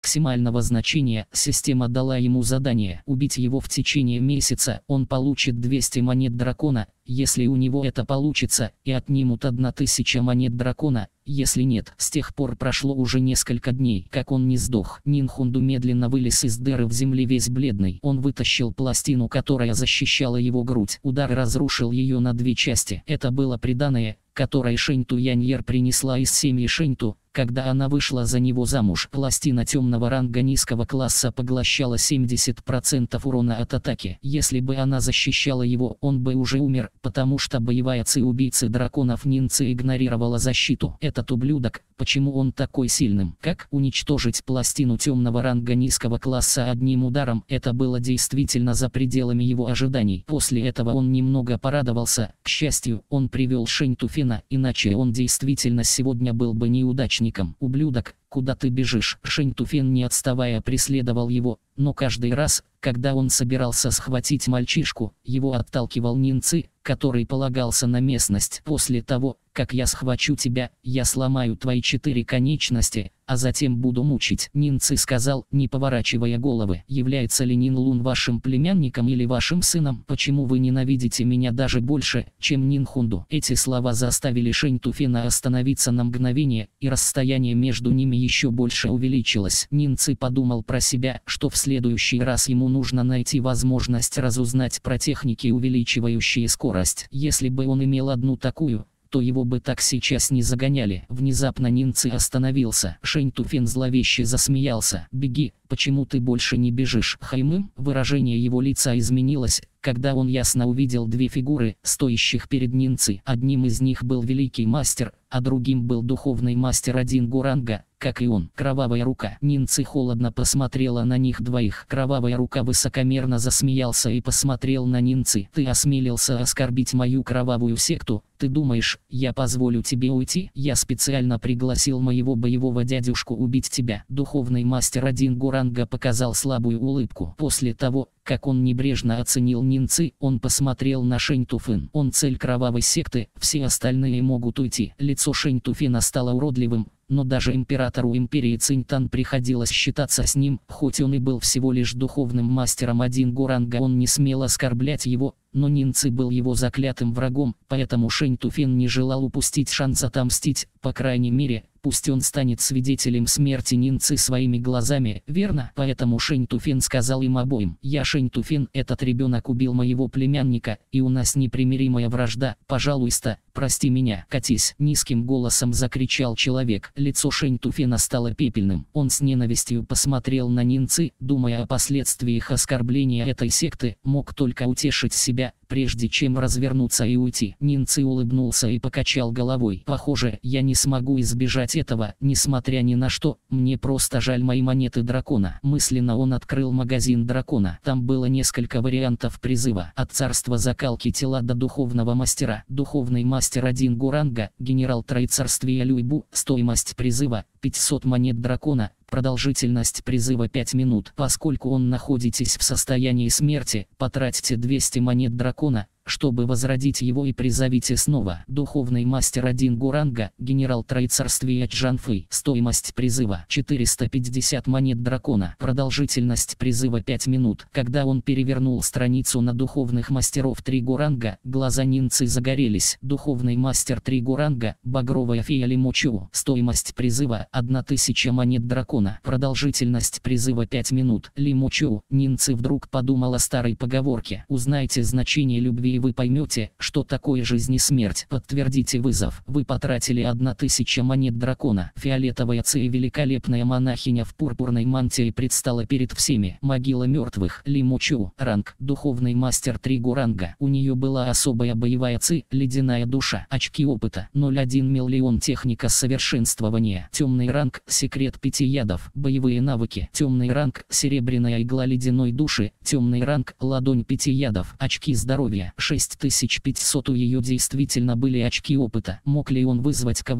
максимального значения, система дала ему задание убить его в течение месяца, он получит 200 монет дракона, если у него это получится, и отнимут 1000 монет дракона, если нет. С тех пор прошло уже несколько дней, как он не сдох. Нинхунду медленно вылез из дыры в земле весь бледный. Он вытащил пластину, которая защищала его грудь. Удар разрушил ее на 2 части. Это было приданое, которое Шэньту Яньер принесла из семьи Шэньту, когда она вышла за него замуж. Пластина темного ранга низкого класса поглощала 70% урона от атаки. Если бы она защищала его, он бы уже умер, потому что боевая ци убийцы драконов Нинцы игнорировала защиту. Этот ублюдок, почему он такой сильным? Как уничтожить пластину темного ранга низкого класса одним ударом? Это было действительно за пределами его ожиданий. После этого он немного порадовался. К счастью, он привел Шэньту Фена, иначе он действительно сегодня был бы неудачником. Ублюдок, куда ты бежишь? Шэньту Фен, не отставая, преследовал его, но каждый раз, когда он собирался схватить мальчишку, его отталкивал Нинцы, который полагался на местность. После того, как я схвачу тебя, я сломаю твои 4 конечности, а затем буду мучить. Нинцы сказал, не поворачивая головы. Является ли Нин Лун вашим племянником или вашим сыном? Почему вы ненавидите меня даже больше, чем Нинхунду? Эти слова заставили Шэньту Фена остановиться на мгновение, и расстояние между ними еще больше увеличилось. Нинцы подумал про себя, что в следующий раз ему нужно найти возможность разузнать про техники, увеличивающие скорость. Если бы он имел одну такую, то его бы так сейчас не загоняли. Внезапно Нинцы остановился. Шэньту Фен зловеще засмеялся. «Беги, почему ты больше не бежишь?» Хаймым, выражение его лица изменилось, когда он ясно увидел 2 фигуры, стоящих перед Нинцы. Одним из них был великий мастер, а другим был духовный мастер 1 ранга, как и он. Кровавая рука. Нинцы холодно посмотрела на них двоих. Кровавая рука высокомерно засмеялся и посмотрел на Нинцы. «Ты осмелился оскорбить мою кровавую секту? Ты думаешь, я позволю тебе уйти? Я специально пригласил моего боевого дядюшку убить тебя». Духовный мастер 1 ранга показал слабую улыбку. После того, как он небрежно оценил Нинцы, он посмотрел на Шэньту Фэн. Он цель кровавой секты, все остальные могут уйти. Лицо Шэньту Фэна стало уродливым, но даже императору империи Циньтан приходилось считаться с ним, хоть он и был всего лишь духовным мастером 1 ранга, он не смел оскорблять его, но Нинцы был его заклятым врагом, поэтому Шэньту Фэн не желал упустить шанс отомстить, по крайней мере, пусть он станет свидетелем смерти Нинцы своими глазами, верно? Поэтому Шэньту Фэн сказал им обоим: «Я Шэньту Фэн, этот ребенок убил моего племянника, и у нас непримиримая вражда, пожалуйста, прости меня». «Катись!» — низким голосом закричал человек. Лицо Шэньту Фэна стало пепельным. Он с ненавистью посмотрел на Нинцы, думая о последствиях оскорбления этой секты, мог только утешить себя, прежде чем развернуться и уйти. Нинцы улыбнулся и покачал головой. «Похоже, я не смогу избежать этого, несмотря ни на что, мне просто жаль мои монеты дракона». Мысленно он открыл магазин дракона. Там было несколько вариантов призыва. От царства закалки тела до духовного мастера. Духовный мастер 1 ранга, генерал троецарствия Люйбу, стоимость призыва 500 монет дракона. Продолжительность призыва 5 минут. Поскольку он находитесь в состоянии смерти, потратьте 200 монет дракона, чтобы возродить его, и призовите снова. Духовный мастер 1 ранга, генерал троецарствия Чжанфэй. Стоимость призыва 450 монет дракона. Продолжительность призыва 5 минут. Когда он перевернул страницу на духовных мастеров 3 ранга, глаза Нинцы загорелись. Духовный мастер 3 ранга, багровая фея Лимучу. Стоимость призыва 1000 монет дракона. Продолжительность призыва 5 минут. Лимучу. Нинцы вдруг подумал о старой поговорке: узнайте значение любви, и вы поймете, что такое жизнь и смерть. Подтвердите вызов. Вы потратили 1000 монет дракона. Фиолетовая ци, великолепная монахиня в пурпурной мантии, предстала перед всеми. Могила мертвых. Лимучу. Ранг: духовный мастер 3 ранга. У нее была особая боевая ци, ледяная душа. Очки опыта 0,1 миллион. Техника совершенствования. Темный ранг: секрет 5 ядов. Боевые навыки. Темный ранг: серебряная игла ледяной души. Темный ранг: ладонь 5 ядов. Очки здоровья 6500. У ее действительно были очки опыта. Мог ли он вызвать кого-то,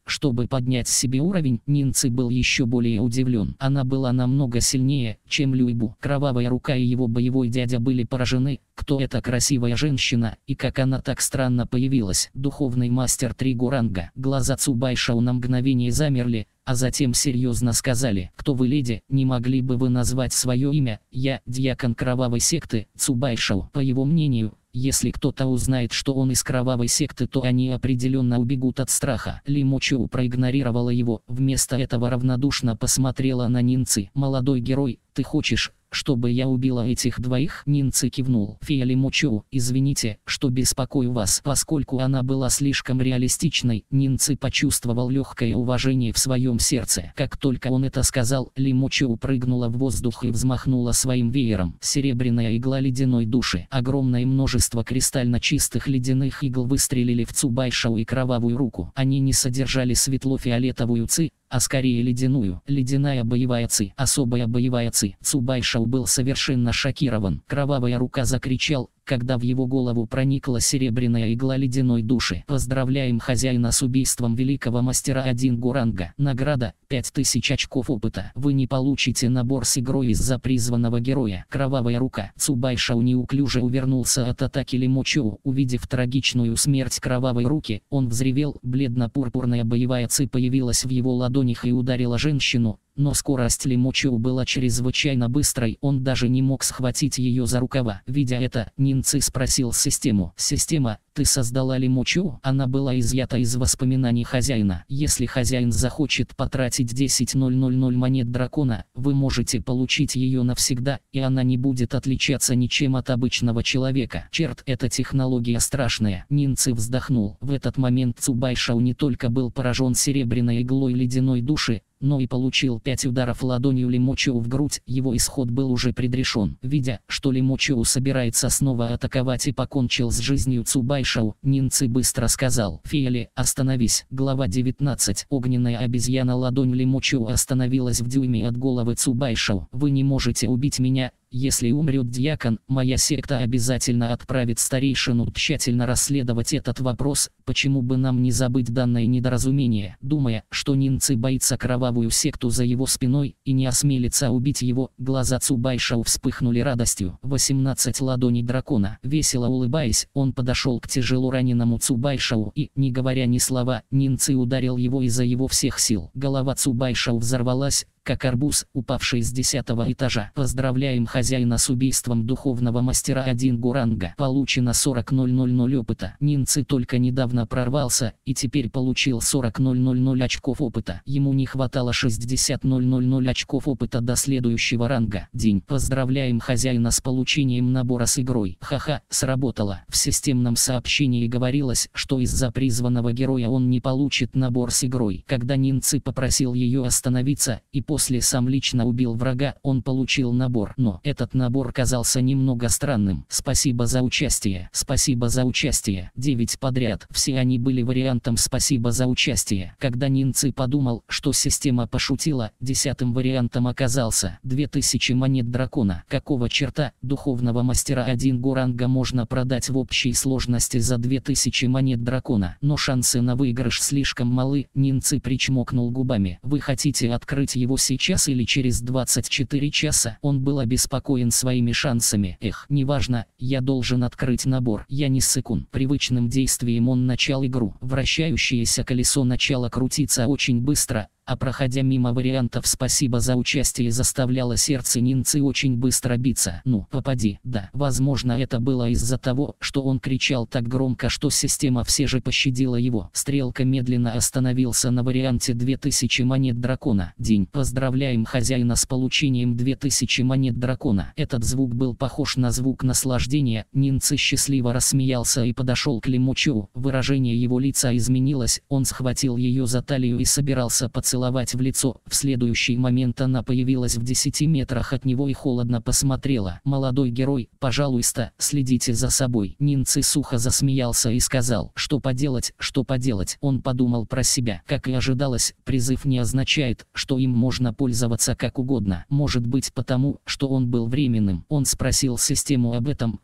чтобы поднять себе уровень, Нинцы был еще более удивлен. Она была намного сильнее, чем Люйбу. Кровавая рука и его боевой дядя были поражены, кто эта красивая женщина, и как она так странно появилась. Духовный мастер Тригуранга. Глаза Цубайшоу на мгновение замерли, а затем серьезно сказали: «Кто вы, леди, не могли бы вы назвать свое имя? Я дьякон кровавой секты Цубайшоу». По его мнению, если кто-то узнает, что он из кровавой секты, то они определенно убегут от страха. Ли Мочоу проигнорировала его, вместо этого равнодушно посмотрела на Нинцы. «Молодой герой, ты хочешь, чтобы я убила этих двоих?» Нинцы кивнул. «Фея Ли Мочоу, извините, что беспокою вас». Поскольку она была слишком реалистичной, Нинцы почувствовал легкое уважение в своем сердце. Как только он это сказал, Ли Мочоу прыгнула в воздух и взмахнула своим веером. Серебряная игла ледяной души. Огромное множество кристально чистых ледяных игл выстрелили в Цубайшоу и кровавую руку. Они не содержали светло-фиолетовую ци, а скорее ледяную. Ледяная боевая ци. Особая боевая ци. Цубайшоу был совершенно шокирован. Кровавая рука закричал, когда в его голову проникла серебряная игла ледяной души. «Поздравляем хозяина с убийством великого мастера 1 Гуранга. Награда – 5000 очков опыта. Вы не получите набор с игрой из-за призванного героя». Кровавая рука. Цубайшоу неуклюже увернулся от атаки Ли Мочоу. Увидев трагичную смерть кровавой руки, он взревел. Бледно-пурпурная боевая ци появилась в его ладонях и ударила женщину. Но скорость Ли Мочоу была чрезвычайно быстрой, он даже не мог схватить ее за рукава. Видя это, Нинцы спросил систему: «Система, ты создала Ли Мочоу?» Она была изъята из воспоминаний хозяина. Если хозяин захочет потратить 10 000 монет дракона, вы можете получить ее навсегда, и она не будет отличаться ничем от обычного человека. Черт, эта технология страшная. Нинцы вздохнул. В этот момент Цубайшоу не только был поражен серебряной иглой ледяной души, но и получил 5 ударов ладонью Ли Мочоу в грудь. Его исход был уже предрешен. Видя, что Ли Мочоу собирается снова атаковать и покончил с жизнью Цубайшоу, Нинцы быстро сказал: «Фея Ли, остановись». Глава 19. Огненная обезьяна. Ладонь Ли Мочоу остановилась в дюйме от головы Цубайшоу. «Вы не можете убить меня. Если умрет дьякон, моя секта обязательно отправит старейшину тщательно расследовать этот вопрос. Почему бы нам не забыть данное недоразумение?» Думая, что Нинцы боится кровавую секту за его спиной и не осмелится убить его, глаза Цубайшоу вспыхнули радостью. 18 ладоней дракона. Весело улыбаясь, он подошел к тяжело раненому Цубайшоу и, не говоря ни слова, Нинцы ударил его изо его всех сил. Голова Цубайшоу взорвалась, как арбуз, упавший с 10-го этажа. «Поздравляем хозяина с убийством духовного мастера 1 Гуранга. Получено 40 000 опыта». Нинцы только недавно прорвался, и теперь получил 40 000 очков опыта. Ему не хватало 60 000 очков опыта до следующего ранга. День. «Поздравляем хозяина с получением набора с игрой». Ха-ха, сработало. В системном сообщении говорилось, что из-за призванного героя он не получит набор с игрой. Когда Нинцы попросил ее остановиться и после сам лично убил врага, он получил набор. Но этот набор казался немного странным. «Спасибо за участие». «Спасибо за участие». 9 подряд. Все они были вариантом «спасибо за участие». Когда Нинцы подумал, что система пошутила, 10-м вариантом оказался 2000 монет дракона. Какого черта? Духовного мастера 1 Гуранга можно продать в общей сложности за 2000 монет дракона. Но шансы на выигрыш слишком малы. Нинцы причмокнул губами. «Вы хотите открыть его сейчас или через 24 часа?» Он был обеспокоен своими шансами. «Эх, неважно, я должен открыть набор». Я не ссыкун. Привычным действием он начал игру. Вращающееся колесо начало крутиться очень быстро, а проходя мимо вариантов «спасибо за участие» заставляло сердце Нинцы очень быстро биться. «Ну, попади». Да, возможно, это было из-за того, что он кричал так громко, что система все же пощадила его. Стрелка медленно остановился на варианте 2000 монет дракона. День. «Поздравляем хозяина с получением 2000 монет дракона». Этот звук был похож на звук наслаждения. Нинцы счастливо рассмеялся и подошел к Ли Мочоу. Выражение его лица изменилось, он схватил ее за талию и собирался поцеловать в лицо. В следующий момент она появилась в 10 метрах от него и холодно посмотрела. «Молодой герой, пожалуйста, следите за собой». Нинцы сухо засмеялся и сказал: «Что поделать, что поделать». Он подумал про себя. Как и ожидалось, призыв не означает, что им можно пользоваться как угодно. Может быть потому, что он был временным. Он спросил систему об этом,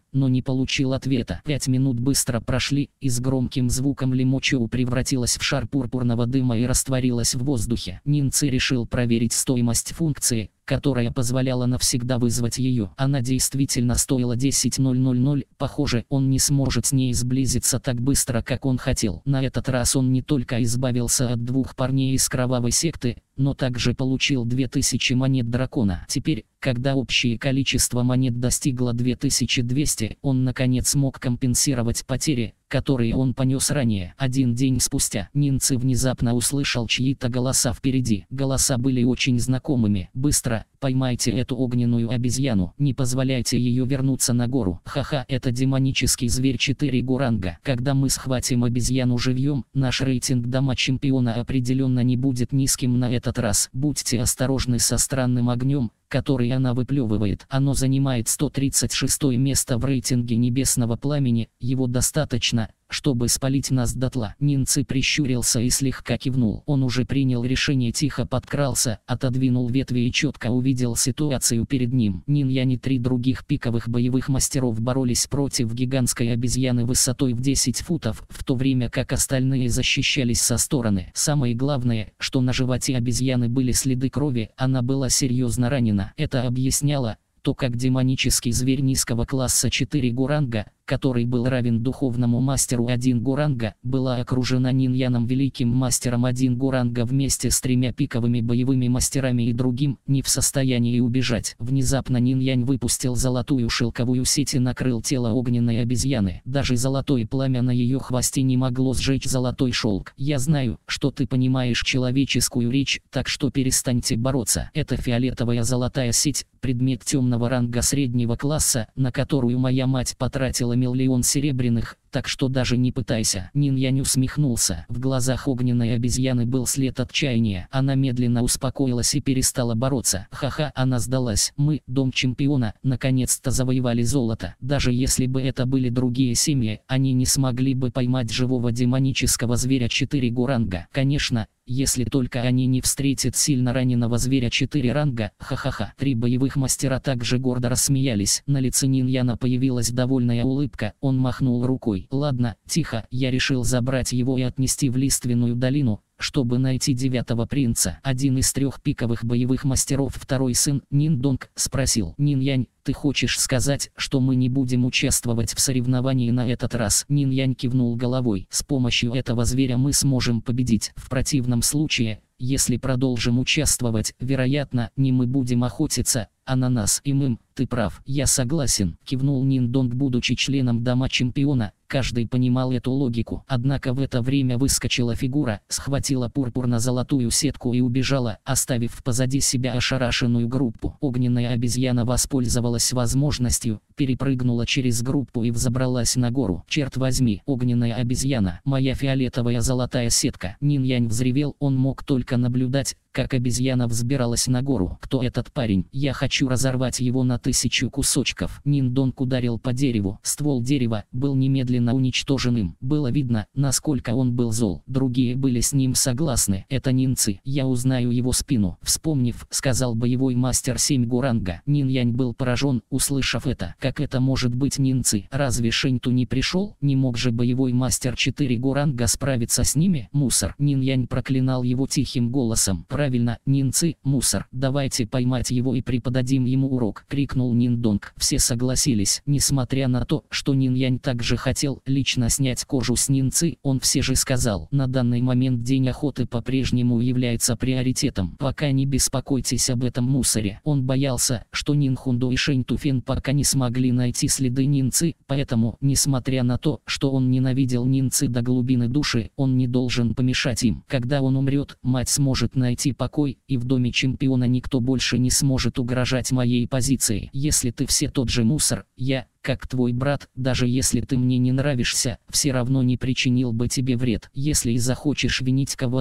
но не получил ответа. 5 минут быстро прошли, и с громким звуком Лимочоу превратилась в шар пурпурного дыма и растворилась в воздухе. Нинци решил проверить стоимость функции, которая позволяла навсегда вызвать ее. Она действительно стоила 10 000. Похоже, он не сможет с ней сблизиться так быстро, как он хотел. На этот раз он не только избавился от 2 парней из кровавой секты, но также получил 2000 монет дракона. Теперь, когда общее количество монет достигло 2200, он наконец смог компенсировать потери, которые он понес ранее. Один день спустя Нинци внезапно услышал чьи-то голоса впереди. Голоса были очень знакомыми. «Быстро, поймайте эту огненную обезьяну, не позволяйте ее вернуться на гору. Ха-ха, это демонический зверь 4 гуранга. Когда мы схватим обезьяну живьем, наш рейтинг дома чемпиона определенно не будет низким на этот раз. Будьте осторожны со странным огнем, который она выплевывает. Оно занимает 136 место в рейтинге небесного пламени, его достаточно, чтобы спалить нас дотла». Нинци прищурился и слегка кивнул. Он уже принял решение, тихо подкрался, отодвинул ветви и четко увидел ситуацию перед ним. Нин Янь и 3 других пиковых боевых мастеров боролись против гигантской обезьяны высотой в 10 футов, в то время как остальные защищались со стороны. Самое главное, что на животе обезьяны были следы крови, она была серьезно ранена. Это объясняло то, как демонический зверь низкого класса 4 гуранга, который был равен духовному мастеру 1 гуранга, была окружена Нин Яном, великим мастером 1 гуранга, вместе с 3 пиковыми боевыми мастерами и другим, не в состоянии убежать. Внезапно Нин Янь выпустил золотую шелковую сеть и накрыл тело огненной обезьяны. Даже золотое пламя на ее хвосте не могло сжечь золотой шелк. «Я знаю, что ты понимаешь человеческую речь, так что перестаньте бороться. Это фиолетовая золотая сеть, предмет темного ранга среднего класса, на которую моя мать потратила миллион серебряных, так что даже не пытайся». Нин Янь усмехнулся. В глазах огненной обезьяны был след отчаяния. Она медленно успокоилась и перестала бороться. «Ха-ха, она сдалась. Мы, дом чемпиона, наконец-то завоевали золото. Даже если бы это были другие семьи, они не смогли бы поймать живого демонического зверя 4 гуранга. Конечно, если только они не встретят сильно раненого зверя 4 ранга. Ха-ха-ха». 3 боевых мастера также гордо рассмеялись. На лице Нин Яна появилась довольная улыбка. Он махнул рукой. «Ладно, тихо, я решил забрать его и отнести в Лиственную долину, чтобы найти 9-го принца». Один из 3 пиковых боевых мастеров, второй сын, Нин Донг, спросил: «Нин Янь, ты хочешь сказать, что мы не будем участвовать в соревновании на этот раз?» Нин Янь кивнул головой. «С помощью этого зверя мы сможем победить. В противном случае, если продолжим участвовать, вероятно, не мы будем охотиться, а на нас имым». «Ты прав, я согласен», — кивнул Нин Донг. Будучи членом дома чемпиона, каждый понимал эту логику. Однако в это время выскочила фигура, схватила пурпурно-золотую сетку и убежала, оставив позади себя ошарашенную группу. Огненная обезьяна воспользовалась возможностью, перепрыгнула через группу и взобралась на гору. «Черт возьми, огненная обезьяна, моя фиолетовая золотая сетка!» Нин Янь взревел. Он мог только наблюдать, как обезьяна взбиралась на гору. «Кто этот парень? Я хочу разорвать его на 1000 кусочков». Нин Донг ударил по дереву. Ствол дерева был немедленно уничтожен им. Было видно, насколько он был зол. Другие были с ним согласны. «Это Нинци. Я узнаю его спину». Вспомнив, сказал боевой мастер 7 гуранга. Нин Янь был поражен, услышав это. Как это может быть Нинци? Разве Шэньту не пришел? Не мог же боевой мастер 4 гуранга справиться с ними? Мусор. Нин Янь проклинал его тихим голосом. «Правильно, Нинци, мусор. Давайте поймать его и преподадим ему урок», — крикнул Нин Донг. Все согласились. Несмотря на то, что Нин Янь также хотел лично снять кожу с Нинци, он все же сказал: «На данный момент день охоты по-прежнему является приоритетом. Пока не беспокойтесь об этом мусоре». Он боялся, что Нин Хундо и Шэнь Туфен пока не смогли найти следы Нинци, поэтому, несмотря на то, что он ненавидел Нинци до глубины души, он не должен помешать им. Когда он умрет, мать сможет найти покой, и в доме чемпиона никто больше не сможет угрожать моей позиции. Если ты все тот же мусор, я, как твой брат, даже если ты мне не нравишься, все равно не причинил бы тебе вред. Если и захочешь винить кого-то,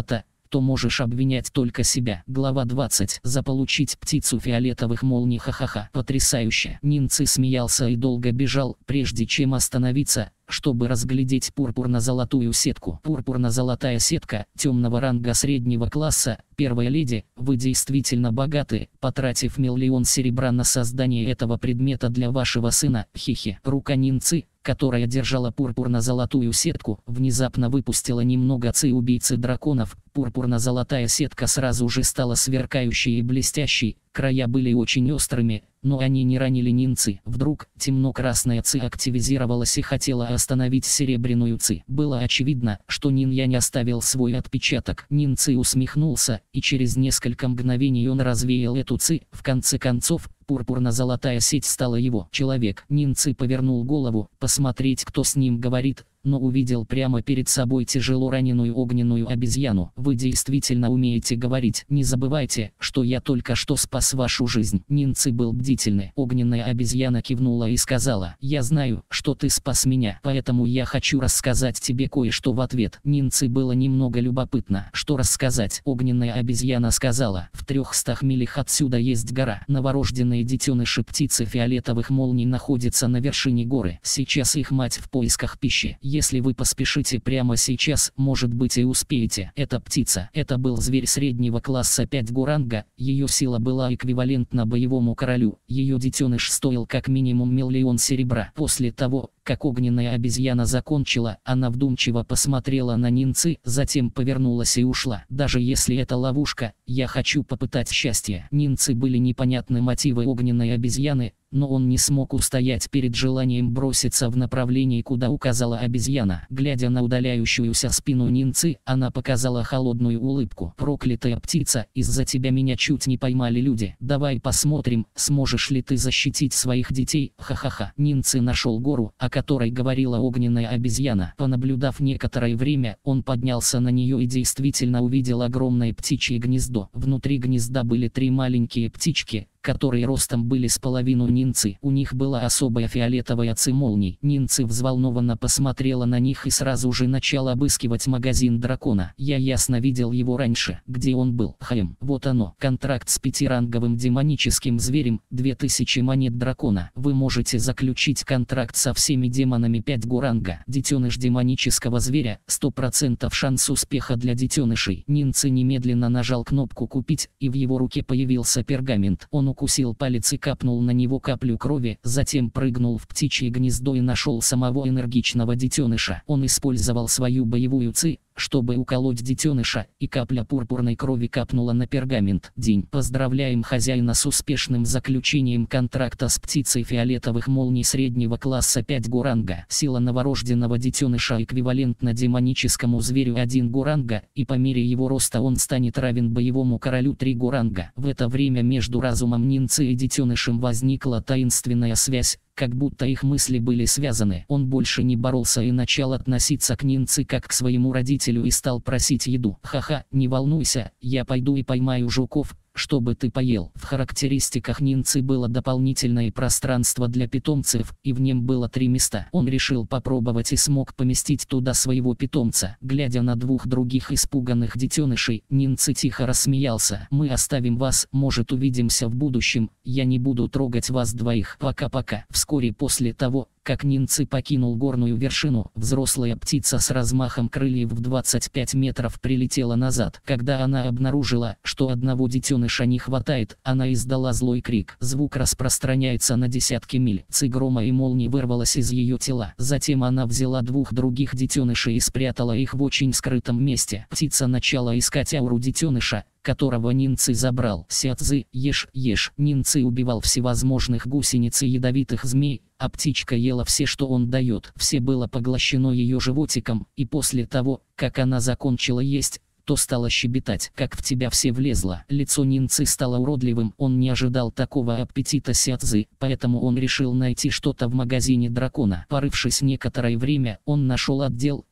то можешь обвинять только себя. Глава 20. Заполучить птицу фиолетовых молний. Ха-ха-ха. Потрясающе. Нинци смеялся и долго бежал, прежде чем остановиться, чтобы разглядеть пурпурно-золотую сетку. Пурпурно-золотая сетка, темного ранга среднего класса. Первая леди, вы действительно богаты, потратив миллион серебра на создание этого предмета для вашего сына. Хихи. Рука Нинци, которая держала пурпурно-золотую сетку, внезапно выпустила немного ци убийцы драконов. Пурпурно-золотая сетка сразу же стала сверкающей и блестящей, края были очень острыми, но они не ранили Нинци. Вдруг темно-красная ци активизировалась и хотела остановить серебряную ци. Было очевидно, что Нин Янь оставил свой отпечаток. Нинци усмехнулся, и через несколько мгновений он развеял эту ци. В конце концов, пурпурно-золотая сеть стала его. Человек. Нинци повернул голову, посмотреть, кто с ним говорит, но увидел прямо перед собой тяжело раненую огненную обезьяну. Вы действительно умеете говорить. Не забывайте, что я только что спас вашу жизнь. Нинци был бдительный. Огненная обезьяна кивнула и сказала: я знаю, что ты спас меня, поэтому я хочу рассказать тебе кое-что в ответ. Нинци было немного любопытно. Что рассказать? Огненная обезьяна сказала: в 300 милях отсюда есть гора. Новорожденные детеныши птицы фиолетовых молний находятся на вершине горы. Сейчас их мать в поисках пищи. Если вы поспешите прямо сейчас, может быть и успеете. Эта птица. Это был зверь среднего класса 5 гуранга, ее сила была эквивалентна боевому королю, ее детеныш стоил как минимум миллион серебра. После того, как огненная обезьяна закончила, она вдумчиво посмотрела на Нинци, затем повернулась и ушла. Даже если это ловушка, я хочу попытать счастье. Нинци были непонятны мотивы огненной обезьяны, но он не смог устоять перед желанием броситься в направлении, куда указала обезьяна. Глядя на удаляющуюся спину Нинци, она показала холодную улыбку. Проклятая птица, из-за тебя меня чуть не поймали люди. Давай посмотрим, сможешь ли ты защитить своих детей. Ха-ха-ха. Нинци нашел гору, о которой говорила огненная обезьяна. Понаблюдав некоторое время, он поднялся на нее и действительно увидел огромное птичье гнездо. Внутри гнезда были 3 маленькие птички, которые ростом были с половину Нинци. У них была особая фиолетовая ци молний. Нинци взволнованно посмотрела на них и сразу же начала обыскивать магазин дракона. Я ясно видел его раньше. Где он был? Вот оно. Контракт с 5-ранговым демоническим зверем, 2000 монет дракона. Вы можете заключить контракт со всеми демонами 5 гуранга. Детеныш демонического зверя, 100% шанс успеха для детенышей. Нинци немедленно нажал кнопку «Купить», и в его руке появился пергамент. Он укусил палец и капнул на него каплю крови, затем прыгнул в птичье гнездо и нашел самого энергичного детеныша. Он использовал свою боевую ци, чтобы уколоть детеныша, и капля пурпурной крови капнула на пергамент. День. Поздравляем хозяина с успешным заключением контракта с птицей фиолетовых молний среднего класса 5 гуранга. Сила новорожденного детеныша эквивалентна демоническому зверю 1 гуранга, и по мере его роста он станет равен боевому королю 3 гуранга. В это время между разумом Нинци и детенышем возникла таинственная связь, как будто их мысли были связаны. Он больше не боролся и начал относиться к Нинци как к своему родителю и стал просить еду. Ха-ха, не волнуйся, я пойду и поймаю жуков, чтобы ты поел. В характеристиках Нинци было дополнительное пространство для питомцев, и в нем было 3 места. Он решил попробовать и смог поместить туда своего питомца. Глядя на 2 других испуганных детенышей, Нинци тихо рассмеялся. Мы оставим вас, может увидимся в будущем, я не буду трогать вас двоих. Пока-пока. Вскоре после того, как Нинци покинул горную вершину, взрослая птица с размахом крыльев в 25 метров прилетела назад. Когда она обнаружила, что одного детеныша не хватает, она издала злой крик. Звук распространяется на десятки миль. Ци грома и молнии вырвалась из ее тела. Затем она взяла 2 других детенышей и спрятала их в очень скрытом месте. Птица начала искать ауру детеныша, которого Нинци забрал. Сяцзы, ешь. Нинци убивал всевозможных гусениц и ядовитых змей, а птичка ела все, что он дает. Все было поглощено ее животиком, и после того, как она закончила есть, то стала щебетать: как в тебя все влезло. Лицо Нинци стало уродливым, он не ожидал такого аппетита Сяцзы, поэтому он решил найти что-то в магазине дракона. Порывшись некоторое время, он нашел отдел,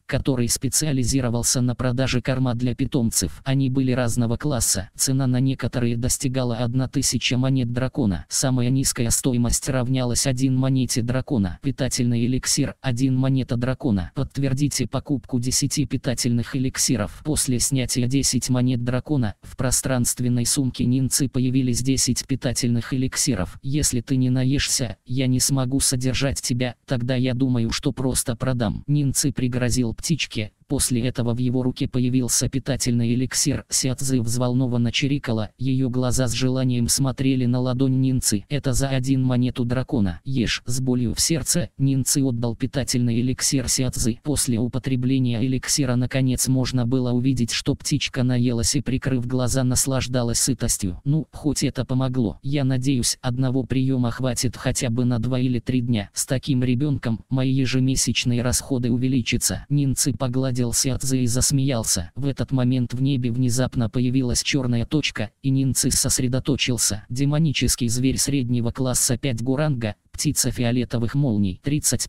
который специализировался на продаже корма для питомцев. Они были разного класса. Цена на некоторые достигала 1000 монет дракона. Самая низкая стоимость равнялась 1 монете дракона. Питательный эликсир – 1 монета дракона. Подтвердите покупку 10 питательных эликсиров. После снятия 10 монет дракона, в пространственной сумке Нинцы появились 10 питательных эликсиров. Если ты не наешься, я не смогу содержать тебя, тогда я думаю, что просто продам. Нинцы пригрозил птичке. После этого в его руке появился питательный эликсир. Сяцзы взволнованно чирикала, ее глаза с желанием смотрели на ладонь Нинцы. Это за 1 монету дракона. Ешь. С болью в сердце, Нинцы отдал питательный эликсир Сяцзы. После употребления эликсира наконец можно было увидеть, что птичка наелась и, прикрыв глаза, наслаждалась сытостью. Ну, хоть это помогло. Я надеюсь, одного приема хватит хотя бы на 2 или 3 дня. С таким ребенком мои ежемесячные расходы увеличатся. Нинцы погладил Сяцзы и засмеялся. В этот момент в небе внезапно появилась черная точка, и Нинцы сосредоточился. Демонический зверь среднего класса 5 гуранга, птица фиолетовых молний,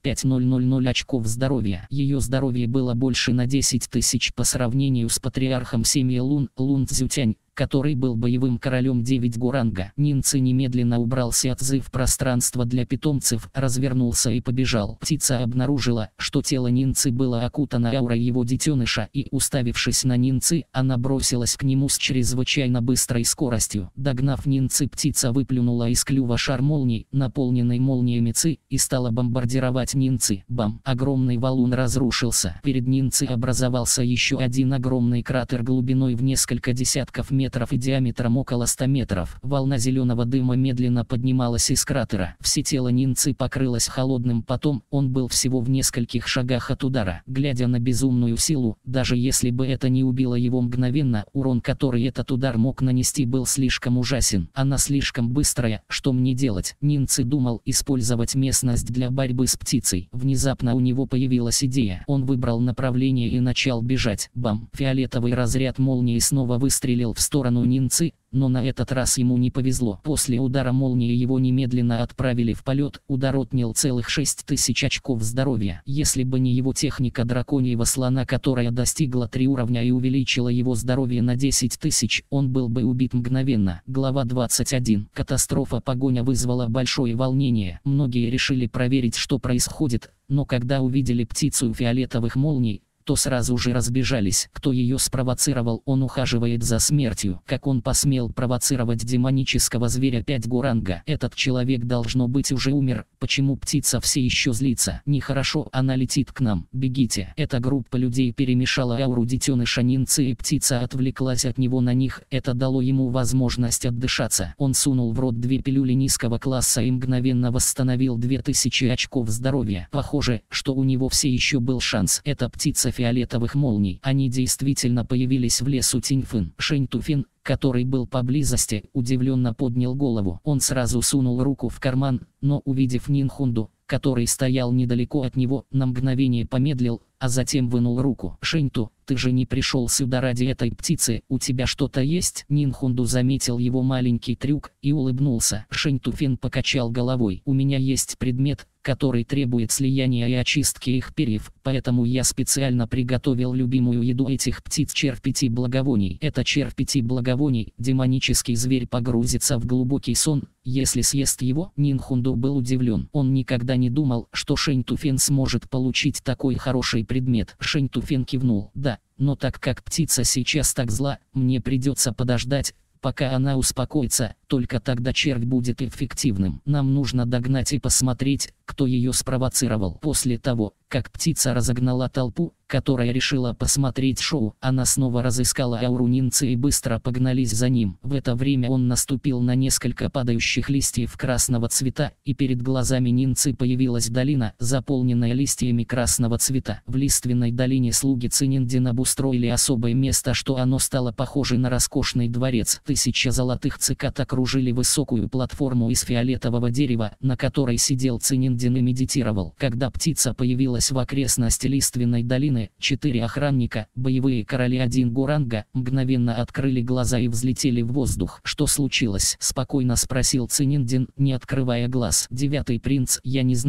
35000 очков здоровья. Ее здоровье было больше на 10 000 по сравнению с патриархом семьи Лун, Лун Цзютянь, который был боевым королем 9 гуранга. Нинцы немедленно убрал Сяцзы в пространство для питомцев, развернулся и побежал. Птица обнаружила, что тело Нинцы было окутано аурой его детеныша, и, уставившись на Нинцы, она бросилась к нему с чрезвычайно быстрой скоростью. Догнав Нинцы, птица выплюнула из клюва шар молний, наполненный молниями Ци, и стала бомбардировать Нинцы. Бам! Огромный валун разрушился. Перед Нинцы образовался еще один огромный кратер глубиной в несколько десятков метров и диаметром около 100 метров. Волна зеленого дыма медленно поднималась из кратера. Все тело Нинцы покрылось холодным потом, он был всего в нескольких шагах от удара. Глядя на безумную силу, даже если бы это не убило его мгновенно, урон, который этот удар мог нанести, был слишком ужасен. Она слишком быстрая, что мне делать? Нинцы думал использовать местность для борьбы с птицей. Внезапно у него появилась идея. Он выбрал направление и начал бежать. Бам! Фиолетовый разряд молнии снова выстрелил в сторону Нинцы, но на этот раз ему не повезло. После удара молнии его немедленно отправили в полет. Удар отнял целых 6000 очков здоровья. Если бы не его техника драконьего слона, которая достигла 3 уровня и увеличила его здоровье на 10 000, он был бы убит мгновенно. Глава 21. Катастрофа. Погоня вызвала большое волнение. Многие решили проверить, что происходит, но когда увидели птицу фиолетовых молний, то сразу же разбежались. Кто ее спровоцировал? Он ухаживает за смертью. Как он посмел провоцировать демонического зверя 5 гуранга? Этот человек, должно быть, уже умер. Почему птица все еще злится? Нехорошо, она летит к нам. Бегите. Эта группа людей перемешала ауру детеныша Нинцы, и птица отвлеклась от него на них. Это дало ему возможность отдышаться. Он сунул в рот 2 пилюли низкого класса и мгновенно восстановил 2000 очков здоровья. Похоже, что у него все еще был шанс. Эта птица фиолетовых молний. Они действительно появились в лесу Тиньфын. Шэнь Туфин, который был поблизости, удивленно поднял голову. Он сразу сунул руку в карман, но, увидев Нинхунду, который стоял недалеко от него, на мгновение помедлил, а затем вынул руку. «Шэньту, ты же не пришел сюда ради этой птицы, у тебя что-то есть?» Нинхунду заметил его маленький трюк и улыбнулся. Шэнь Туфин покачал головой. «У меня есть предмет, который требует слияния и очистки их перьев, поэтому я специально приготовил любимую еду этих птиц, червь 5 благовоний. Это червь 5 благовоний, демонический зверь погрузится в глубокий сон, если съест его». Нинхунду был удивлен. Он никогда не думал, что Шэнь Туфин сможет получить такой хороший предмет. Шэнь Туфин кивнул. «Да, но так как птица сейчас так зла, мне придется подождать, пока она успокоится, только тогда червь будет эффективным. Нам нужно догнать и посмотреть, кто ее спровоцировал». После того, как птица разогнала толпу, которая решила посмотреть шоу, она снова разыскала ауру Нинцы и быстро погнались за ним. В это время он наступил на несколько падающих листьев красного цвета, и перед глазами Нинцы появилась долина, заполненная листьями красного цвета. В лиственной долине слуги Цинниндин обустроили особое место, что оно стало похоже на роскошный дворец. 1000 золотых цикад окружили высокую платформу из фиолетового дерева, на которой сидел Цинниндин и медитировал. Когда птица появилась в окрестности лиственной долины, 4 охранника, боевые короли 1 гуранга, мгновенно открыли глаза и взлетели в воздух. «Что случилось?» — спокойно спросил Цинниндин, не открывая глаз. «9-й принц, я не знаю,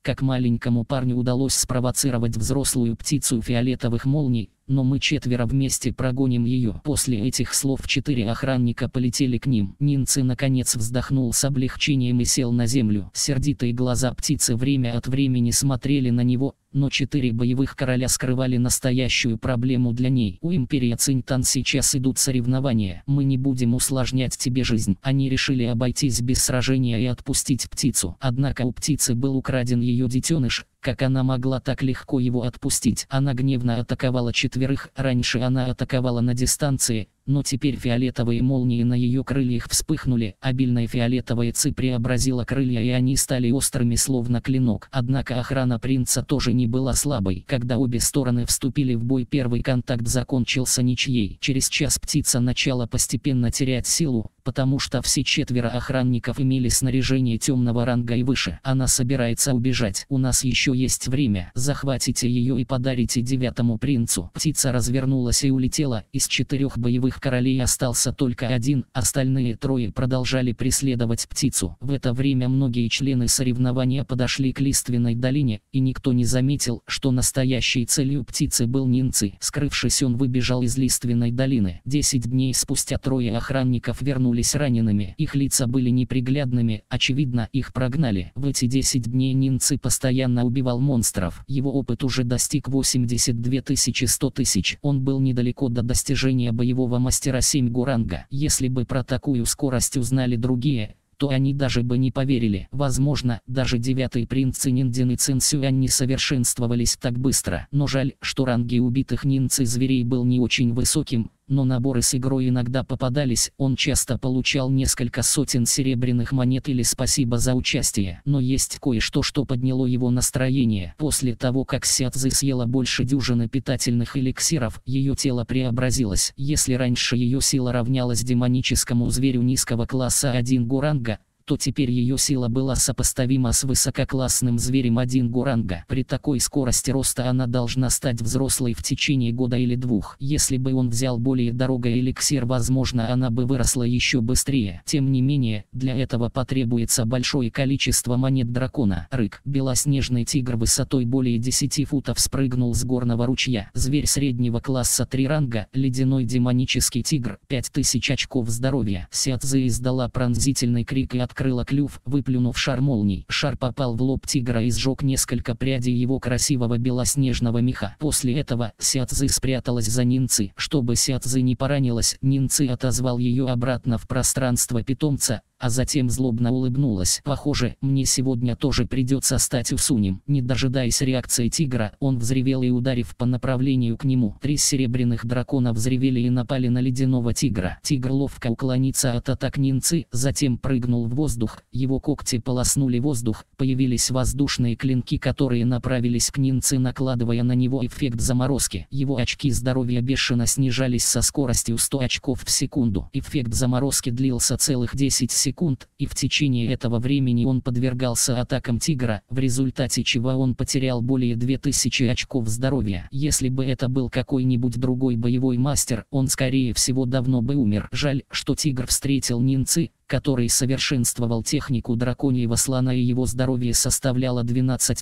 как маленькому парню удалось спровоцировать взрослую птицу фиолетовых молний, но мы четверо вместе прогоним ее. После этих слов 4 охранника полетели к ним. Нинцы наконец вздохнул с облегчением и сел на землю. Сердитые глаза птицы время от времени смотрели на него, но 4 боевых короля скрывали настоящую проблему для ней. У империи Цинтан сейчас идут соревнования. Мы не будем усложнять тебе жизнь. Они решили обойтись без сражения и отпустить птицу. Однако у птицы был украден ее детеныш. Как она могла так легко его отпустить? Она гневно атаковала 4. Раньше она атаковала на дистанции, но теперь фиолетовые молнии на ее крыльях вспыхнули. Обильная фиолетовая ци преобразила крылья, и они стали острыми словно клинок. Однако охрана принца тоже не была слабой. Когда обе стороны вступили в бой, первый контакт закончился ничьей. Через час птица начала постепенно терять силу, потому что все 4 охранников имели снаряжение темного ранга и выше. Она собирается убежать. У нас еще есть время. Захватите ее и подарите 9-му принцу. Птица развернулась и улетела. Из 4 боевых королей остался только 1, остальные 3 продолжали преследовать птицу. В это время многие члены соревнования подошли к лиственной долине, и никто не заметил, что настоящей целью птицы был Нинцы. Скрывшись, он выбежал из лиственной долины. 10 дней спустя 3 охранников вернулись ранеными. Их лица были неприглядными, очевидно, их прогнали. В эти 10 дней Нинцы постоянно убивал монстров. Его опыт уже достиг 82 100 000. Он был недалеко до достижения боевого мастера 7 ранга. Если бы про такую скорость узнали другие, то они даже бы не поверили. Возможно, даже 9-й принц Ниндзин и Цин Сюань не совершенствовались так быстро. Но жаль, что ранги убитых Нинцы зверей был не очень высоким, но наборы с игрой иногда попадались. Он часто получал несколько сотен серебряных монет или спасибо за участие. Но есть кое-что, что подняло его настроение. После того, как Сядзы съела больше дюжины питательных эликсиров, ее тело преобразилось. Если раньше ее сила равнялась демоническому зверю низкого класса 1 ранга, то теперь ее сила была сопоставима с высококлассным зверем 1 ранга. При такой скорости роста она должна стать взрослой в течение года или 2. Если бы он взял более дорогой эликсир, возможно, она бы выросла еще быстрее. Тем не менее, для этого потребуется большое количество монет дракона. Рык. Белоснежный тигр высотой более 10 футов спрыгнул с горного ручья. Зверь среднего класса 3 ранга, ледяной демонический тигр, 5000 очков здоровья. Сядзы издала пронзительный крик и открыла клюв, выплюнув шар молний. Шар попал в лоб тигра и сжег несколько прядей его красивого белоснежного меха. После этого Сядзы спряталась за Нинцы. Чтобы Сядзы не поранилась, Нинцы отозвал ее обратно в пространство питомца, а затем злобно улыбнулась. Похоже, мне сегодня тоже придется стать Усунем. Не дожидаясь реакции тигра, он взревел и, ударив по направлению к нему, 3 серебряных дракона взревели и напали на ледяного тигра. Тигр ловко уклонится от атак Нинцы, затем прыгнул в воздух, его когти полоснули воздух, появились воздушные клинки, которые направились к Нинцы, накладывая на него эффект заморозки. Его очки здоровья бешено снижались со скоростью 100 очков в секунду. Эффект заморозки длился целых 10 секунд, и в течение этого времени он подвергался атакам тигра, в результате чего он потерял более 2000 очков здоровья. Если бы это был какой-нибудь другой боевой мастер, он скорее всего давно бы умер. Жаль, что тигр встретил Нинцы, который совершенствовал технику драконьего слона, и его здоровье составляло 12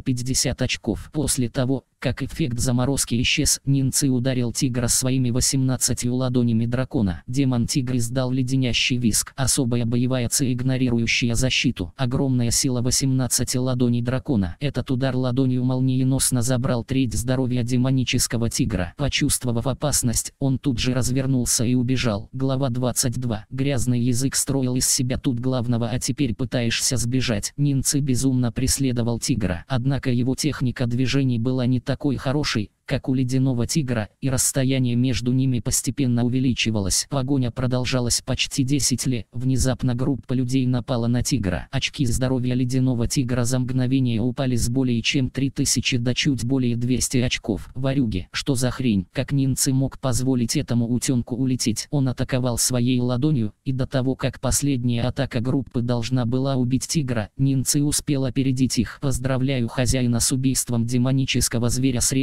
350 очков. После того, как эффект заморозки исчез, Нинцы ударил тигра своими 18 ладонями дракона. Демон-тигр издал леденящий визг. Особая боевая ци, игнорирующая защиту. Огромная сила 18 ладоней дракона. Этот удар ладонью молниеносно забрал треть здоровья демонического тигра. Почувствовав опасность, он тут же развернулся и убежал. Глава 22. Грязный язык строил из себя тут главного, а теперь пытаешься сбежать. Нинцы безумно преследовал тигра. Однако его техника движений была не такой хорошей, как у ледяного тигра, и расстояние между ними постепенно увеличивалось. Погоня продолжалась почти 10 лет. Внезапно группа людей напала на тигра. Очки здоровья ледяного тигра за мгновение упали с более чем 3000 до чуть более 200 очков. Ворюги, что за хрень? Как Нинцы мог позволить этому утенку улететь? Он атаковал своей ладонью, и до того, как последняя атака группы должна была убить тигра, Нинцы успел опередить их. Поздравляю хозяина с убийством демонического зверя среднего класса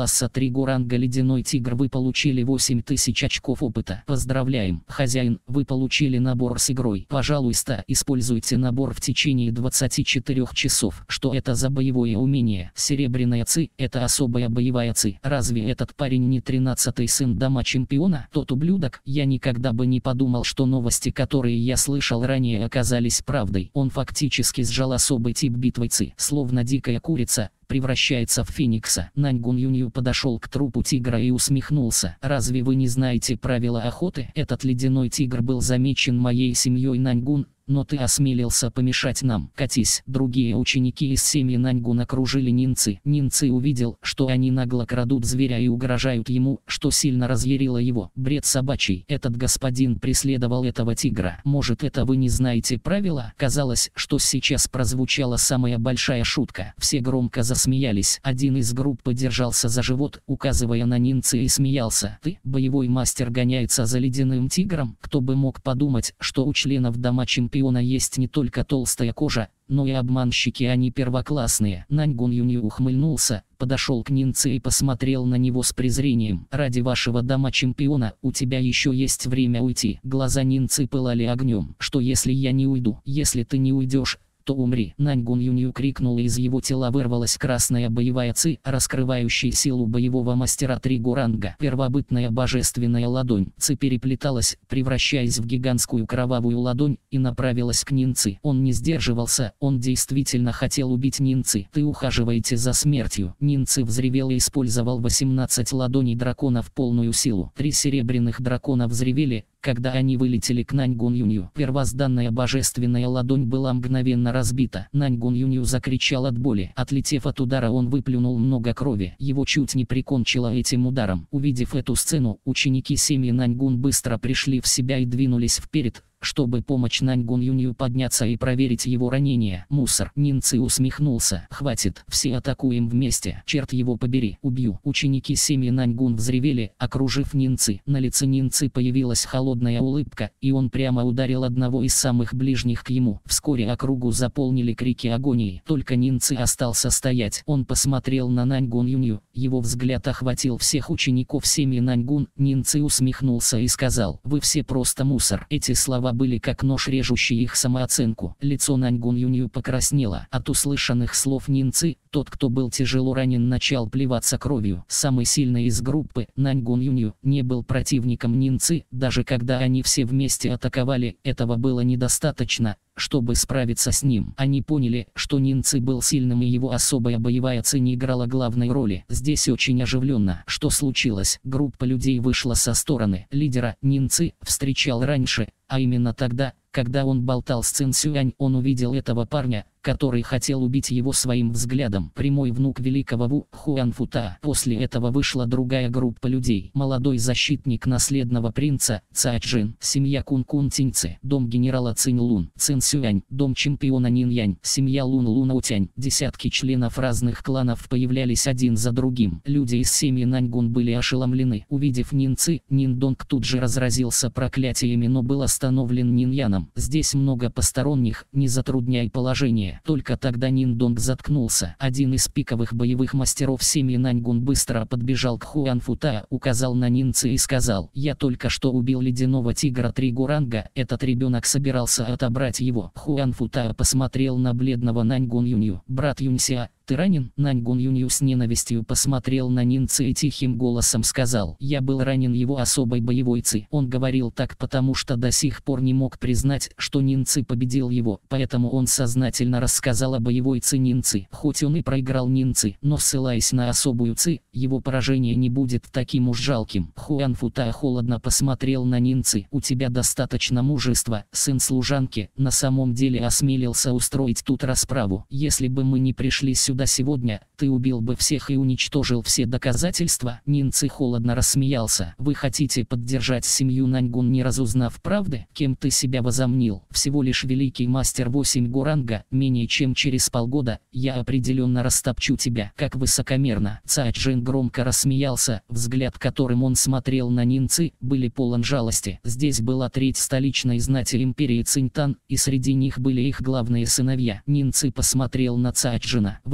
класса 3 ранга Ледяной Тигр, вы получили 8000 очков опыта. Поздравляем, хозяин, вы получили набор с игрой. Пожалуйста, используйте набор в течение 24 часов. Что это за боевое умение? Серебряная ци, это особая боевая ци. Разве этот парень не 13-й сын дома чемпиона? Тот ублюдок, я никогда бы не подумал, что новости, которые я слышал ранее, оказались правдой. Он фактически сжал особый тип битвы ци, словно дикая курица превращается в феникса. Наньгун Юнью подошел к трупу тигра и усмехнулся. Разве вы не знаете правила охоты? Этот ледяной тигр был замечен моей семьей, Наньгун, но ты осмелился помешать нам. Катись. Другие ученики из семьи Наньгун окружили Нинцы. Нинцы увидел, что они нагло крадут зверя и угрожают ему, что сильно разъярило его. Бред собачий. Этот господин преследовал этого тигра. Может, это вы не знаете правила? Казалось, что сейчас прозвучала самая большая шутка. Все громко засмеялись. Один из группы держался за живот, указывая на Нинцы, и смеялся. Ты, боевой мастер, гоняется за ледяным тигром? Кто бы мог подумать, что у членов дома чемпиона есть не только толстая кожа, но и обманщики, они первоклассные. Наньгун Юнью ухмыльнулся, подошел к Нинце и посмотрел на него с презрением. Ради вашего дома чемпиона у тебя еще есть время уйти. Глаза Нинцы пылали огнем. Что если я не уйду? Если ты не уйдешь, то умри. Наньгун Юнью крикнул, и из его тела вырвалась красная боевая ци, раскрывающая силу боевого мастера 3 ранга. Первобытная божественная ладонь. Ци переплеталась, превращаясь в гигантскую кровавую ладонь, и направилась к Нинцы. Он не сдерживался, он действительно хотел убить Нинцы. Ты ухаживаете за смертью. Нинцы взревел и использовал 18 ладоней дракона в полную силу. 3 серебряных дракона взревели, когда они вылетели к Наньгун Юнью. Первозданная божественная ладонь была мгновенно разбита. Наньгун Юнью закричал от боли. Отлетев от удара, он выплюнул много крови. Его чуть не прикончило этим ударом. Увидев эту сцену, ученики семьи Наньгун быстро пришли в себя и двинулись вперед, чтобы помочь Наньгун Юнью подняться и проверить его ранение. Мусор. Нинцы усмехнулся. Хватит, все атакуем вместе. Черт его побери, убью. Ученики семьи Наньгун взревели, окружив Нинцы. На лице Нинцы появилась холодная улыбка, и он прямо ударил одного из самых ближних к ему. Вскоре округу заполнили крики агонии. Только Нинцы остался стоять. Он посмотрел на Наньгун Юнью. Его взгляд охватил всех учеников семьи Наньгун. Нинцы усмехнулся и сказал: вы все просто мусор. Эти слова были как нож, режущий их самооценку. Лицо Наньгун Юнью покраснело. От услышанных слов Нинцы, тот, кто был тяжело ранен, начал плеваться кровью. Самый сильный из группы, Наньгун Юнью, не был противником Нинцы. Даже когда они все вместе атаковали, этого было недостаточно, чтобы справиться с ним. Они поняли, что Нинцы был сильным, и его особая боевая ци не играла главной роли. Здесь очень оживленно. Что случилось? Группа людей вышла со стороны. Лидера Нинцы встречал раньше, а именно тогда, когда он болтал с Цин Сюань. Он увидел этого парня, который хотел убить его своим взглядом. Прямой внук великого Ву Хуанфута. После этого вышла другая группа людей. Молодой защитник наследного принца Цаджин, семья Кун Тиньцы, дом генерала Цинь Лун, Цин Сюань, дом чемпиона Нин Янь, семья Лун Лунаутянь. Десятки членов разных кланов появлялись один за другим. Люди из семьи Наньгун были ошеломлены. Увидев Нинцы, Нин Донг тут же разразился проклятиями, но был остановлен Нин Яном. Здесь много посторонних, не затрудняй положение. Только тогда Нин Донг заткнулся. Один из пиковых боевых мастеров семьи Наньгун быстро подбежал к Хуанфута, указал на Нинцы и сказал: я только что убил ледяного тигра 3 ранга, этот ребенок собирался отобрать его. Хуанфута посмотрел на бледного Наньгун Юнью. Брат Юнься, ты ранен? Наньгун Юнью с ненавистью посмотрел на Нинцы и тихим голосом сказал: я был ранен его особой боевой ци. Он говорил так, потому что до сих пор не мог признать, что Нинцы победил его, поэтому он сознательно рассказал о боевой ци Нинцы. Хоть он и проиграл Нинцы, но ссылаясь на особую ци, его поражение не будет таким уж жалким. Хуанфута холодно посмотрел на Нинцы. У тебя достаточно мужества, сын служанки, на самом деле осмелился устроить тут расправу. Если бы мы не пришли сюда сегодня, ты убил бы всех и уничтожил все доказательства. Нинцы холодно рассмеялся. Вы хотите поддержать семью Наньгун, не разузнав правды? Кем ты себя возомнил? Всего лишь великий мастер 8 ранга. Менее чем через полгода я определенно растопчу тебя. Как высокомерно. Цаджин громко рассмеялся. Взгляд, которым он смотрел на Нинцы, были полон жалости. Здесь была треть столичной знати империи Циньтан, и среди них были их главные сыновья. Нинцы посмотрел на Цаджина. Вы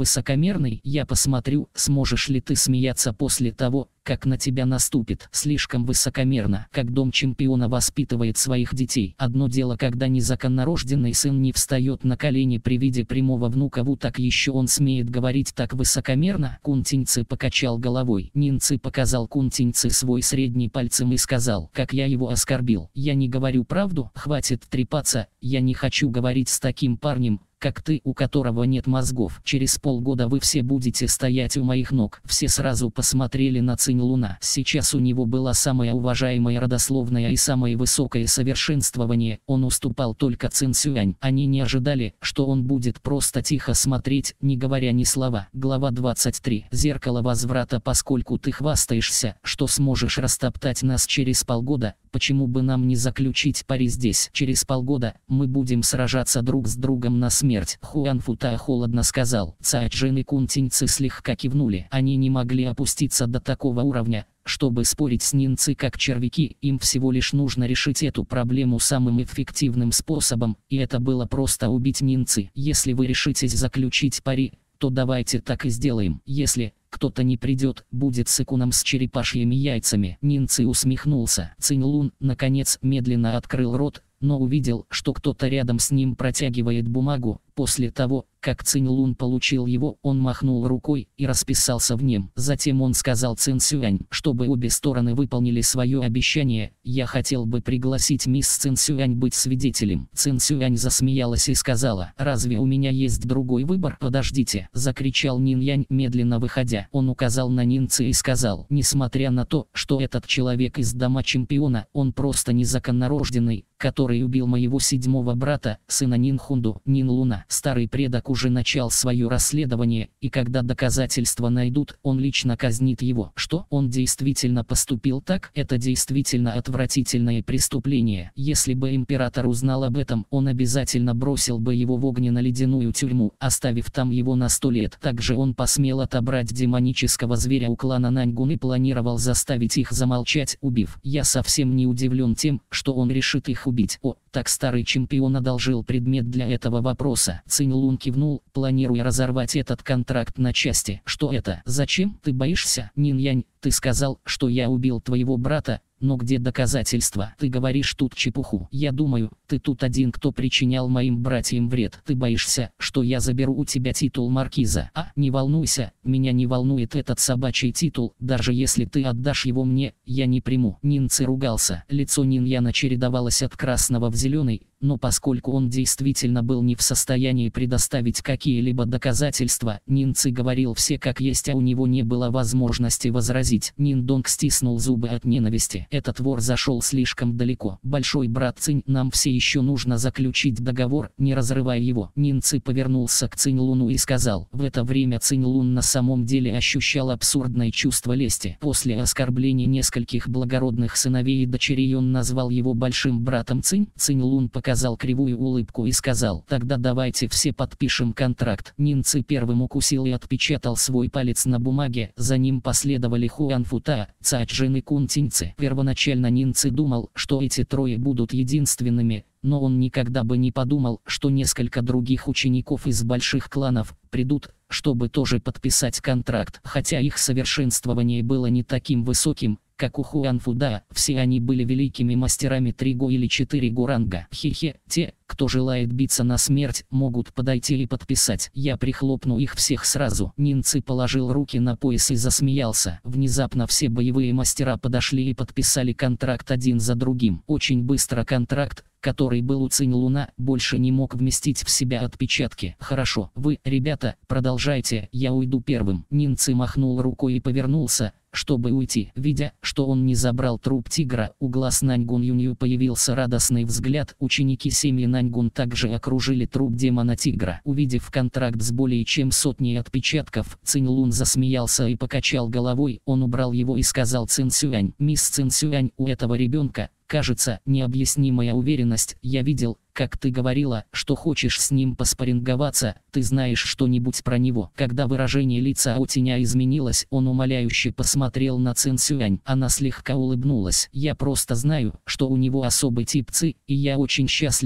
высокомерный? Я посмотрю, сможешь ли ты смеяться после того, как на тебя наступит. Слишком высокомерно, как дом чемпиона воспитывает своих детей. Одно дело, когда незаконнорожденный сын не встает на колени при виде прямого внука Ву, так еще он смеет говорить так высокомерно. Кун Тиньцы покачал головой. Нинцы показал Кун Тиньцы свой средний пальцем и сказал: как я его оскорбил. Я не говорю правду, хватит трепаться, я не хочу говорить с таким парнем, как ты, у которого нет мозгов. Через полгода вы все будете стоять у моих ног. Все сразу посмотрели на Цинь Луна. Сейчас у него была самая уважаемая родословная и самое высокое совершенствование. Он уступал только Цин Сюань. Они не ожидали, что он будет просто тихо смотреть, не говоря ни слова. Глава 23. Зеркало возврата. Поскольку ты хвастаешься, что сможешь растоптать нас через полгода, почему бы нам не заключить пари здесь? Через полгода мы будем сражаться друг с другом на смерть. Хуан Фута холодно сказал. Цай Чжэн и Кун Тиньцы слегка кивнули. Они не могли опуститься до такого уровня, чтобы спорить с Нинцы как червяки. Им всего лишь нужно решить эту проблему самым эффективным способом, и это было просто убить Нинцы. Если вы решитесь заключить пари, то давайте так и сделаем. Если кто-то не придет, будет сыкуном с черепашьими яйцами. Нинцы усмехнулся. Цинь Лун, наконец, медленно открыл рот, но увидел, что кто-то рядом с ним протягивает бумагу. После того, как Цинь Лун получил его, он махнул рукой и расписался в нем. Затем он сказал Цин Сюань: чтобы обе стороны выполнили свое обещание, я хотел бы пригласить мисс Цин Сюань быть свидетелем. Цин Сюань засмеялась и сказала: разве у меня есть другой выбор? Подождите, закричал Нин Янь, медленно выходя. Он указал на Нинцы и сказал: несмотря на то, что этот человек из дома чемпиона, он просто незаконнорожденный, который убил моего 7-го брата, сына Нинхунду, Нин Луна. Старый предок уже начал свое расследование, и когда доказательства найдут, он лично казнит его. Что? Он действительно поступил так? Это действительно отвратительное преступление. Если бы император узнал об этом, он обязательно бросил бы его в огненно-ледяную тюрьму, оставив там его на 100 лет. Также он посмел отобрать демонического зверя у клана Наньгун и планировал заставить их замолчать, убив. Я совсем не удивлен тем, что он решит их убить. О, так старый чемпион одолжил предмет для этого вопроса. Цинь Лун кивнул, планируя разорвать этот контракт на части. Что это? Зачем? Ты боишься? Нин Янь, ты сказал, что я убил твоего брата, но где доказательства? Ты говоришь тут чепуху. Я думаю, ты тут один, кто причинял моим братьям вред. Ты боишься, что я заберу у тебя титул маркиза? А, не волнуйся, меня не волнует этот собачий титул. Даже если ты отдашь его мне, я не приму. Нинцы ругался. Лицо Нин Яна чередовалось от красного в зеленый, но поскольку он действительно был не в состоянии предоставить какие-либо доказательства, Нинцы говорил все как есть, а у него не было возможности возразить. Нин Донг стиснул зубы от ненависти. Этот вор зашел слишком далеко. Большой брат Цинь, нам все еще нужно заключить договор, не разрывая его. Нинцы повернулся к Цинь Луну и сказал. В это время Цинь Лун на самом деле ощущал абсурдное чувство лести. После оскорбления нескольких благородных сыновей и дочерей он назвал его большим братом Цинь. Цинь Лун показал кривую улыбку и сказал: тогда давайте все подпишем контракт. Нинцы первым укусил и отпечатал свой палец на бумаге, за ним последовали Хуан Фута, Цай Чжэн и Кун Тиньцы. Первоначально Нинцы думал, что эти трое будут единственными, но он никогда бы не подумал, что несколько других учеников из больших кланов придут, чтобы тоже подписать контракт. Хотя их совершенствование было не таким высоким, как у Хуан Фуда, все они были великими мастерами 3 го или 4 го ранга. Хе-хе, те, кто желает биться на смерть, могут подойти и подписать. Я прихлопну их всех сразу. Нинцы положил руки на пояс и засмеялся. Внезапно все боевые мастера подошли и подписали контракт один за другим. Очень быстро контракт, который был у Цинь Луна, больше не мог вместить в себя отпечатки. Хорошо, вы, ребята, продолжайте, я уйду первым. Нинцы махнул рукой и повернулся, чтобы уйти. Видя, что он не забрал труп тигра, у глаз Наньгун Юнью появился радостный взгляд. Ученики семьи Наньгун также окружили труп демона-тигра. Увидев контракт с более чем сотней отпечатков, Цинь Лун засмеялся и покачал головой. Он убрал его и сказал Цин Сюань: мисс Цин Сюань, у этого ребенка, кажется, необъяснимая уверенность. Я видел, как ты говорила, что хочешь с ним поспарринговаться. Ты знаешь что-нибудь про него? Когда выражение лица Аотиня изменилось, он умоляюще посмотрел на Цин Сюань. Она слегка улыбнулась. Я просто знаю, что у него особый тип ци, и я очень счастлива,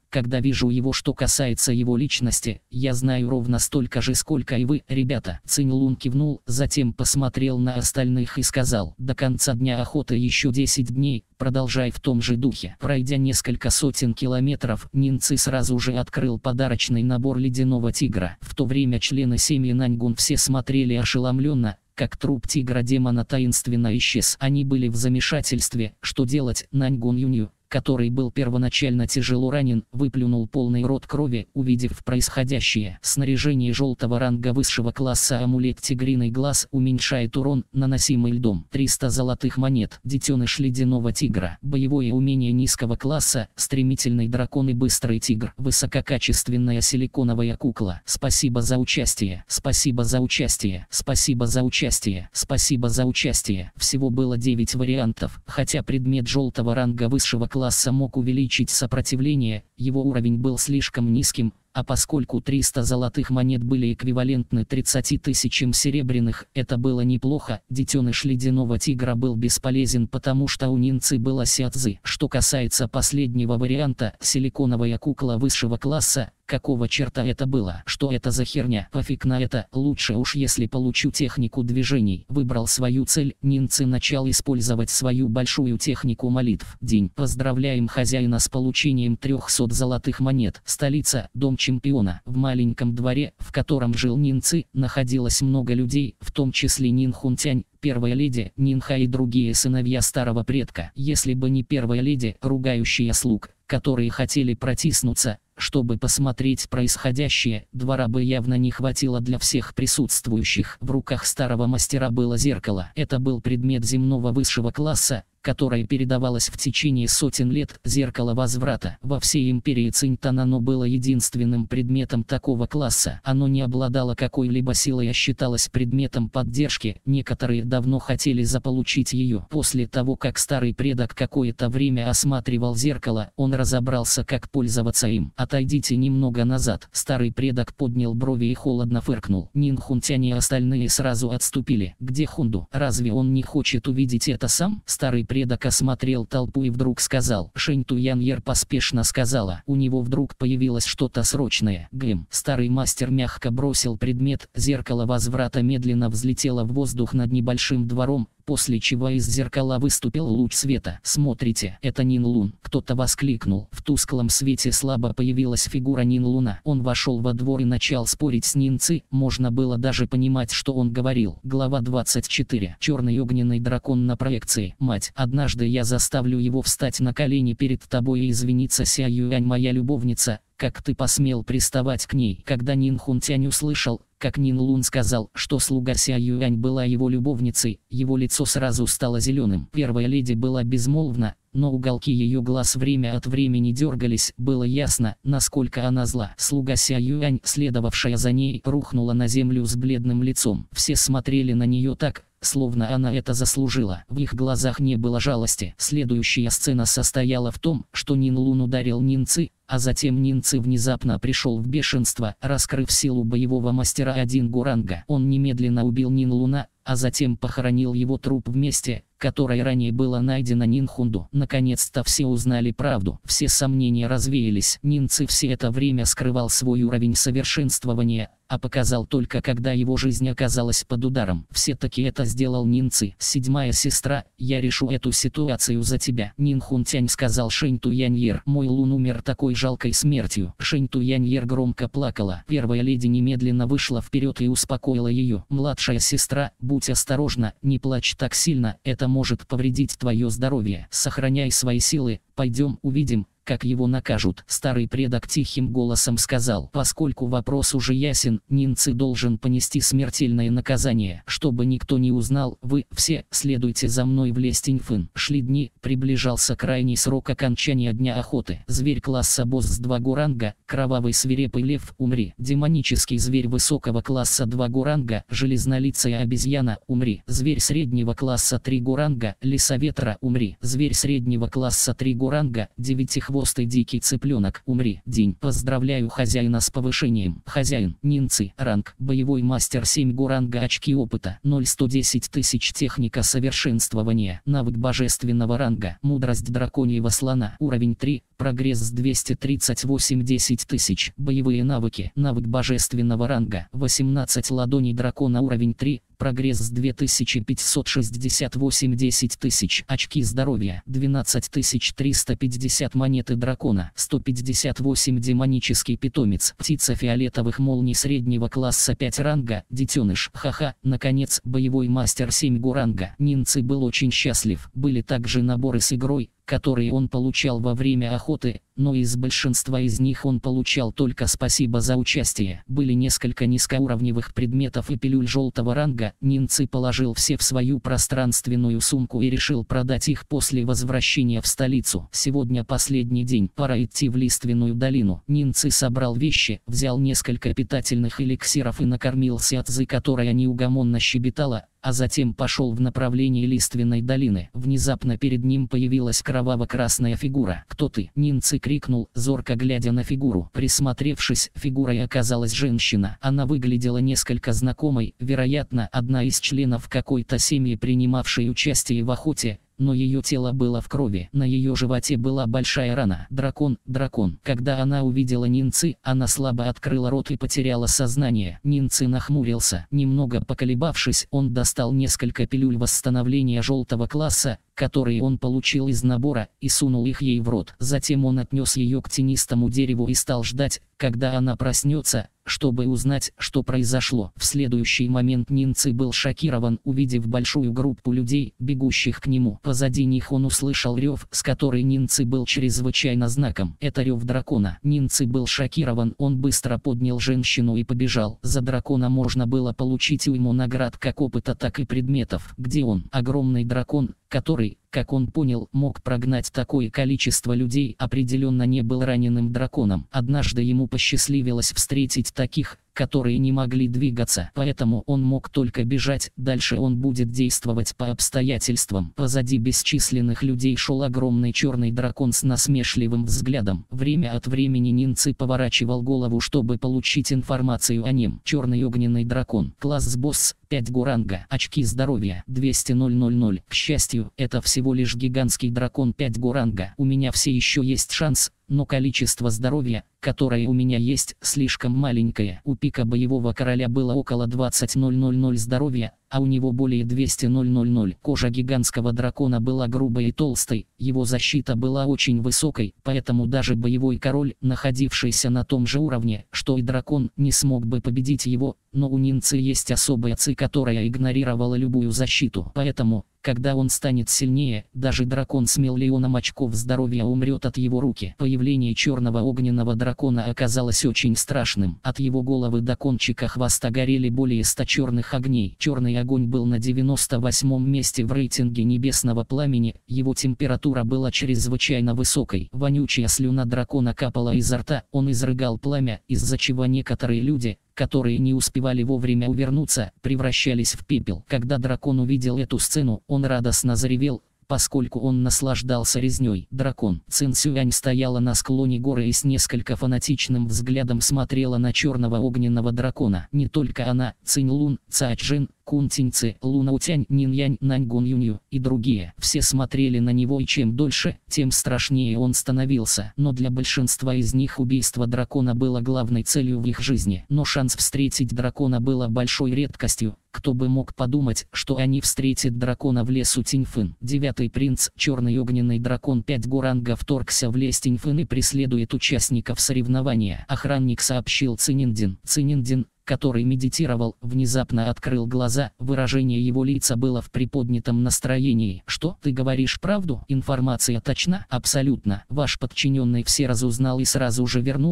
когда вижу его. Что касается его личности, я знаю ровно столько же, сколько и вы, ребята. Цинь Лун кивнул, затем посмотрел на остальных и сказал: до конца дня охоты еще 10 дней, продолжай в том же духе. Пройдя несколько сотен километров, Нин Ци сразу же открыл подарочный набор ледяного тигра. В то время члены семьи Наньгун все смотрели ошеломленно, как труп тигра-демона таинственно исчез. Они были в замешательстве, что делать. Наньгун Юнью, который был первоначально тяжело ранен, выплюнул полный рот крови, увидев происходящее. Снаряжение желтого ранга высшего класса амулет «Тигриный глаз» уменьшает урон, наносимый льдом. 300 золотых монет. Детеныш ледяного тигра. Боевое умение низкого класса, стремительный дракон и быстрый тигр. Высококачественная силиконовая кукла. Спасибо за участие. Спасибо за участие. Спасибо за участие. Спасибо за участие. Всего было 9 вариантов. Хотя предмет желтого ранга высшего класса мог увеличить сопротивление, его уровень был слишком низким, а поскольку 300 золотых монет были эквивалентны 30 тысячам серебряных, это было неплохо. Детеныш ледяного тигра был бесполезен, потому что у Нин Ци была сядзы. Что касается последнего варианта, силиконовая кукла высшего класса, какого черта это было? Что это за херня? Пофиг на это, лучше уж если получу технику движений. Выбрал свою цель, Нин Ци начал использовать свою большую технику молитв. День. Поздравляем хозяина с получением 300 золотых монет. Столица, дом чемпиона. В маленьком дворе, в котором жил Нин Ци, находилось много людей, в том числе Нин Хунтянь, первая леди, Нинха и другие сыновья старого предка. Если бы не первая леди, ругающая слуг, которые хотели протиснуться, чтобы посмотреть происходящее, двора бы явно не хватило для всех присутствующих. В руках старого мастера было зеркало. Это был предмет земного высшего класса, которое передавалось в течение сотен лет. Зеркало возврата. Во всей империи Циньтан оно было единственным предметом такого класса. Оно не обладало какой-либо силой, а считалось предметом поддержки. Некоторые давно хотели заполучить ее. После того, как старый предок какое-то время осматривал зеркало, он разобрался, как пользоваться им. «Отойдите немного назад». Старый предок поднял брови и холодно фыркнул. Нин Хунтянь и остальные сразу отступили. «Где Хунду? Разве он не хочет увидеть это сам?» Старый предок осмотрел толпу и вдруг сказал. Шэнь Туяньер поспешно сказала. У него вдруг появилось что-то срочное. Гэм. Старый мастер мягко бросил предмет. Зеркало возврата медленно взлетело в воздух над небольшим двором, после чего из зеркала выступил луч света. «Смотрите, это Нин Лун!» Кто-то воскликнул. В тусклом свете слабо появилась фигура Нин Луна. Он вошел во двор и начал спорить с Нин Ци. Можно было даже понимать, что он говорил. Глава 24. Черный огненный дракон на проекции. «Мать, однажды я заставлю его встать на колени перед тобой и извиниться. Ся Юань, моя любовница, как ты посмел приставать к ней?» Когда Нин Хунтянь услышал, как Нин Лун сказал, что слуга Ся Юань была его любовницей, его лицо сразу стало зеленым. Первая леди была безмолвна, но уголки ее глаз время от времени дергались. Было ясно, насколько она зла. Слуга Ся Юань, следовавшая за ней, рухнула на землю с бледным лицом. Все смотрели на нее так, словно она это заслужила. В их глазах не было жалости. Следующая сцена состояла в том, что Нин Лун ударил Нин Ци, а затем Нин Ци внезапно пришел в бешенство, раскрыв силу боевого мастера 1 ранга. Он немедленно убил Нин Луна, а затем похоронил его труп в месте, которое ранее было найдено Нин Хунду. Наконец-то все узнали правду. Все сомнения развеялись. Нин Ци все это время скрывал свой уровень совершенствования, а показал только когда его жизнь оказалась под ударом. Все-таки это сделал Нин Ци. «Седьмая сестра, я решу эту ситуацию за тебя», Нин Хунтянь сказал Шэнь Туяньер. «Мой Лун умер такой жалкой смертью». Шэнь Туяньер громко плакала. Первая леди немедленно вышла вперед и успокоила ее. «Младшая сестра, будь осторожна, не плачь так сильно, это может повредить твое здоровье. Сохраняй свои силы, пойдем увидим, как его накажут». Старый предок тихим голосом сказал. Поскольку вопрос уже ясен, Нин Ци должен понести смертельное наказание. Чтобы никто не узнал, вы все следуйте за мной в Лестиньфэн. Шли дни, приближался крайний срок окончания дня охоты. Зверь класса босс с 2 ранга, кровавый свирепый лев, умри. Демонический зверь высокого класса 2 ранга, железнолицая обезьяна, умри. Зверь среднего класса 3 ранга, лиса ветра, умри. Зверь среднего класса 3 ранга, девятихвостый длиннохвостый дикий цыпленок, умри, день. Поздравляю хозяина с повышением. Хозяин, Нинцы, ранг, боевой мастер 7 ранга, очки опыта, 0,110 тысяч, техника совершенствования, навык божественного ранга, мудрость драконьего слона, уровень 3, прогресс с 238 10 тысяч, боевые навыки, навык божественного ранга, 18 ладоней дракона, уровень 3, прогресс с 2568 10 тысяч, очки здоровья, 12 350 монеты дракона, 158 демонический питомец, птица фиолетовых молний среднего класса 5 ранга, детеныш, ха-ха, наконец, боевой мастер 7 ранга. Нинцы был очень счастлив, были также наборы с игрой, которые он получал во время охоты, но из большинства из них он получал только спасибо за участие. Были несколько низкоуровневых предметов и пилюль желтого ранга. Нинцы положил все в свою пространственную сумку и решил продать их после возвращения в столицу. Сегодня последний день, пора идти в Лиственную долину. Нинцы собрал вещи, взял несколько питательных эликсиров и накормился от Цзы, которая неугомонно щебетала, а затем пошел в направлении Лиственной долины. Внезапно перед ним появилась кроваво-красная фигура. «Кто ты?» Нинцы крикнул, зорко глядя на фигуру. Присмотревшись, фигурой оказалась женщина. Она выглядела несколько знакомой, вероятно, одна из членов какой-то семьи, принимавшей участие в охоте, но ее тело было в крови. На ее животе была большая рана. Дракон, дракон. Когда она увидела Нинцы, она слабо открыла рот и потеряла сознание. Нинцы нахмурился. Немного поколебавшись, он достал несколько пилюль восстановления желтого класса, которые он получил из набора, и сунул их ей в рот. Затем он отнес ее к тенистому дереву и стал ждать, когда она проснется, чтобы узнать, что произошло. В следующий момент Нинцы был шокирован, увидев большую группу людей, бегущих к нему. Позади них он услышал рев, с которой Нинцы был чрезвычайно знаком. Это рев дракона. Нинцы был шокирован, он быстро поднял женщину и побежал. За дракона можно было получить уйму наград, как опыта, так и предметов. Где он? Огромный дракон, который, как он понял, мог прогнать такое количество людей, определенно не был раненым драконом. Однажды ему посчастливилось встретить таких, которые не могли двигаться, поэтому он мог только бежать. Дальше он будет действовать по обстоятельствам. Позади бесчисленных людей шел огромный черный дракон с насмешливым взглядом. Время от времени Нинцы поворачивал голову, чтобы получить информацию о нем. Черный огненный дракон, класс босс, 5 ранга, очки здоровья, 200 000. К счастью, это всего лишь гигантский дракон 5 ранга. У меня все еще есть шанс, но количество здоровья, которое у меня есть, слишком маленькое. У пика боевого короля было около 20 000 здоровья, а у него более 200 000. Кожа гигантского дракона была грубой и толстой, его защита была очень высокой, поэтому даже боевой король, находившийся на том же уровне, что и дракон, не смог бы победить его, но у Нинцы есть особая Ци, которая игнорировала любую защиту. Поэтому, когда он станет сильнее, даже дракон с миллионом очков здоровья умрет от его руки. Появление черного огненного дракона оказалось очень страшным. От его головы до кончика хвоста горели более 100 черных огней. Черный огонь был на 98-м месте в рейтинге небесного пламени, его температура была чрезвычайно высокой. Вонючая слюна дракона капала изо рта, он изрыгал пламя, из-за чего некоторые люди, которые не успевали вовремя увернуться, превращались в пепел. Когда дракон увидел эту сцену, он радостно заревел, поскольку он наслаждался резней. Дракон Цин Сюань стояла на склоне горы и с несколько фанатичным взглядом смотрела на черного огненного дракона. Не только она, Цинь Лун, Ца Джин, Кун Тиньцы, Луна Утянь, Нин Янь, Нань Гун Юнью и другие. Все смотрели на него, и чем дольше, тем страшнее он становился. Но для большинства из них убийство дракона было главной целью в их жизни. Но шанс встретить дракона было большой редкостью. Кто бы мог подумать, что они встретят дракона в лесу Тиньфын. 9-й принц, черный огненный дракон 5 ранга, вторгся в лес Тиньфын и преследует участников соревнования. Охранник сообщил Цинниндин. Цинниндин, который медитировал, внезапно открыл глаза, выражение его лица было в приподнятом настроении. «Что, ты говоришь правду? Информация точна?» «Абсолютно. Ваш подчиненный все разузнал и сразу же вернулся,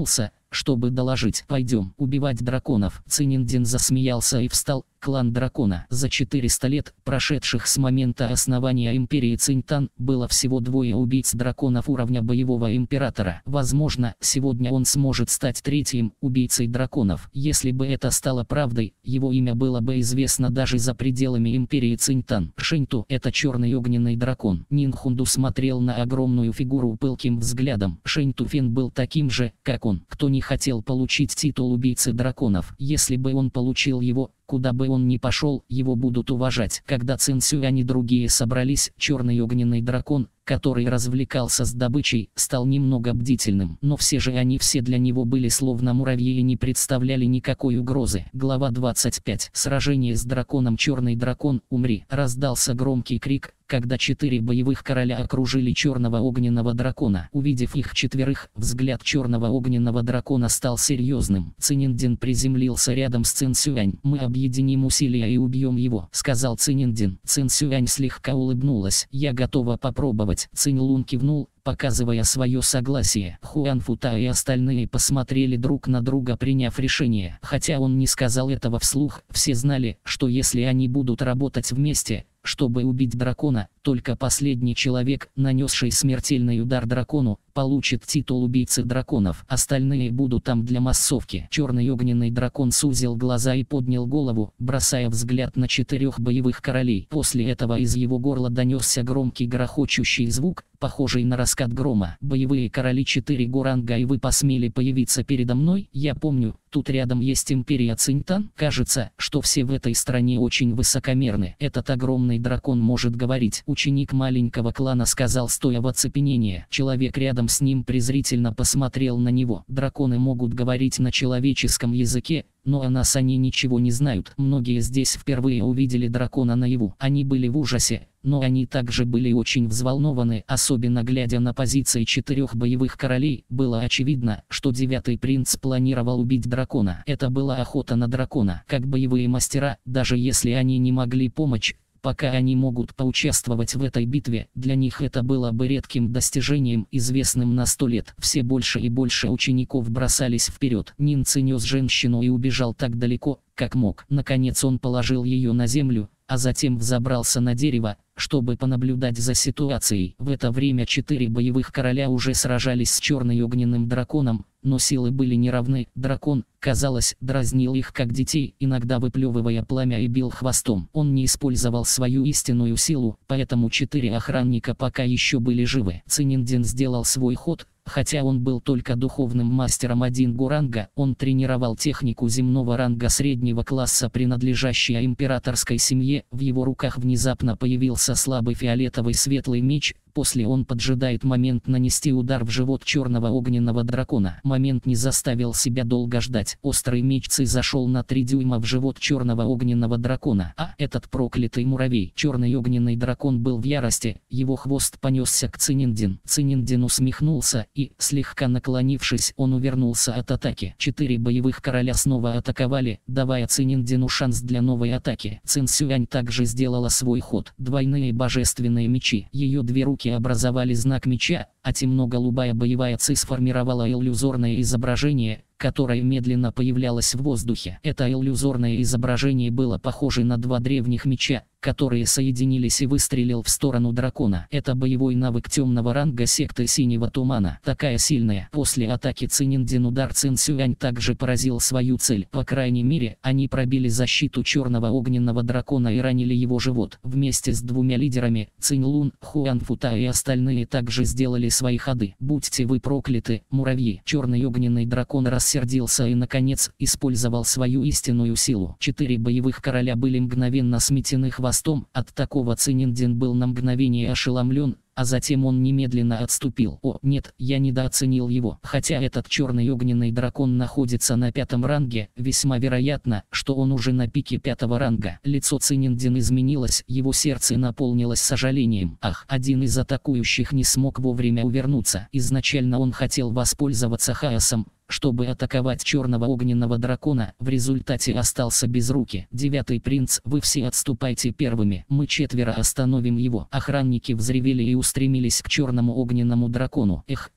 чтобы доложить. Пойдем убивать драконов. Цинниндин засмеялся и встал. Клан дракона. За 400 лет, прошедших с момента основания империи Цинтан, было всего 2 убийц драконов уровня боевого императора. Возможно, сегодня он сможет стать 3-м убийцей драконов. Если бы это стало правдой, его имя было бы известно даже за пределами империи Цинтан. Шэньту – это черный огненный дракон. Нинхунду смотрел на огромную фигуру пылким взглядом. Шэньту Фен был таким же, как он. Кто не хотел получить титул убийцы драконов? Если бы он получил его, куда бы он ни пошел, его будут уважать. Когда Цин Сюань и другие собрались, черный огненный дракон, который развлекался с добычей, стал немного бдительным. Но все же они все для него были словно муравьи и не представляли никакой угрозы. Глава 25. Сражение с драконом. Черный дракон, умри! Раздался громкий крик, когда 4 боевых короля окружили черного огненного дракона. Увидев их 4, взгляд черного огненного дракона стал серьезным. Цинниндин приземлился рядом с Цин Сюань. «Мы объединим усилия и убьем его», — сказал Цинниндин. Цин Сюань слегка улыбнулась. «Я готова попробовать». Цинь Лун кивнул, показывая свое согласие. Хуан Фута и остальные посмотрели друг на друга, приняв решение. Хотя он не сказал этого вслух, все знали, что если они будут работать вместе, чтобы убить дракона, только последний человек, нанесший смертельный удар дракону, получит титул убийцы драконов. Остальные будут там для массовки. Черный огненный дракон сузил глаза и поднял голову, бросая взгляд на 4 боевых королей. После этого из его горла донесся громкий грохочущий звук, похожий на раскат грома. «Боевые короли 4 Горанга, и вы посмели появиться передо мной? Я помню, тут рядом есть империя Цинтан. Кажется, что все в этой стране очень высокомерны. Этот огромный дракон может говорить». Ученик маленького клана сказал, стоя в оцепенении. Человек рядом с ним презрительно посмотрел на него. Драконы могут говорить на человеческом языке, но о нас они ничего не знают. Многие здесь впервые увидели дракона наяву. Они были в ужасе, но они также были очень взволнованы, особенно глядя на позиции 4 боевых королей. Было очевидно, что 9-й принц планировал убить дракона. Это была охота на дракона. Как боевые мастера, даже если они не могли помочь, пока они могут поучаствовать в этой битве, для них это было бы редким достижением, известным на 100 лет. Все больше и больше учеников бросались вперед. Нин Ци нес женщину и убежал так далеко, как мог. Наконец он положил ее на землю, а затем взобрался на дерево, чтобы понаблюдать за ситуацией. В это время 4 боевых короля уже сражались с черным огненным драконом, но силы были неравны. Дракон, казалось, дразнил их как детей, иногда выплевывая пламя и бил хвостом. Он не использовал свою истинную силу, поэтому 4 охранника пока еще были живы. Цинниндин сделал свой ход. Хотя он был только духовным мастером 1 Горанга, он тренировал технику земного ранга среднего класса, принадлежащей императорской семье. В его руках внезапно появился слабый фиолетовый светлый меч. После он поджидает момент нанести удар в живот черного огненного дракона. Момент не заставил себя долго ждать. Острый меч Ци зашел на 3 дюйма в живот черного огненного дракона. А этот проклятый муравей. Черный огненный дракон был в ярости, его хвост понесся к Цинниндин. Цинниндин усмехнулся и, слегка наклонившись, он увернулся от атаки. 4 боевых короля снова атаковали, давая Цинниндину шанс для новой атаки. Цин Сюань также сделала свой ход. Двойные божественные мечи. Ее 2 руки образовали знак меча, а темно-голубая боевая Ци сформировала иллюзорное изображение, которое медленно появлялось в воздухе. Это иллюзорное изображение было похоже на 2 древних меча, которые соединились, и выстрелил в сторону дракона. Это боевой навык темного ранга секты Синего Тумана. Такая сильная. После атаки Цинниндин удар Цин Сюань также поразил свою цель. По крайней мере, они пробили защиту черного огненного дракона и ранили его живот. Вместе с 2 лидерами, Цинь Лун, Хуан Фута и остальные также сделали свои ходы. Будьте вы прокляты, муравьи. Черный огненный дракон рассердился и, наконец, использовал свою истинную силу. 4 боевых короля были мгновенно сметены хвостом. От такого Цинниндин был на мгновение ошеломлен, а затем он немедленно отступил. О, нет, я недооценил его. Хотя этот черный огненный дракон находится на 5-м ранге, весьма вероятно, что он уже на пике 5-го ранга. Лицо Цинниндин изменилось, его сердце наполнилось сожалением. Ах, один из атакующих не смог вовремя увернуться. Изначально он хотел воспользоваться хаосом, чтобы атаковать черного огненного дракона, в результате остался без руки. 9-й принц, вы все отступайте первыми, мы 4 остановим его. Охранники взревели и устремились к черному огненному дракону. Эх,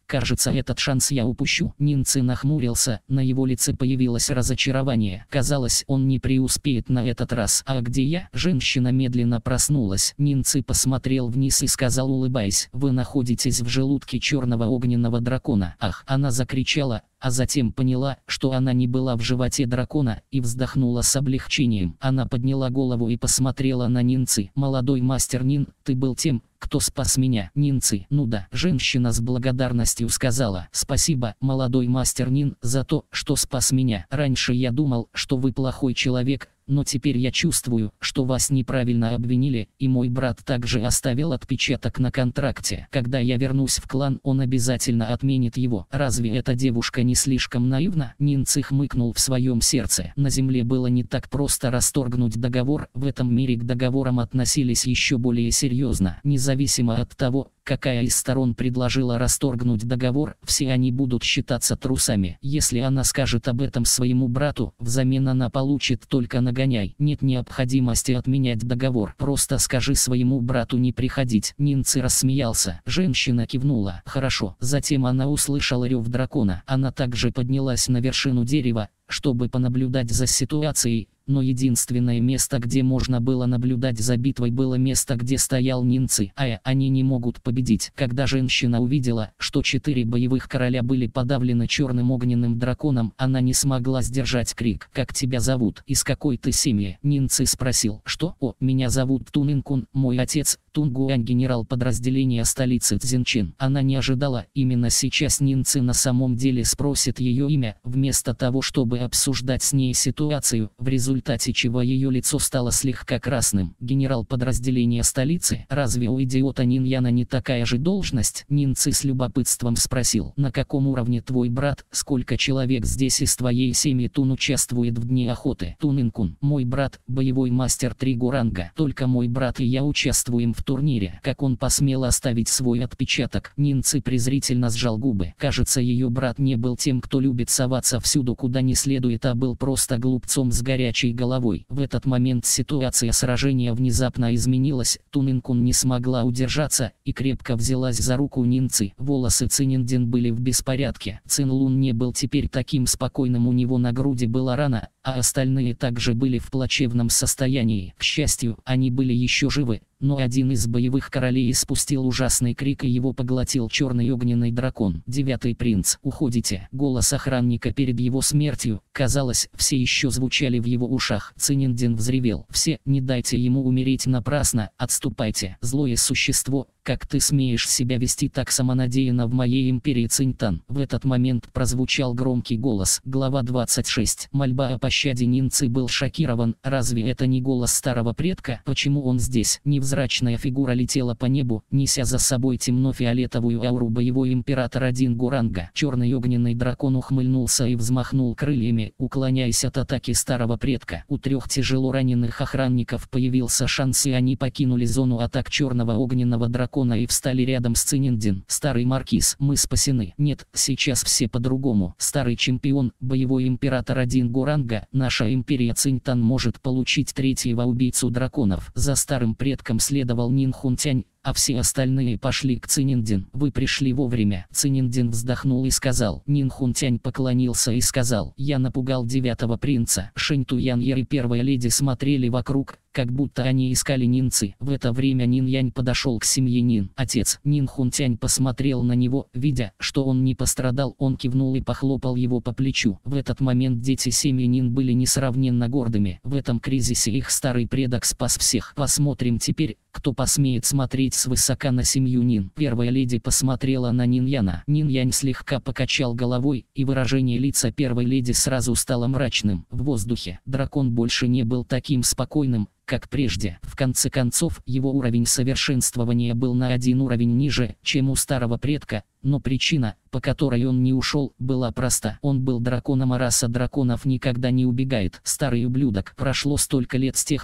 Кажется, этот шанс я упущу. Нинцы нахмурился, на его лице появилось разочарование. Казалось, он не преуспеет на этот раз. А где я? Женщина медленно проснулась. Нинцы посмотрел вниз и сказал, улыбаясь: вы находитесь в желудке черного огненного дракона. Ах! Она закричала, а затем поняла, что она не была в животе дракона, и вздохнула с облегчением. Она подняла голову и посмотрела на Нинцы. Молодой мастер Нин, ты был тем, кто спас меня. Нинцы: ну да. Женщина с благодарностью сказала: спасибо, молодой мастер Нин, за то, что спас меня. Раньше я думал, что вы плохой человек, но теперь я чувствую, что вас неправильно обвинили, и мой брат также оставил отпечаток на контракте. Когда я вернусь в клан, он обязательно отменит его. Разве эта девушка не слишком наивна? Нинцы хмыкнул в своем сердце. На земле было не так просто расторгнуть договор, в этом мире к договорам относились еще более серьезно. Независимо от того, какая из сторон предложила расторгнуть договор, все они будут считаться трусами. Если она скажет об этом своему брату, взамен она получит только нагоняй. Нет необходимости отменять договор. Просто скажи своему брату не приходить. Нинцы рассмеялся. Женщина кивнула. Хорошо. Затем она услышала рев дракона. Она также поднялась на вершину дерева, чтобы понаблюдать за ситуацией. Но единственное место, где можно было наблюдать за битвой, было место, где стоял Нинцы. Они не могут победить. Когда женщина увидела, что 4 боевых короля были подавлены черным огненным драконом, она не смогла сдержать крик. «Как тебя зовут? Из какой ты семьи?» Нинцы спросил. «Что? О, меня зовут Тун Инкун, мой отец Тун Гуань, генерал подразделения столицы Цзинчин». Она не ожидала, именно сейчас Нинцы на самом деле спросит ее имя, вместо того, чтобы обсуждать с ней ситуацию, в результате чего ее лицо стало слегка красным. Генерал подразделения столицы? Разве у идиота Ниньяна не такая же должность? Нинцы с любопытством спросил. На каком уровне твой брат? Сколько человек здесь из твоей семьи? Тун участвует в дне охоты. Тун Инкун: мой брат, боевой мастер 3 ранга. Только мой брат и я участвуем в турнире. Как он посмел оставить свой отпечаток? Нинцы презрительно сжал губы. Кажется, ее брат не был тем, кто любит соваться всюду, куда не следует, а был просто глупцом с горячей головой. В этот момент ситуация сражения внезапно изменилась. Тун Инкун не смогла удержаться и крепко взялась за руку Нинцы. Волосы Циньиндин были в беспорядке. Цин Лун не был теперь таким спокойным, у него на груди была рана, а остальные также были в плачевном состоянии. К счастью, они были еще живы. Но один из боевых королей испустил ужасный крик, и его поглотил черный огненный дракон. 9-й принц: уходите. Голос охранника перед его смертью, казалось, все еще звучали в его ушах. Циньиндин взревел: все, не дайте ему умереть напрасно, отступайте. Злое существо, как ты смеешь себя вести так самонадеянно в моей империи, Циньтан? В этот момент прозвучал громкий голос. Глава 26. Мольба о пощаде. Нинцы был шокирован. Разве это не голос старого предка? Почему он здесь? Невзрачная фигура летела по небу, неся за собой темно-фиолетовую ауру. Боевой император 1 ранга. Черный огненный дракон ухмыльнулся и взмахнул крыльями, уклоняясь от атаки старого предка. У 3 тяжело раненых охранников появился шанс, и они покинули зону атак черного огненного дракона и встали рядом с Циньиндин. Старый маркиз: мы спасены. Нет, сейчас все по-другому. Старый чемпион, боевой император 1 ранга, наша империя Циньтан может получить 3-го убийцу драконов. За старым предком следовал Нин Хунтянь, а все остальные пошли к Циньиндин. Вы пришли вовремя. Циньиндин вздохнул и сказал. Нин Хунтянь поклонился и сказал: я напугал 9-го принца. Шэнь Туяньер и первая леди смотрели вокруг, как будто они искали Нинцы. В это время Нин Янь подошел к семье Нин. Отец. Нин Хунтянь посмотрел на него, видя, что он не пострадал, он кивнул и похлопал его по плечу. В этот момент дети семьи Нин были несравненно гордыми. В этом кризисе их старый предок спас всех. Посмотрим теперь, кто посмеет смотреть свысока на семью Нин. Первая леди посмотрела на Нин Яна. Нин Янь слегка покачал головой, и выражение лица первой леди сразу стало мрачным. В воздухе дракон больше не был таким спокойным, как прежде. В конце концов, его уровень совершенствования был на 1 уровень ниже, чем у старого предка, но причина, по которой он не ушел, была проста. Он был драконом, а раса драконов никогда не убегает. Старый ублюдок. Прошло столько лет с тех пор,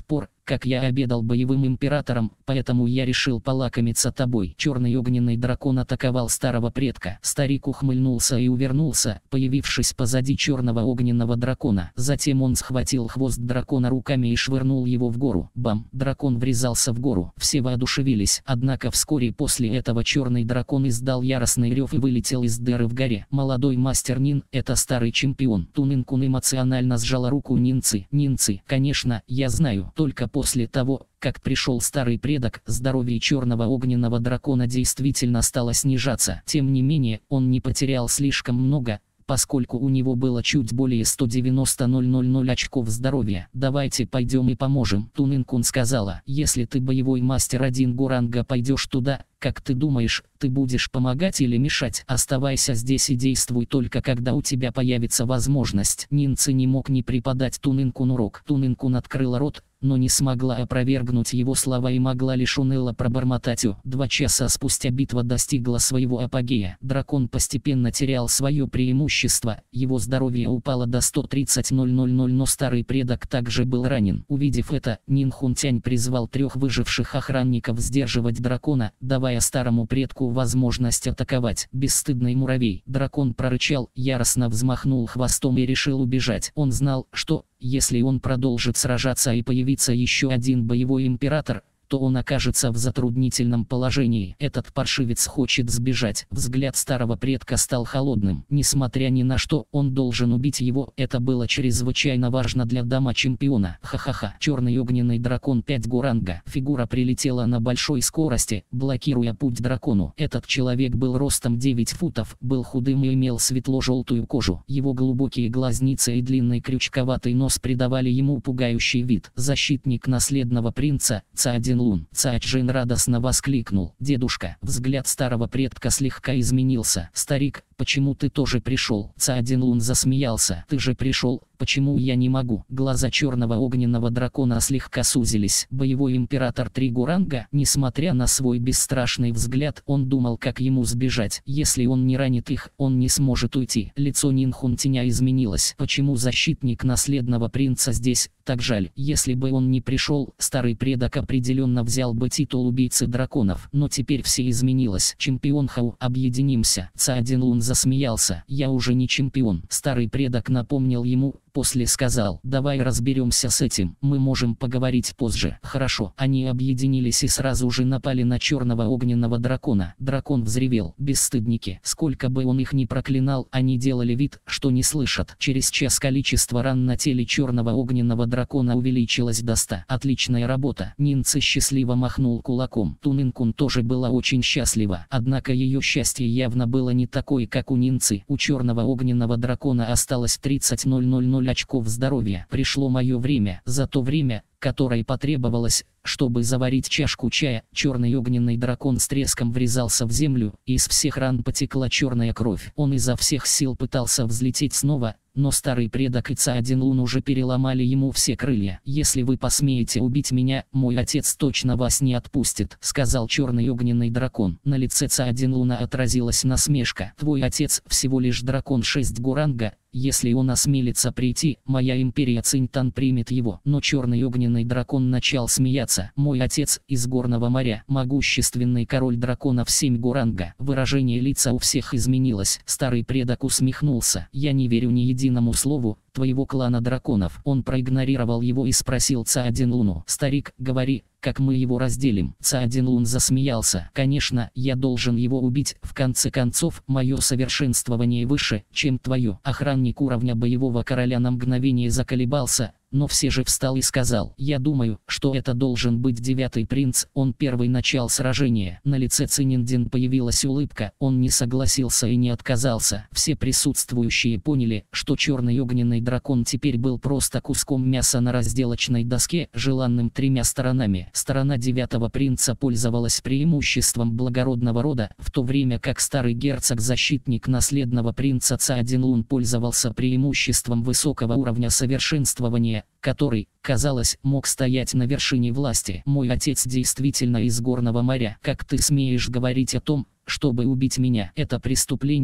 как я обедал боевым императором, поэтому я решил полакомиться тобой. Черный огненный дракон атаковал старого предка. Старик ухмыльнулся и увернулся, появившись позади черного огненного дракона. Затем он схватил хвост дракона руками и швырнул его в гору. Бам! Дракон врезался в гору. Все воодушевились. Однако вскоре после этого черный дракон издал яростный рев и вылетел из дыры в горе. Молодой мастер Нин, это старый чемпион. Тунин-кун эмоционально сжала руку Нинцы. Нинцы, конечно, я знаю, только после того, как пришел старый предок, здоровье черного огненного дракона действительно стало снижаться. Тем не менее, он не потерял слишком много, поскольку у него было чуть более 190 000 очков здоровья. Давайте пойдем и поможем. Тунин-кун сказала, если ты боевой мастер 1 Гуранга, пойдешь туда, как ты думаешь, ты будешь помогать или мешать? Оставайся здесь и действуй только когда у тебя появится возможность. Нинцы не мог не преподать Тунин-кун урок. Тунин-кун открыла рот, но не смогла опровергнуть его слова и могла лишь уныло пробормотать. 2 часа спустя битва достигла своего апогея. Дракон постепенно терял свое преимущество, его здоровье упало до 130 000, но старый предок также был ранен. Увидев это, Нин Хунтянь призвал 3 выживших охранников сдерживать дракона, давая старому предку возможность атаковать. Бесстыдный муравей. Дракон прорычал, яростно взмахнул хвостом и решил убежать. Он знал, что, если он продолжит сражаться и появится еще один боевой император, то он окажется в затруднительном положении. Этот паршивец хочет сбежать. Взгляд старого предка стал холодным. Несмотря ни на что, он должен убить его. Это было чрезвычайно важно для дама-чемпиона. Ха-ха-ха. Черный огненный дракон 5 Гуранга. Фигура прилетела на большой скорости, блокируя путь дракону. Этот человек был ростом 9 футов, был худым и имел светло-желтую кожу. Его глубокие глазницы и длинный крючковатый нос придавали ему пугающий вид. Защитник наследного принца, Цаодин Лун. Цаоджин радостно воскликнул. Дедушка. Взгляд старого предка слегка изменился. Старик, почему ты тоже пришел? Цаодин Лун засмеялся. Ты же пришел, почему я не могу? Глаза черного огненного дракона слегка сузились. Боевой император 3 Гуранга, несмотря на свой бесстрашный взгляд, он думал, как ему сбежать. Если он не ранит их, он не сможет уйти. Лицо Нин Хунтяня изменилось. Почему защитник наследного принца здесь? Так жаль. Если бы он не пришел, старый предок определенно взял бы титул убийцы драконов. Но теперь все изменилось. Чемпион Хау, объединимся. Цаодин Лун засмеялся. Я уже не чемпион. Старый предок напомнил ему, после сказал, давай разберемся с этим, мы можем поговорить позже. Хорошо. Они объединились и сразу же напали на черного огненного дракона. Дракон взревел. Бесстыдники. Сколько бы он их ни проклинал, они делали вид, что не слышат. Через час количество ран на теле черного огненного дракона увеличилось до 100. Отличная работа. Нинцы счастливо махнул кулаком. Тунин-кун тоже была очень счастлива. Однако ее счастье явно было не такое, как у Нинцы. У черного огненного дракона осталось 30 000 очков здоровья. Пришло мое время. За то время, которое потребовалось, чтобы заварить чашку чая, черный огненный дракон с треском врезался в землю, и из всех ран потекла черная кровь. Он изо всех сил пытался взлететь снова, но старый предок и Цаодин Лун уже переломали ему все крылья. «Если вы посмеете убить меня, мой отец точно вас не отпустит», — сказал черный огненный дракон. На лице Цаодин Луна отразилась насмешка. «Твой отец всего лишь дракон 6 Гуранга. Если он осмелится прийти, моя империя Цинтан примет его». Но черный огненный дракон начал смеяться. «Мой отец из горного моря, могущественный король драконов 7 Гуранга». Выражение лица у всех изменилось. Старый предок усмехнулся. «Я не верю ни единому слову твоего клана драконов». Он проигнорировал его и спросил Цаодин Луну. «Старик, говори, как мы его разделим?» Цаодин Лун засмеялся. «Конечно, я должен его убить. В конце концов, мое совершенствование выше, чем твое». Охранник уровня боевого короля на мгновение заколебался, но все же встал и сказал: «Я думаю, что это должен быть 9-й принц». Он первый начал сражение. На лице Цинниндин появилась улыбка. Он не согласился и не отказался. Все присутствующие поняли, что черный огненный дракон теперь был просто куском мяса на разделочной доске, желанным 3 сторонами. Сторона 9-го принца пользовалась преимуществом благородного рода, в то время как старый герцог-защитник наследного принца Цаодин Лун пользовался преимуществом высокого уровня совершенствования, который, казалось, мог стоять на вершине власти. «Мой отец действительно из горного моря. Как ты смеешь говорить о том, чтобы убить меня? Это преступление,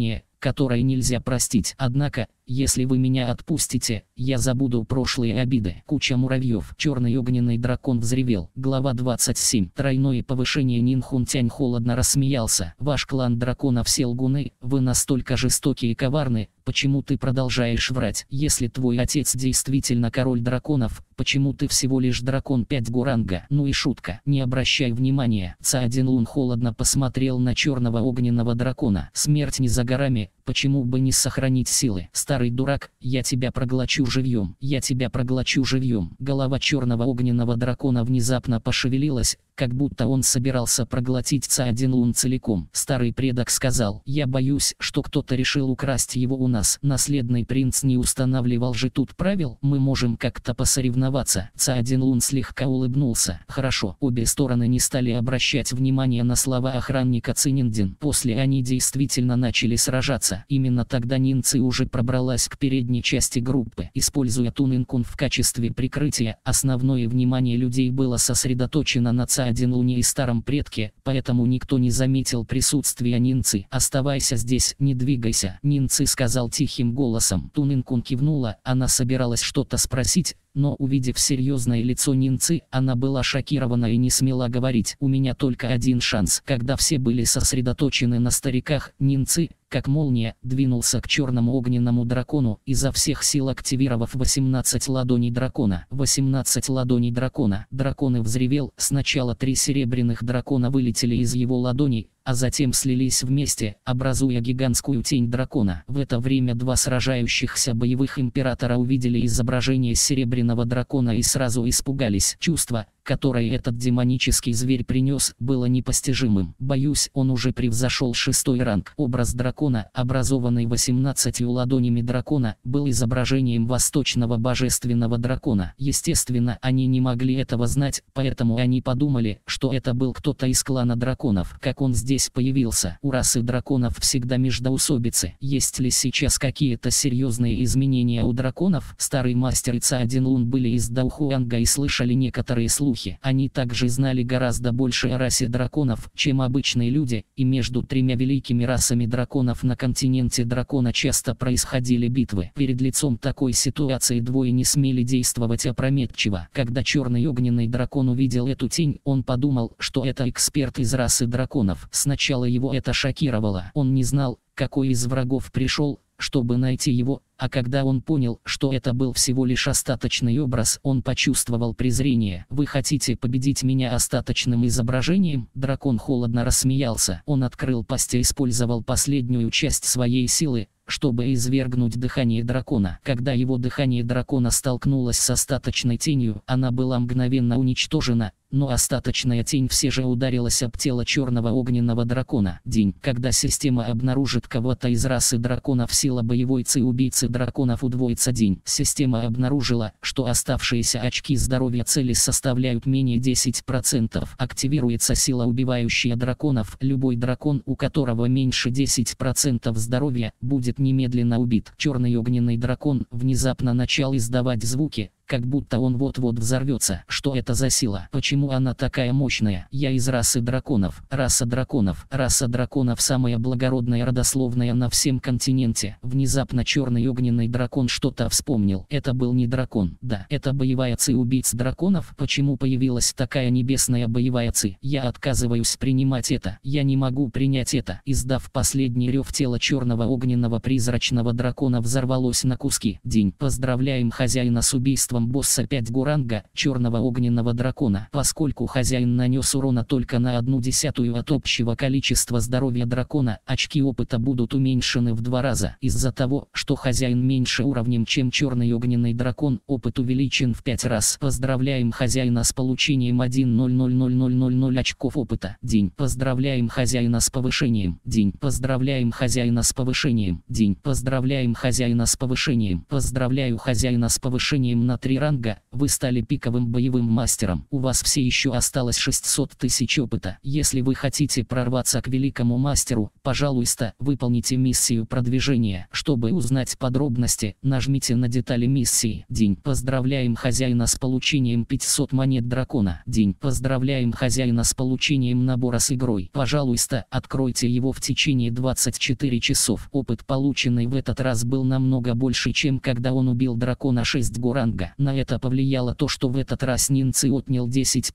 которое нельзя простить. Однако, если вы меня отпустите, я забуду прошлые обиды. Куча муравьев. Черный огненный дракон взревел. Глава 27. Тройное повышение. Нинхунтянь холодно рассмеялся. Ваш клан драконов все лгуны, вы настолько жестоки и коварны. Почему ты продолжаешь врать? Если твой отец действительно король драконов, почему ты всего лишь дракон 5 гуранга? Ну и шутка. Не обращай внимания. Цаодин Лун холодно посмотрел на черного огненного дракона. Смерть не за горами, почему бы не сохранить силы? Старый дурак, я тебя проглочу живьем. Я тебя проглочу живьем. Голова черного огненного дракона внезапно пошевелилась, как будто он собирался проглотить Цаодин Лун целиком. Старый предок сказал: я боюсь, что кто-то решил украсть его у нас. Наследный принц не устанавливал же тут правил, мы можем как-то посоревноваться. Цаодин Лун слегка улыбнулся. Хорошо. Обе стороны не стали обращать внимания на слова охранника Цининдин. После они действительно начали сражаться. Именно тогда Нинци уже пробралась к передней части группы. Используя Тунинкун в качестве прикрытия, основное внимание людей было сосредоточено на Цаодин Луне и старом предке, поэтому никто не заметил присутствия Нинци. Оставайся здесь, не двигайся. Нинци сказал тихим голосом. Тунинкун кивнула, она собиралась что-то спросить, но увидев серьезное лицо Нинци, она была шокирована и не смела говорить. У меня только один шанс. Когда все были сосредоточены на стариках, Нинци, как молния, двинулся к черному огненному дракону, изо всех сил активировав 18 ладоней дракона. 18 ладоней дракона. Дракон взревел. Сначала 3 серебряных дракона вылетели из его ладоней, а затем слились вместе, образуя гигантскую тень дракона. В это время 2 сражающихся боевых императора увидели изображение серебряного дракона и сразу испугались. Чувство, которое этот демонический зверь принес, было непостижимым. Боюсь, он уже превзошел 6-й ранг. Образ дракона, образованный 18 ладонями дракона, был изображением восточного божественного дракона. Естественно, они не могли этого знать, поэтому они подумали, что это был кто-то из клана драконов. Как он здесь появился? У расы драконов всегда междоусобицы. Есть ли сейчас какие-то серьезные изменения у драконов? Старый мастер и Цаодин Лун были из Даухуанга и слышали некоторые слухи. Они также знали гораздо больше о расе драконов, чем обычные люди, и между 3 великими расами драконов на континенте дракона часто происходили битвы. Перед лицом такой ситуации двое не смели действовать опрометчиво. Когда черный огненный дракон увидел эту тень, он подумал, что это эксперт из расы драконов. Сначала его это шокировало. Он не знал, какой из врагов пришел, чтобы найти его, а когда он понял, что это был всего лишь остаточный образ, он почувствовал презрение. «Вы хотите победить меня остаточным изображением?» Дракон холодно рассмеялся. Он открыл пасть и использовал последнюю часть своей силы, чтобы извергнуть дыхание дракона. Когда его дыхание дракона столкнулось с остаточной тенью, она была мгновенно уничтожена, но остаточная тень все же ударилась об тело черного огненного дракона. День. Когда система обнаружит кого-то из расы драконов, сила боевой ци убийцы драконов удвоится. День. Система обнаружила, что оставшиеся очки здоровья цели составляют менее 10%. Активируется сила убивающая драконов. Любой дракон, у которого меньше 10% здоровья, будет немедленно убит. Черный огненный дракон внезапно начал издавать звуки, как будто он вот-вот взорвется. Что это за сила? Почему она такая мощная? Я из расы драконов. Раса драконов. Раса драконов самая благородная родословная на всем континенте. Внезапно черный огненный дракон что-то вспомнил. Это был не дракон. Да, это боевая ци убийц драконов. Почему появилась такая небесная боевая ци? Я отказываюсь принимать это. Я не могу принять это. Издав последний рев, тело черного огненного призрачного дракона взорвалось на куски. День. Поздравляем хозяина с убийством босса 5 гуранга, черного огненного дракона. Поскольку хозяин нанес урона только на 1/10 от общего количества здоровья дракона, очки опыта будут уменьшены в 2 раза. Из-за того, что хозяин меньше уровнем, чем черный огненный дракон, опыт увеличен в 5 раз. Поздравляем хозяина с получением 1,00000 очков опыта. День. Поздравляем хозяина с повышением. День. Поздравляем хозяина с повышением. День. Поздравляем хозяина с повышением. Поздравляю хозяина с повышением на 3 ранга, вы стали пиковым боевым мастером. У вас все еще осталось 600 тысяч опыта. Если вы хотите прорваться к великому мастеру, пожалуйста, выполните миссию продвижения. Чтобы узнать подробности, нажмите на детали миссии. День. Поздравляем хозяина с получением 500 монет дракона. День. Поздравляем хозяина с получением набора с игрой. Пожалуйста, откройте его в течение 24 часов. Опыт, полученный в этот раз, был намного больше, чем когда он убил дракона 6 ранга. На это повлияло то, что в этот раз Нинцы отнял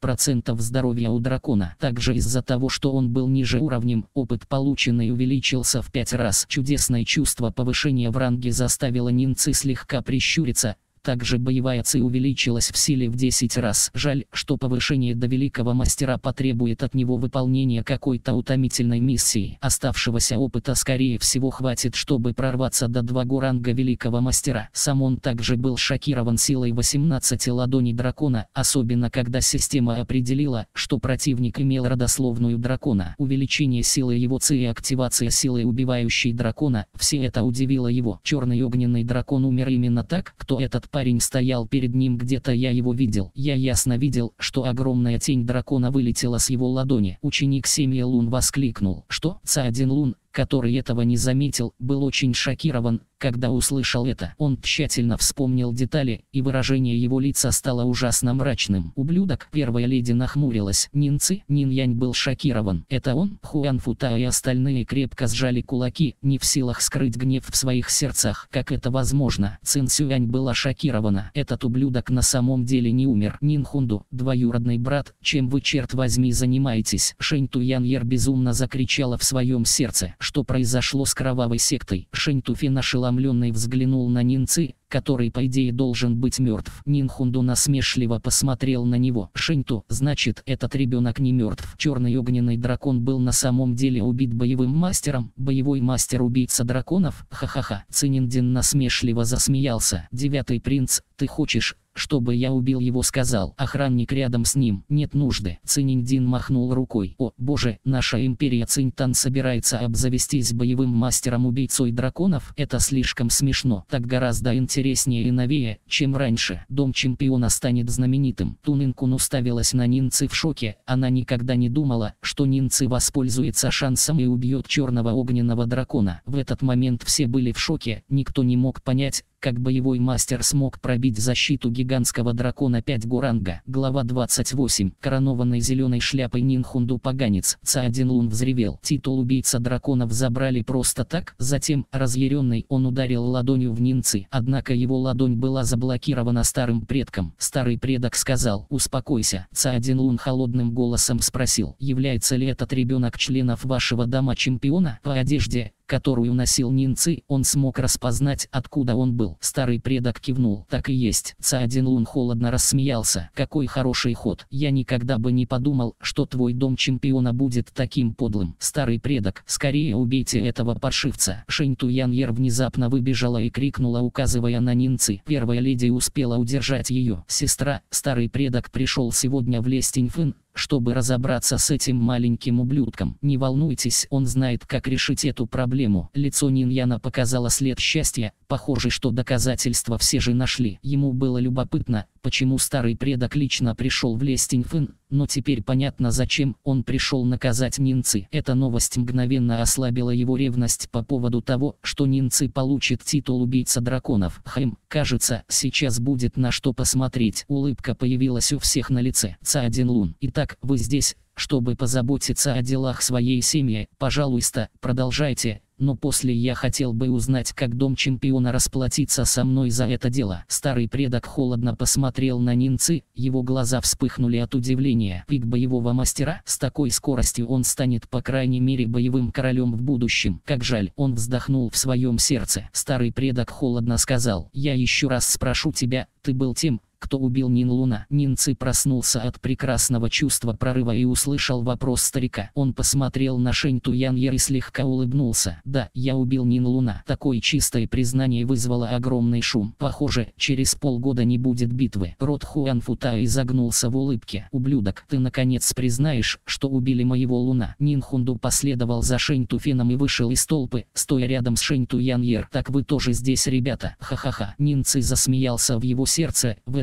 10% здоровья у дракона. Также из-за того, что он был ниже уровнем, опыт, полученный, увеличился в 5 раз. Чудесное чувство повышения в ранге заставило Нинцы слегка прищуриться. Также боевая ци увеличилась в силе в 10 раз. Жаль, что повышение до великого мастера потребует от него выполнения какой-то утомительной миссии. Оставшегося опыта скорее всего хватит, чтобы прорваться до 2 ранга великого мастера. Сам он также был шокирован силой 18 ладоней дракона, особенно когда система определила, что противник имел родословную дракона. Увеличение силы его ци и активация силы, убивающей дракона, все это удивило его. Черный огненный дракон умер именно так. Кто этот парень стоял перед ним? Где-то я его видел. Я ясно видел, что огромная тень дракона вылетела с его ладони. Ученик Семьи Лун воскликнул. Что? Ца-1 Лун, который этого не заметил, был очень шокирован, когда услышал это. Он тщательно вспомнил детали, и выражение его лица стало ужасно мрачным. Ублюдок. Первая леди нахмурилась. Нинцы? Нин-Янь был шокирован. Это он? Хуан Фута и остальные крепко сжали кулаки, не в силах скрыть гнев в своих сердцах. Как это возможно? Цин Сюань была шокирована. Этот ублюдок на самом деле не умер. Нин Хунду, двоюродный брат, чем вы, черт возьми, занимаетесь? Шэнь Туяньер безумно закричала в своем сердце. Что произошло с кровавой сектой? Шэнь Туфин ошеломленный взглянул на Нинцы, который по идее должен быть мертв. Нин Хунду насмешливо посмотрел на него. Шэньту, значит, этот ребенок не мертв. Черный огненный дракон был на самом деле убит боевым мастером. Боевой мастер-убийца драконов? Ха-ха-ха. Цинниндин насмешливо засмеялся. 9-й принц, ты хочешь, чтобы я убил его? Сказал охранник рядом с ним. Нет нужды. Цинниндин махнул рукой. О, боже, наша империя Цинтан собирается обзавестись боевым мастером-убийцой драконов? Это слишком смешно. Так гораздо интереснее и новее, чем раньше. Дом чемпиона станет знаменитым. Тунинкун уставилась на Нинцы в шоке. Она никогда не думала, что Нинцы воспользуется шансом и убьет черного огненного дракона. В этот момент все были в шоке. Никто не мог понять, как боевой мастер смог пробить защиту гигантского дракона 5 ранга. Глава 28. Коронованный зеленой шляпой Нин Хунду поганец. Ца-1 Лун взревел. Титул убийца драконов забрали просто так. Затем, разъяренный, он ударил ладонью в Нинцы. Однако его ладонь была заблокирована старым предком. Старый предок сказал: успокойся. Ца-1 Лун холодным голосом спросил: является ли этот ребенок членов вашего дома чемпиона? По одежде, которую носил Нинцы, он смог распознать, откуда он был. Старый предок кивнул. Так и есть. Ца-1 Лун холодно рассмеялся. Какой хороший ход. Я никогда бы не подумал, что твой дом чемпиона будет таким подлым. Старый предок, скорее убейте этого паршивца. Шэнь Туяньер внезапно выбежала и крикнула, указывая на Нинцы. Первая леди успела удержать ее. Сестра, старый предок пришел сегодня в Лестиньфэн, чтобы разобраться с этим маленьким ублюдком. Не волнуйтесь, он знает, как решить эту проблему. Лицо Нин-Яна показало след счастья. Похоже, что доказательства все же нашли. Ему было любопытно, почему старый предок лично пришел в Лестиньфэн, но теперь понятно, зачем он пришел наказать Нинцы. Эта новость мгновенно ослабила его ревность по поводу того, что Нинцы получит титул убийца драконов. Кажется, сейчас будет на что посмотреть. Улыбка появилась у всех на лице. Ца-1 Лун. Итак, вы здесь, чтобы позаботиться о делах своей семьи. Пожалуйста, продолжайте. Но после я хотел бы узнать, как дом чемпиона расплатится со мной за это дело. Старый предок холодно посмотрел на Нинцы, его глаза вспыхнули от удивления. Пик боевого мастера? С такой скоростью он станет по крайней мере боевым королем в будущем. Как жаль. Он вздохнул в своем сердце. Старый предок холодно сказал: я еще раз спрошу тебя, ты был тем, кто убил Нин Луна? Нинцы проснулся от прекрасного чувства прорыва и услышал вопрос старика. Он посмотрел на Шэнь Туяньер и слегка улыбнулся. Да, я убил Нин Луна. Такое чистое признание вызвало огромный шум. Похоже, через полгода не будет битвы. Рот Хуан Фута изогнулся в улыбке. Ублюдок, ты наконец признаешь, что убили моего Луна? Нин Хунду последовал за Шэнь Туфеном и вышел из толпы, стоя рядом с Шэнь Туяньер. Так вы тоже здесь, ребята? Ха-ха-ха. Нинцы засмеялся в его сердце. В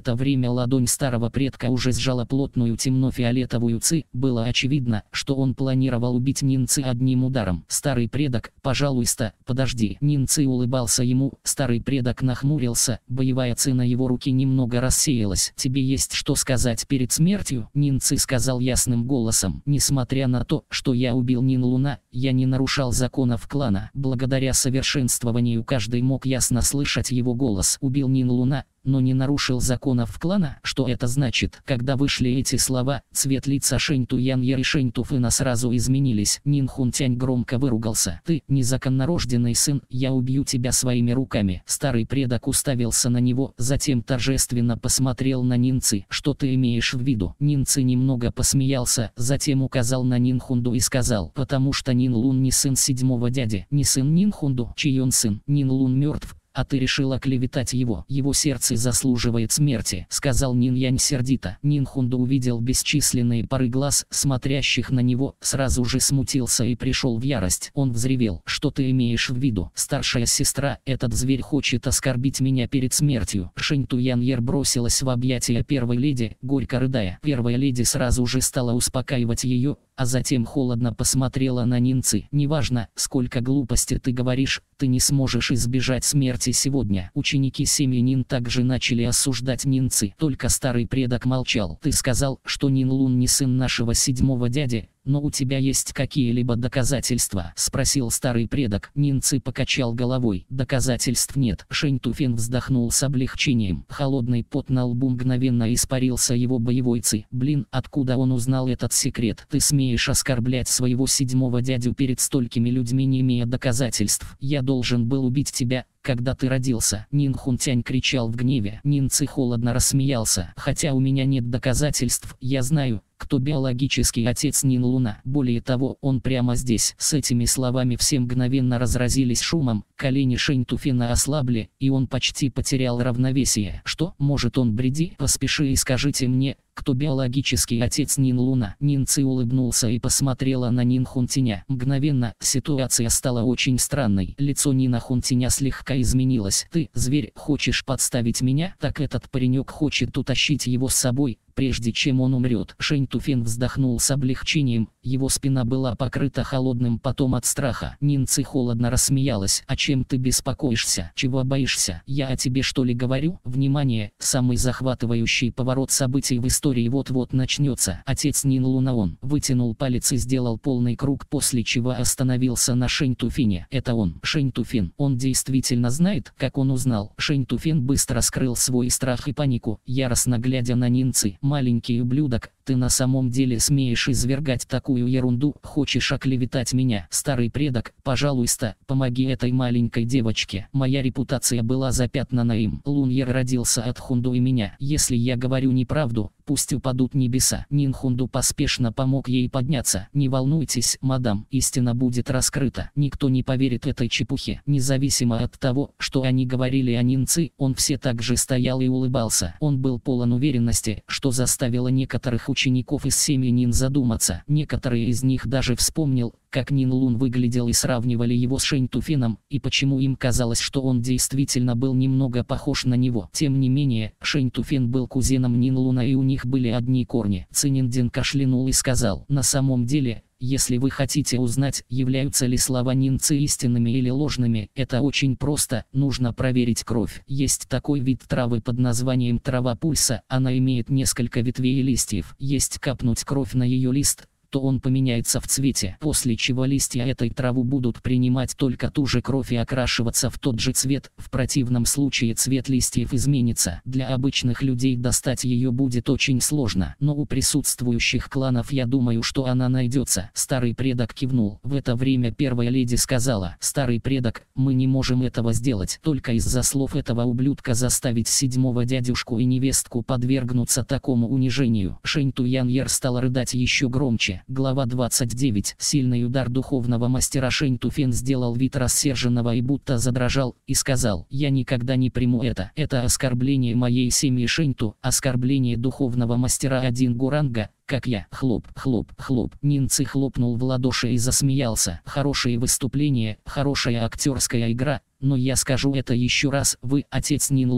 это время ладонь старого предка уже сжала плотную темно-фиолетовую ци, было очевидно, что он планировал убить Нинцы одним ударом. Старый предок, пожалуйста, подожди. Нинцы улыбался ему, старый предок нахмурился, боевая ци на его руке немного рассеялась. Тебе есть что сказать перед смертью? Нинцы сказал ясным голосом. Несмотря на то, что я убил Нин Луна, я не нарушал законов клана. Благодаря совершенствованию каждый мог ясно слышать его голос. Убил Нин Луна, но не нарушил законов клана. Что это значит? Когда вышли эти слова, цвет лица Шэнь Туяньер и Шэнь Туфэна сразу изменились. Нин Хунтянь громко выругался. Ты, незаконнорожденный сын, я убью тебя своими руками. Старый предок уставился на него, затем торжественно посмотрел на Нинцы. Что ты имеешь в виду? Нинцы немного посмеялся, затем указал на Нин Хунду и сказал, потому что Нин Лун не сын седьмого дяди, не сын Нин Хунду, чей он сын. Нин Лун мертв. А ты решил оклеветать его. Его сердце заслуживает смерти, сказал Нин Янь сердито. Нин Хунду увидел бесчисленные пары глаз, смотрящих на него, сразу же смутился и пришел в ярость. Он взревел. Что ты имеешь в виду? Старшая сестра, этот зверь хочет оскорбить меня перед смертью. Шэнь Туяньер бросилась в объятия первой леди, горько рыдая. Первая леди сразу же стала успокаивать ее, а затем холодно посмотрела на Нинцы. «Неважно, сколько глупости ты говоришь, ты не сможешь избежать смерти сегодня». Ученики семьи Нин также начали осуждать Нинцы. Только старый предок молчал. «Ты сказал, что Нин Лун не сын нашего седьмого дяди, но у тебя есть какие-либо доказательства?» — спросил старый предок. Нинцы покачал головой. «Доказательств нет». Шэнь Туфэн вздохнул с облегчением. Холодный пот на лбу мгновенно испарился его боевой ци. «Блин, откуда он узнал этот секрет? Ты смеешь оскорблять своего седьмого дядю перед столькими людьми, не имея доказательств? Я должен был убить тебя, когда ты родился». Нин Хунтянь кричал в гневе. Нинцы холодно рассмеялся. «Хотя у меня нет доказательств, я знаю, кто биологический отец Нин Луна. Более того, он прямо здесь». С этими словами все мгновенно разразились шумом, колени Шэнь Туфэна ослабли, и он почти потерял равновесие. «Что? Может он бреди? Поспеши и скажите мне, кто биологический отец Нин Луна?» Нинцы улыбнулся и посмотрела на Нин Хунтяня. Мгновенно ситуация стала очень странной. Лицо Нина Хунтяня слегка изменилось. «Ты, зверь, хочешь подставить меня? Так этот паренек хочет утащить его с собой, прежде чем он умрет». Шэнь Туфэн вздохнул с облегчением, его спина была покрыта холодным потом от страха. Нинцы холодно рассмеялась. «О чем ты беспокоишься? Чего боишься? Я о тебе что ли говорю?» Внимание, самый захватывающий поворот событий в истории вот-вот начнется. Отец Нин Луна. Он вытянул палец и сделал полный круг, после чего остановился на Шэнь Туфэне. «Это он, Шэнь Туфэн. Он действительно знает, как он узнал». Шэнь Туфэн быстро скрыл свой страх и панику, яростно глядя на Нинцы. «Маленький ублюдок, ты на самом деле смеешь извергать такую ерунду? Хочешь оклеветать меня? Старый предок, пожалуйста, помоги этой маленькой девочке. Моя репутация была запятнана им. Луньер родился от Хунду и меня. Если я говорю неправду, пусть упадут небеса». Нин Хунду поспешно помог ей подняться. «Не волнуйтесь, мадам, истина будет раскрыта. Никто не поверит этой чепухе». Независимо от того, что они говорили о Нинцы, он все так же стоял и улыбался. Он был полон уверенности, что заставило некоторых учеников из семьи Нин задуматься. Некоторые из них даже вспомнил, как Нин Лун выглядел, и сравнивали его с Шэнь Туфэном, и почему им казалось, что он действительно был немного похож на него. Тем не менее, Шэнь Туфэн был кузеном Нин Луна, и у них были одни корни. Цининдин кашлянул и сказал: «На самом деле, если вы хотите узнать, являются ли слова Нинцы истинными или ложными, это очень просто, нужно проверить кровь. Есть такой вид травы под названием трава пульса, она имеет несколько ветвей и листьев. Есть капнуть кровь на ее лист, то он поменяется в цвете, после чего листья этой травы будут принимать только ту же кровь и окрашиваться в тот же цвет, в противном случае цвет листьев изменится. Для обычных людей достать ее будет очень сложно, но у присутствующих кланов я думаю, что она найдется». Старый предок кивнул. В это время первая леди сказала: «Старый предок, мы не можем этого сделать. Только из-за слов этого ублюдка заставить седьмого дядюшку и невестку подвергнуться такому унижению». Шэнь Туяньер стал рыдать еще громче. Глава 29. Сильный удар духовного мастера. Шэнь Туфэн сделал вид рассерженного и будто задрожал, и сказал: «Я никогда не приму это. Это оскорбление моей семьи Шэньту, оскорбление духовного мастера один Гуранга, как я». Хлоп, хлоп, хлоп. Нинцы хлопнул в ладоши и засмеялся. «Хорошее выступление, хорошая актерская игра, но я скажу это еще раз: вы, отец Нин Луна,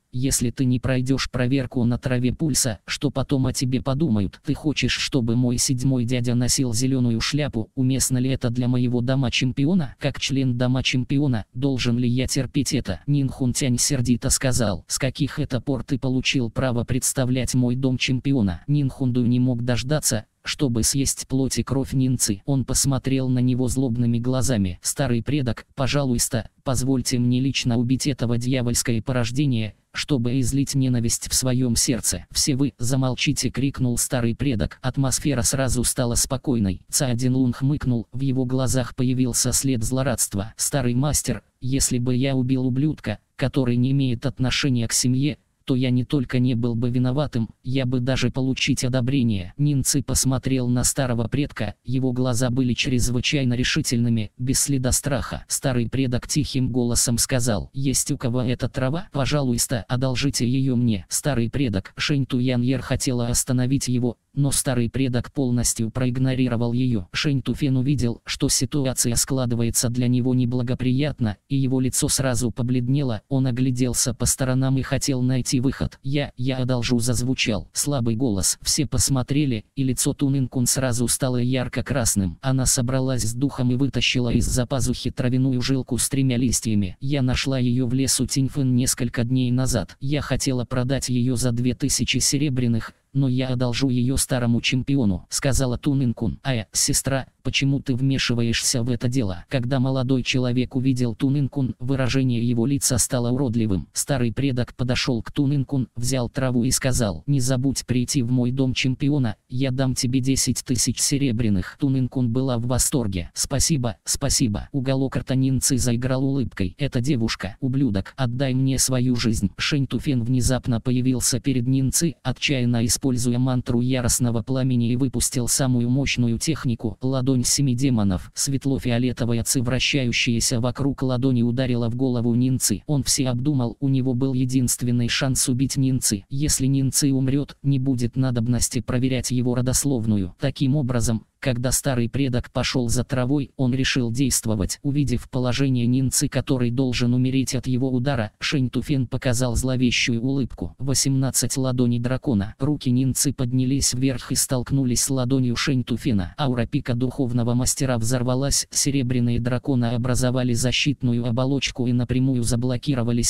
если ты не пройдешь проверку на траве пульса, что потом о тебе подумают? Ты хочешь, чтобы мой седьмой дядя носил зеленую шляпу? Уместно ли это для моего дома-чемпиона? Как член дома-чемпиона, должен ли я терпеть это? Нин Хунтянь сердито сказал. С каких это пор ты получил право представлять мой дом-чемпиона? Нин Хунду не мог дождаться, чтобы съесть плоть и кровь Нинцы. Он посмотрел на него злобными глазами. Старый предок, пожалуйста, позвольте мне лично убить этого дьявольское порождение, чтобы излить ненависть в своем сердце. Все вы замолчите, крикнул старый предок. Атмосфера сразу стала спокойной. Цаодин Лун хмыкнул, в его глазах появился след злорадства. Старый мастер, если бы я убил ублюдка, который не имеет отношения к семье, то я не только не был бы виноватым, я бы даже получить одобрение. Нинцы посмотрел на старого предка, его глаза были чрезвычайно решительными, без следа страха. Старый предок тихим голосом сказал: «Есть у кого эта трава? Пожалуйста, одолжите ее мне». Старый предок Шэнь Туяньер хотела остановить его, но старый предок полностью проигнорировал ее. Шэнь Туфен увидел, что ситуация складывается для него неблагоприятно, и его лицо сразу побледнело. Он огляделся по сторонам и хотел найти выход. «Я одолжу», зазвучал слабый голос. Все посмотрели, и лицо Тунинкун сразу стало ярко-красным. Она собралась с духом и вытащила из-за пазухи травяную жилку с 3 листьями. «Я нашла ее в лесу Тиньфэн несколько дней назад. Я хотела продать ее за 2000 серебряных, но я одолжу ее старому чемпиону», сказала Тунинкун. «Сестра, почему ты вмешиваешься в это дело?» Когда молодой человек увидел Тунинкун, выражение его лица стало уродливым. Старый предок подошел к Тунинкун, взял траву и сказал: «Не забудь прийти в мой дом чемпиона, я дам тебе 10 000 серебряных». Тунинкун была в восторге. «Спасибо, спасибо». Уголок рта Нинцы заиграл улыбкой. «Эта девушка, ублюдок, отдай мне свою жизнь». Шэнь Туфен внезапно появился перед Нинцы, отчаянно используя мантру яростного пламени, и выпустил самую мощную технику — ладонь 7 демонов. Светло-фиолетовая ци, вращающаяся вокруг ладони, ударила в голову Нинцы. Он все обдумал, у него был единственный шанс убить Нинцы. Если Нинцы умрет, не будет надобности проверять его родословную. Таким образом, когда старый предок пошел за травой, он решил действовать. Увидев положение Нинцы, который должен умереть от его удара, Шэнь Туфен показал зловещую улыбку. 18 ладоней дракона. Руки Нинцы поднялись вверх и столкнулись с ладонью Шэнь Туфена. Аура пика духовного мастера взорвалась, серебряные драконы образовали защитную оболочку и напрямую заблокировали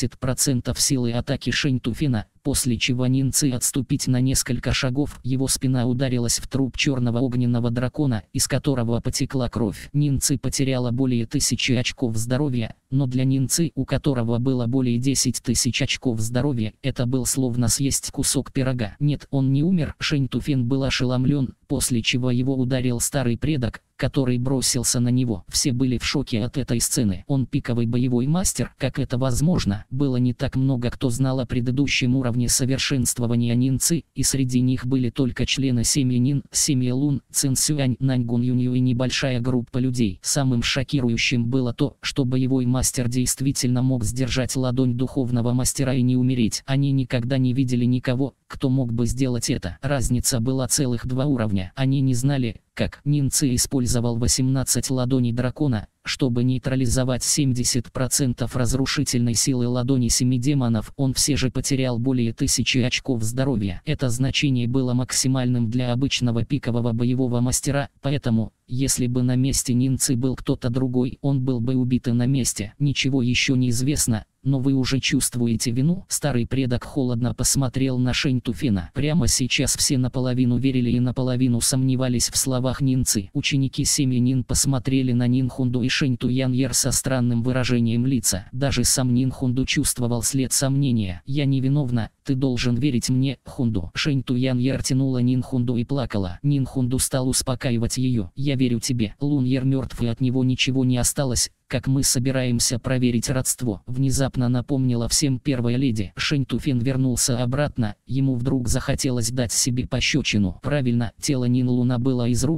70% силы атаки Шэнь Туфена, после чего Нинцы отступить на несколько шагов, его спина ударилась в труп черного огненного дракона, из которого потекла кровь. Нинцы потеряла более 1000 очков здоровья, но для Нинцы, у которого было более 10 000 очков здоровья, это был словно съесть кусок пирога. Нет, он не умер. Шэнь Туфен был ошеломлен, после чего его ударил старый предок, который бросился на него. Все были в шоке от этой сцены. Он пиковый боевой мастер? Как это возможно? Было не так много кто знал о предыдущем уровне совершенствования Нинцы, и среди них были только члены семьи Нин, семьи Лун, Цин Сюань, Наньгун Юнью и небольшая группа людей. Самым шокирующим было то, что боевой мастер действительно мог сдержать ладонь духовного мастера и не умереть. Они никогда не видели никого, кто мог бы сделать это. Разница была целых 2 уровня. Они не знали, как. Нинцы использовал 18 ладоней дракона, чтобы нейтрализовать 70% разрушительной силы ладони 7 демонов. Он все же потерял более 1000 очков здоровья. Это значение было максимальным для обычного пикового боевого мастера, поэтому, если бы на месте Нинцы был кто-то другой, он был бы убит и на месте. Ничего еще не известно, но вы уже чувствуете вину? Старый предок холодно посмотрел на Шэнь Туфена. Прямо сейчас все наполовину верили и наполовину сомневались в словах Нинцы. Ученики семьи Нин посмотрели на Нин Хунду и Шэнь Туяньер со странным выражением лица. Даже сам Нин Хунду чувствовал след сомнения. «Я невиновна, ты должен верить мне, Хунду». Шэнь Туяньер тянула Нин Хунду и плакала. Нин Хунду стал успокаивать ее. «Я верю тебе. Луньер мертв и от него ничего не осталось. Как мы собираемся проверить родство?» Внезапно напомнила всем первая леди. Шэнь Туфен вернулся обратно, ему вдруг захотелось дать себе пощечину. Правильно, тело Нин Луна было изрублено,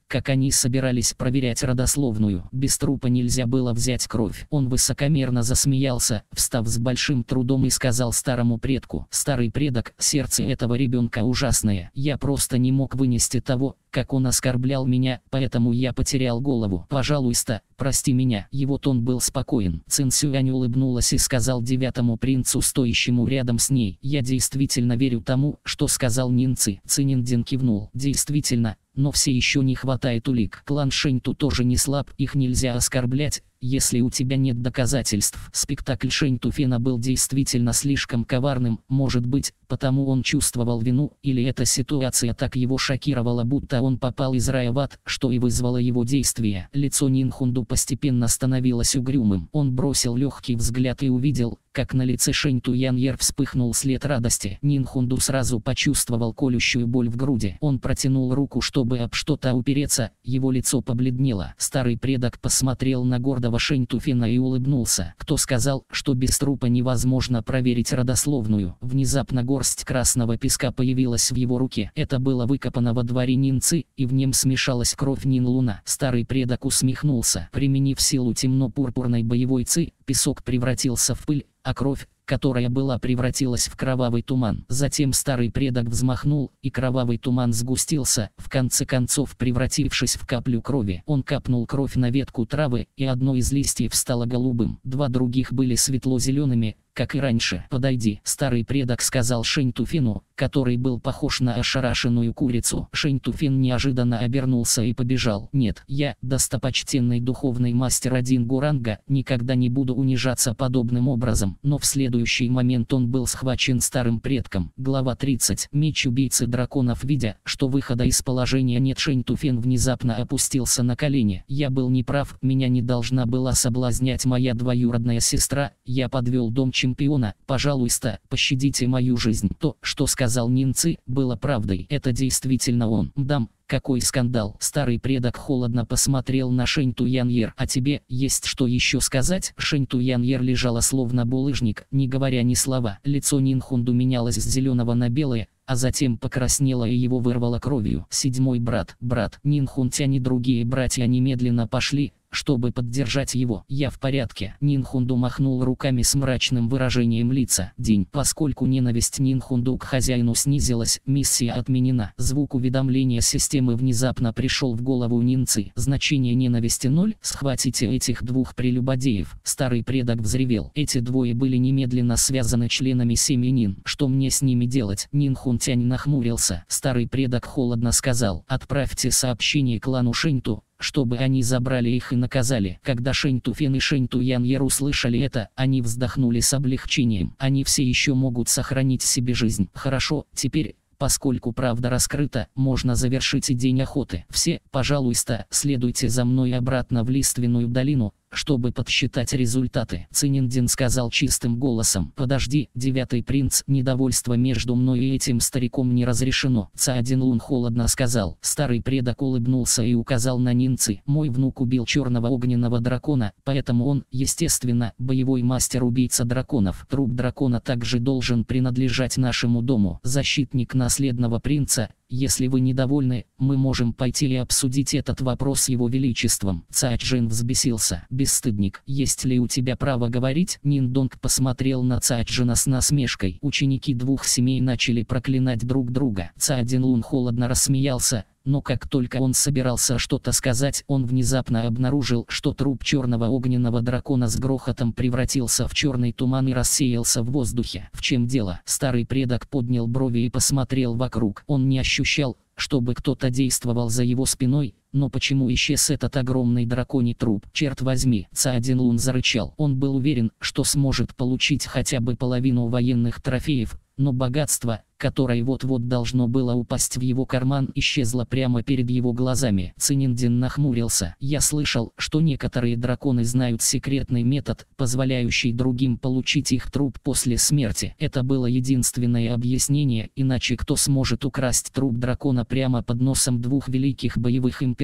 как они собирались проверять родословную. Без трупа нельзя было взять кровь. Он высокомерно засмеялся, встав с большим трудом и сказал старому предку: «Старый предок, сердце этого ребенка ужасное. Я просто не мог вынести того, как он оскорблял меня, поэтому я потерял голову. Пожалуйста, прости меня». Его тон был спокоен. Цин Сюань улыбнулась и сказал девятому принцу, стоящему рядом с ней: «Я действительно верю тому, что сказал Нинци». Цинь кивнул. «Действительно, но все еще не хватает улик. Клан Шэньту тоже не слаб, их нельзя оскорблять, если у тебя нет доказательств». Спектакль Шэньту Фена был действительно слишком коварным, может быть, потому он чувствовал вину, или эта ситуация так его шокировала, будто он попал из рая в ад, что и вызвало его действие. Лицо Нинхунду постепенно становилось угрюмым. Он бросил легкий взгляд и увидел, как на лице Шэньту Яньер вспыхнул след радости. Нинхунду сразу почувствовал колющую боль в груди. Он протянул руку, чтобы об что-то упереться, его лицо побледнело. Старый предок посмотрел на гордого Шэньту Фена и улыбнулся. «Кто сказал, что без трупа невозможно проверить родословную?» Внезапно горсть красного песка появилась в его руке. Это было выкопано во дворе Нинци, и в нем смешалась кровь Нин-Луна. Старый предок усмехнулся. Применив силу темно-пурпурной боевой ци, песок превратился в пыль, а кровь, которая была, превратилась в кровавый туман. Затем старый предок взмахнул, и кровавый туман сгустился, в конце концов превратившись в каплю крови. Он капнул кровь на ветку травы, и одно из листьев стало голубым. Два других были светло-зелеными, как и раньше. «Подойди», — старый предок сказал Шэньту Фену, который был похож на ошарашенную курицу. Шэньту Фен неожиданно обернулся и побежал. «Нет, я, достопочтенный духовный мастер Одингу ранга, никогда не буду унижаться подобным образом». Но в следующий момент он был схвачен старым предком. Глава 30. Меч убийцы драконов. Видя, что выхода из положения нет, Шэньту Фен внезапно опустился на колени. «Я был неправ, меня не должна была соблазнять моя двоюродная сестра, я подвел дом чемпиона, пожалуйста, пощадите мою жизнь». То, что сказал Нинци, было правдой. Это действительно он. «Мдам, какой скандал!» Старый предок холодно посмотрел на Шэньту Яньер. «А тебе есть что еще сказать?» Шэньту Яньер лежала словно булыжник, не говоря ни слова. Лицо Нинхунду менялось с зеленого на белое, а затем покраснело и его вырвало кровью. «Седьмой брат, Нинхунтянь и другие братья немедленно пошли, чтобы поддержать его. Я в порядке». Нинхунду махнул руками с мрачным выражением лица. День. Поскольку ненависть Нинхунду к хозяину снизилась, миссия отменена. Звук уведомления системы внезапно пришел в голову Нинци. Значение ненависти 0. «Схватите этих двух прелюбодеев». Старый предок взревел. Эти двое были немедленно связаны членами семьи Нин. «Что мне с ними делать?» Нинхунтянь нахмурился. Старый предок холодно сказал: «Отправьте сообщение клану Шэньту, чтобы они забрали их и наказали». Когда Шэньту Фен и Шэньту Яньер услышали это, они вздохнули с облегчением. Они все еще могут сохранить себе жизнь. «Хорошо, теперь, поскольку правда раскрыта, можно завершить и день охоты. Все, пожалуйста, следуйте за мной обратно в Лиственную долину, чтобы подсчитать результаты». Цинь сказал чистым голосом. «Подожди, девятый принц, недовольство между мной и этим стариком не разрешено». Цаодин Лун холодно сказал. Старый предок улыбнулся и указал на Нинци. «Мой внук убил черного огненного дракона, поэтому он, естественно, боевой мастер-убийца драконов. Труп дракона также должен принадлежать нашему дому. Защитник наследного принца, если вы недовольны, мы можем пойти и обсудить этот вопрос с его величеством». Цаочжэн взбесился. «Бесстыдник, есть ли у тебя право говорить?» Ниндонг посмотрел на Цаочжэна с насмешкой. Ученики двух семей начали проклинать друг друга. Цаодин Лун холодно рассмеялся, но как только он собирался что-то сказать, он внезапно обнаружил, что труп черного огненного дракона с грохотом превратился в черный туман и рассеялся в воздухе. «В чем дело?» Старый предок поднял брови и посмотрел вокруг. Он не ощущал, чтобы кто-то действовал за его спиной, но почему исчез этот огромный драконий труп? «Черт возьми!» Цаодин Лун зарычал. Он был уверен, что сможет получить хотя бы половину военных трофеев, но богатство, которое вот-вот должно было упасть в его карман, исчезло прямо перед его глазами. Цинь нахмурился. «Я слышал, что некоторые драконы знают секретный метод, позволяющий другим получить их труп после смерти. Это было единственное объяснение, иначе кто сможет украсть труп дракона прямо под носом двух великих боевых императоров?»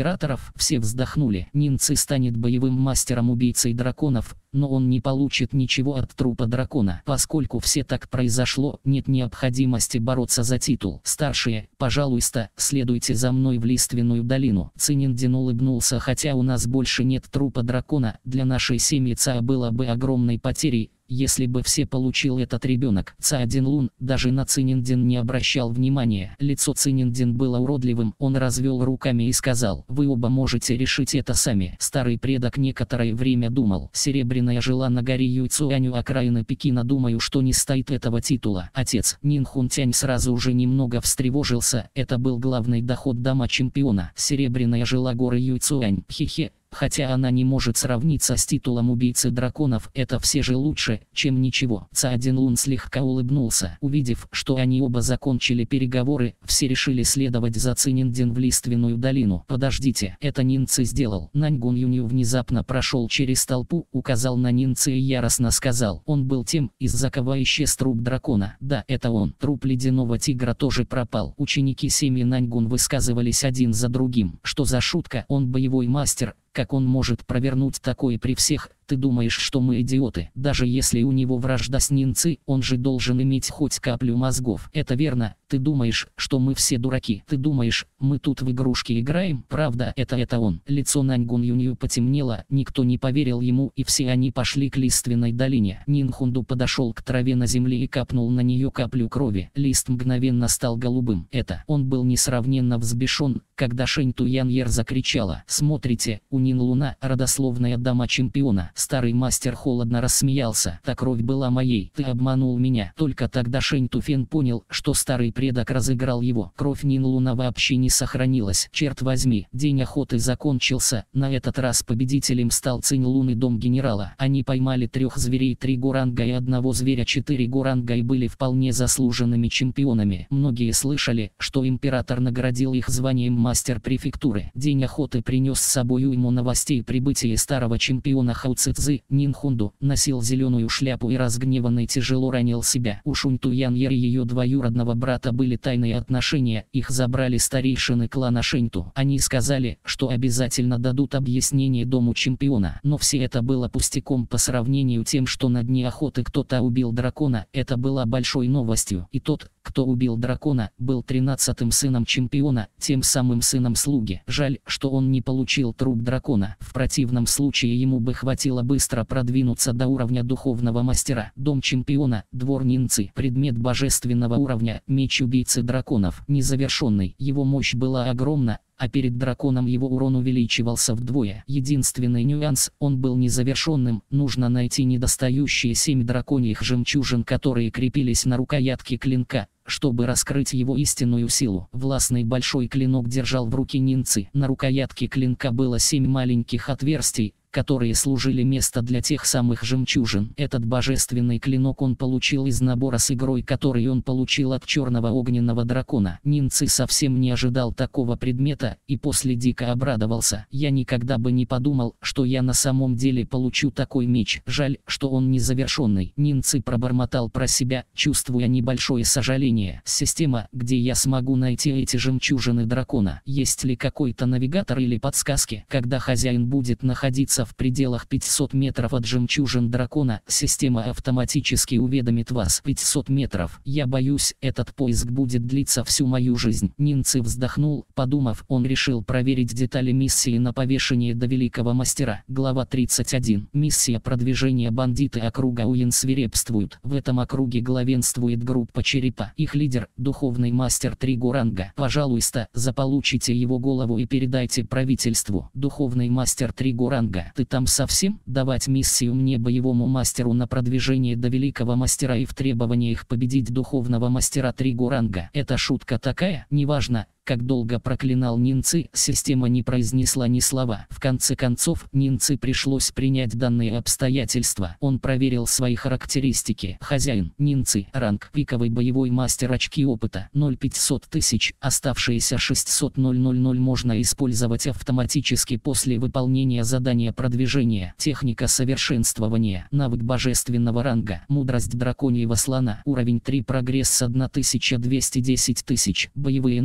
императоров. Все вздохнули. Нинцы станет боевым мастером-убийцей драконов, но он не получит ничего от трупа дракона. Поскольку все так произошло, нет необходимости бороться за титул. Старшие, пожалуйста, следуйте за мной в Лиственную долину. Цининдин улыбнулся. Хотя у нас больше нет трупа дракона, для нашей семьи Ца было бы огромной потерей, если бы все получил этот ребенок. Ца-1 даже на Цининдин не обращал внимания. Лицо Цининдин было уродливым, он развел руками и сказал: вы оба можете решить это сами. Старый предок некоторое время думал. Серебряная жила на горе Юйцюань, окраины Пекина. Думаю, что не стоит этого титула. Отец Нин Хунтянь сразу уже немного встревожился. Это был главный доход дама-чемпиона. Серебряная жила горы Юйцюань. Хе-хе. Хотя она не может сравниться с титулом убийцы драконов, это все же лучше, чем ничего. Ца-1 слегка улыбнулся. Увидев, что они оба закончили переговоры, все решили следовать за Цининдин в Лиственную долину. Подождите, это Нинцы сделал. Наньгун Юнью внезапно прошел через толпу, указал на Нинцы и яростно сказал: он был тем, из-за кого исчез труп дракона. Да, это он. Труп ледяного тигра тоже пропал. Ученики семьи Наньгун высказывались один за другим. Что за шутка? Он боевой мастер. Как он может провернуть такое при всех? Ты думаешь, что мы идиоты? Даже если у него вражда с Нинцы, он же должен иметь хоть каплю мозгов. Это верно. Ты думаешь, что мы все дураки? Ты думаешь, мы тут в игрушки играем? Правда, это он. Лицо Наньгун Юнью потемнело, никто не поверил ему, и все они пошли к Лиственной долине. Нинхунду подошел к траве на земле и капнул на нее каплю крови. Лист мгновенно стал голубым. Он был несравненно взбешен, когда Шэнь Туяньер закричала: смотрите, у Нин Луна, родословная дама чемпиона. Старый мастер холодно рассмеялся. Та кровь была моей. Ты обманул меня. Только тогда Шэнь Туфен понял, что старый предок разыграл его. Кровь Нин Луна вообще не сохранилась. Черт возьми, день охоты закончился. На этот раз победителем стал Цинь Лун и дом генерала. Они поймали 3 зверей, 3 горанга и 1 зверя, 4 горанга, и были вполне заслуженными чемпионами. Многие слышали, что император наградил их званием мастер префектуры. День охоты принес с собой уйму новостей. Прибытие старого чемпиона Хао Цзы. Нинхунду носил зеленую шляпу и разгневанный тяжело ранил себя. У Шунь Туяньер и ее двоюродного брата были тайные отношения. Их забрали старейшины клана Шэньту. Они сказали, что обязательно дадут объяснение дому чемпиона. Но все это было пустяком по сравнению тем, что на дне охоты кто-то убил дракона. Это была большой новостью. И тот, кто убил дракона, был 13-м сыном чемпиона, тем самым сыном слуги. Жаль, что он не получил труп дракона. В противном случае ему бы хватило быстро продвинуться до уровня духовного мастера. Дом чемпиона, двор Нинцы, предмет божественного уровня, меч убийцы драконов, незавершенный. Его мощь была огромна, а перед драконом его урон увеличивался вдвое. Единственный нюанс: он был незавершенным. Нужно найти недостающие 7 драконьих жемчужин, которые крепились на рукоятке клинка, чтобы раскрыть его истинную силу. Властный большой клинок держал в руке Нинцы. На рукоятке клинка было 7 маленьких отверстий, которые служили место для тех самых жемчужин. Этот божественный клинок он получил из набора с игрой, который он получил от черного огненного дракона. Нинцы совсем не ожидал такого предмета, и после дико обрадовался. Я никогда бы не подумал, что я на самом деле получу такой меч. Жаль, что он незавершенный. Нинцы пробормотал про себя, чувствуя небольшое сожаление. Система, где я смогу найти эти жемчужины дракона? Есть ли какой-то навигатор или подсказки? Когда хозяин будет находиться в пределах 500 метров от жемчужин дракона, система автоматически уведомит вас. 500 метров. Я боюсь, этот поиск будет длиться всю мою жизнь. Нинцы вздохнул, подумав, он решил проверить детали миссии на повешение до великого мастера. Глава 31. Миссия продвижения. Бандиты округа Уин свирепствуют. В этом округе главенствует группа Черепа. Их лидер, духовный мастер 3 горанга. Пожалуйста, заполучите его голову и передайте правительству. Духовный мастер 3 горанга. Ты там совсем? Давать миссию мне, боевому мастеру, на продвижение до великого мастера и в требованиях победить духовного мастера 3 горанга. Это шутка такая? Неважно, как долго проклинал Нинцы, система не произнесла ни слова. В конце концов, Нинцы пришлось принять данные обстоятельства. Он проверил свои характеристики. Хозяин, Нинцы, ранг, пиковый боевой мастер, очки опыта 0,500 тысяч, оставшиеся 600 000 можно использовать автоматически после выполнения задания продвижения. Техника совершенствования, навык божественного ранга, мудрость драконьего слона, уровень 3, прогресс 1210 тысяч, боевые навыки.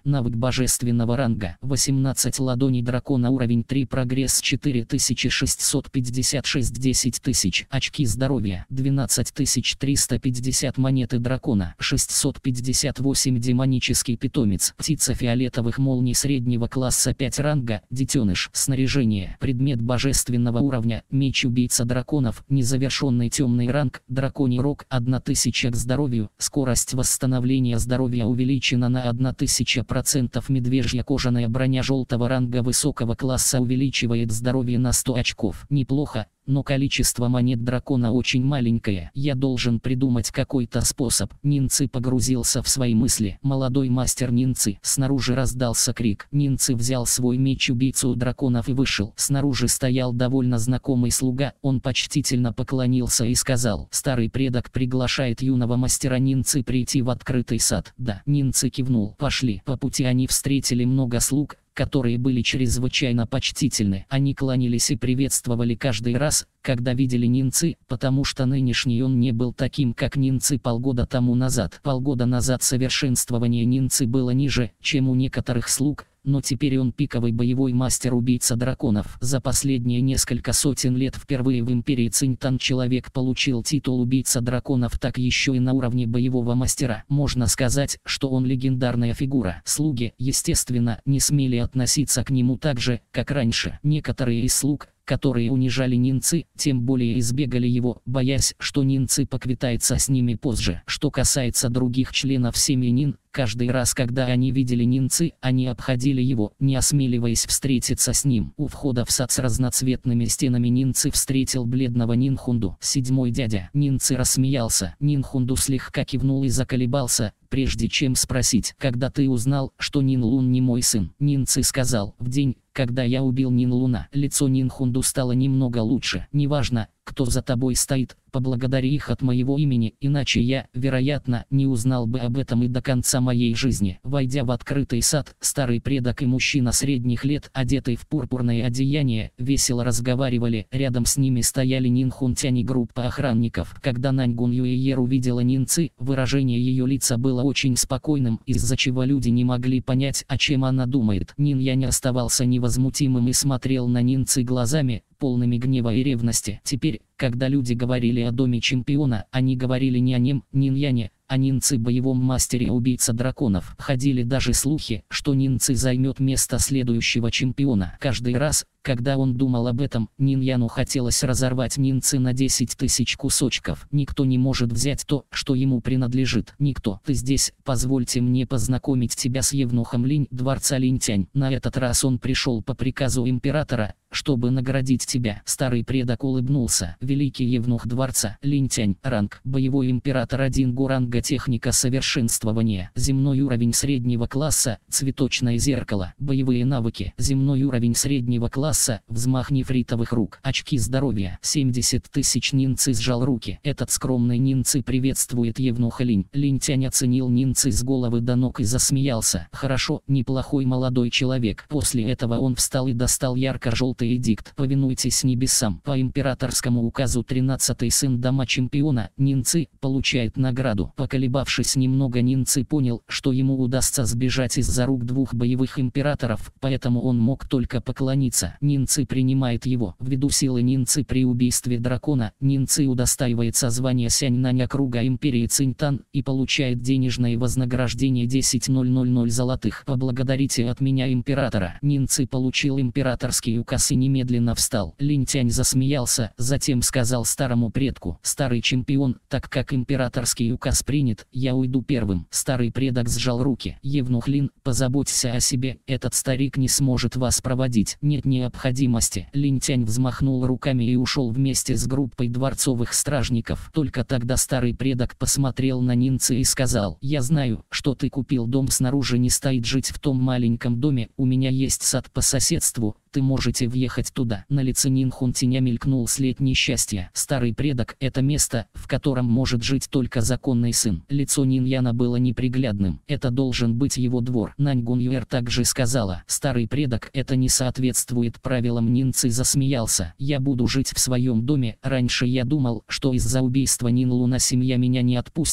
Навык божественного ранга. 18 ладоней дракона, уровень 3, прогресс 4656, 10000. Очки здоровья. 12350. Монеты дракона. 658. Демонический питомец. Птица фиолетовых молний среднего класса, 5 ранга. Детеныш. Снаряжение. Предмет божественного уровня. Меч убийца драконов. Незавершенный темный ранг. Драконий рог. 1000 к здоровью. Скорость восстановления здоровья увеличена на 1000%. Медвежья кожаная броня желтого ранга высокого класса увеличивает здоровье на 100 очков. Неплохо, но количество монет дракона очень маленькое. Я должен придумать какой-то способ. Нинцы погрузился в свои мысли. Молодой мастер Нинцы. Снаружи раздался крик. Нинцы взял свой меч убийцу драконов и вышел. Снаружи стоял довольно знакомый слуга. Он почтительно поклонился и сказал: старый предок приглашает юного мастера Нинцы прийти в открытый сад. Да. Нинцы кивнул. Пошли. По пути они встретили много слуг, которые были чрезвычайно почтительны. Они кланялись и приветствовали каждый раз, когда видели Нинцы, потому что нынешний он не был таким, как Нинцы полгода тому назад. Полгода назад совершенствование Нинцы было ниже, чем у некоторых слуг, но теперь он пиковый боевой мастер-убийца драконов. За последние несколько сотен лет впервые в империи Цинтан человек получил титул убийца драконов, так еще и на уровне боевого мастера. Можно сказать, что он легендарная фигура. Слуги, естественно, не смели относиться к нему так же, как раньше. Некоторые из слуг, которые унижали Нинцы, тем более избегали его, боясь, что Нинцы поквитается с ними позже. Что касается других членов семьи Нин, каждый раз, когда они видели Нинцы, они обходили его, не осмеливаясь встретиться с ним. У входа в сад с разноцветными стенами Нинцы встретил бледного Нинхунду. Седьмой дядя. Нинцы рассмеялся. Нинхунду слегка кивнул и заколебался, прежде чем спросить: когда ты узнал, что Нин Лун не мой сын? Нинцы сказал: в день, когда я убил Нин Луна. Лицо Нинхунду стало немного лучше. Неважно, кто за тобой стоит, поблагодари их от моего имени, иначе я, вероятно, не узнал бы об этом и до конца моей жизни. Войдя в открытый сад, старый предок и мужчина средних лет, одетый в пурпурное одеяние, весело разговаривали. Рядом с ними стояли Нинхунтянь и группа охранников. Когда Наньгун Юэйер увидела Нинцы, выражение ее лица было очень спокойным, из-за чего люди не могли понять, о чем она думает. Нин Янь оставался невозмутимым и смотрел на Нинцы глазами, полными гнева и ревности. Теперь, когда люди говорили о доме чемпиона, они говорили не о нем, Нин Яне, о Нинцы боевом мастере-убийца драконов. Ходили даже слухи, что Нинцы займет место следующего чемпиона. Каждый раз, когда он думал об этом, Нин Яну хотелось разорвать Нинцы на 10 000 кусочков. Никто не может взять то, что ему принадлежит. Никто. Ты здесь, позвольте мне познакомить тебя с евнухом Линь, дворца Линтянь. На этот раз он пришел по приказу императора, чтобы наградить тебя. Старый предок улыбнулся. Великий евнух дворца Линтянь. Ранг. Боевой император 1 ранга, техника совершенствования. Земной уровень среднего класса. Цветочное зеркало. Боевые навыки. Земной уровень среднего класса. Взмах нефритовых рук. Очки здоровья. 70 000. Нинцы сжал руки. Этот скромный Нинцы приветствует евнуха Линь. Линтянь оценил Нинцы с головы до ног и засмеялся. Хорошо, неплохой молодой человек. После этого он встал и достал ярко-желтый эдикт. Повинуйтесь небесам. По императорскому указу 13-й сын дома чемпиона, Нинцы, получает награду. Поколебавшись немного, Нинцы понял, что ему удастся сбежать из-за рук двух боевых императоров, поэтому он мог только поклониться. Нинцы принимает его. Ввиду силы Нинцы при убийстве дракона, Нинцы удостаивается звания Сянь-Нань округа империи Цинтан и получает денежное вознаграждение 10 000 золотых. Поблагодарите от меня императора. Нинцы получил императорский указ и немедленно встал. Линтянь засмеялся, затем сказал старому предку: старый чемпион, так как императорский указ принят, я уйду первым. Старый предок сжал руки. Евнух Лин, позаботься о себе, этот старик не сможет вас проводить. Нет необходимости. Линтянь взмахнул руками и ушел вместе с группой дворцовых стражников. Только тогда старый предок посмотрел на Нинцы и сказал: я знаю, что ты купил дом снаружи, не стоит жить в том маленьком доме, у меня есть сад по соседству, ты можете въехать туда. На лице Нинхунтиня мелькнул след несчастья. Старый предок — это место, в котором может жить только законный сын. Лицо Нин Яна было неприглядным. Это должен быть его двор. Наньгун Юэр также сказала: старый предок, это не соответствует правилам. Нинцы засмеялся. Я буду жить в своем доме. Раньше я думал, что из-за убийства Нин Луна семья меня не отпустит,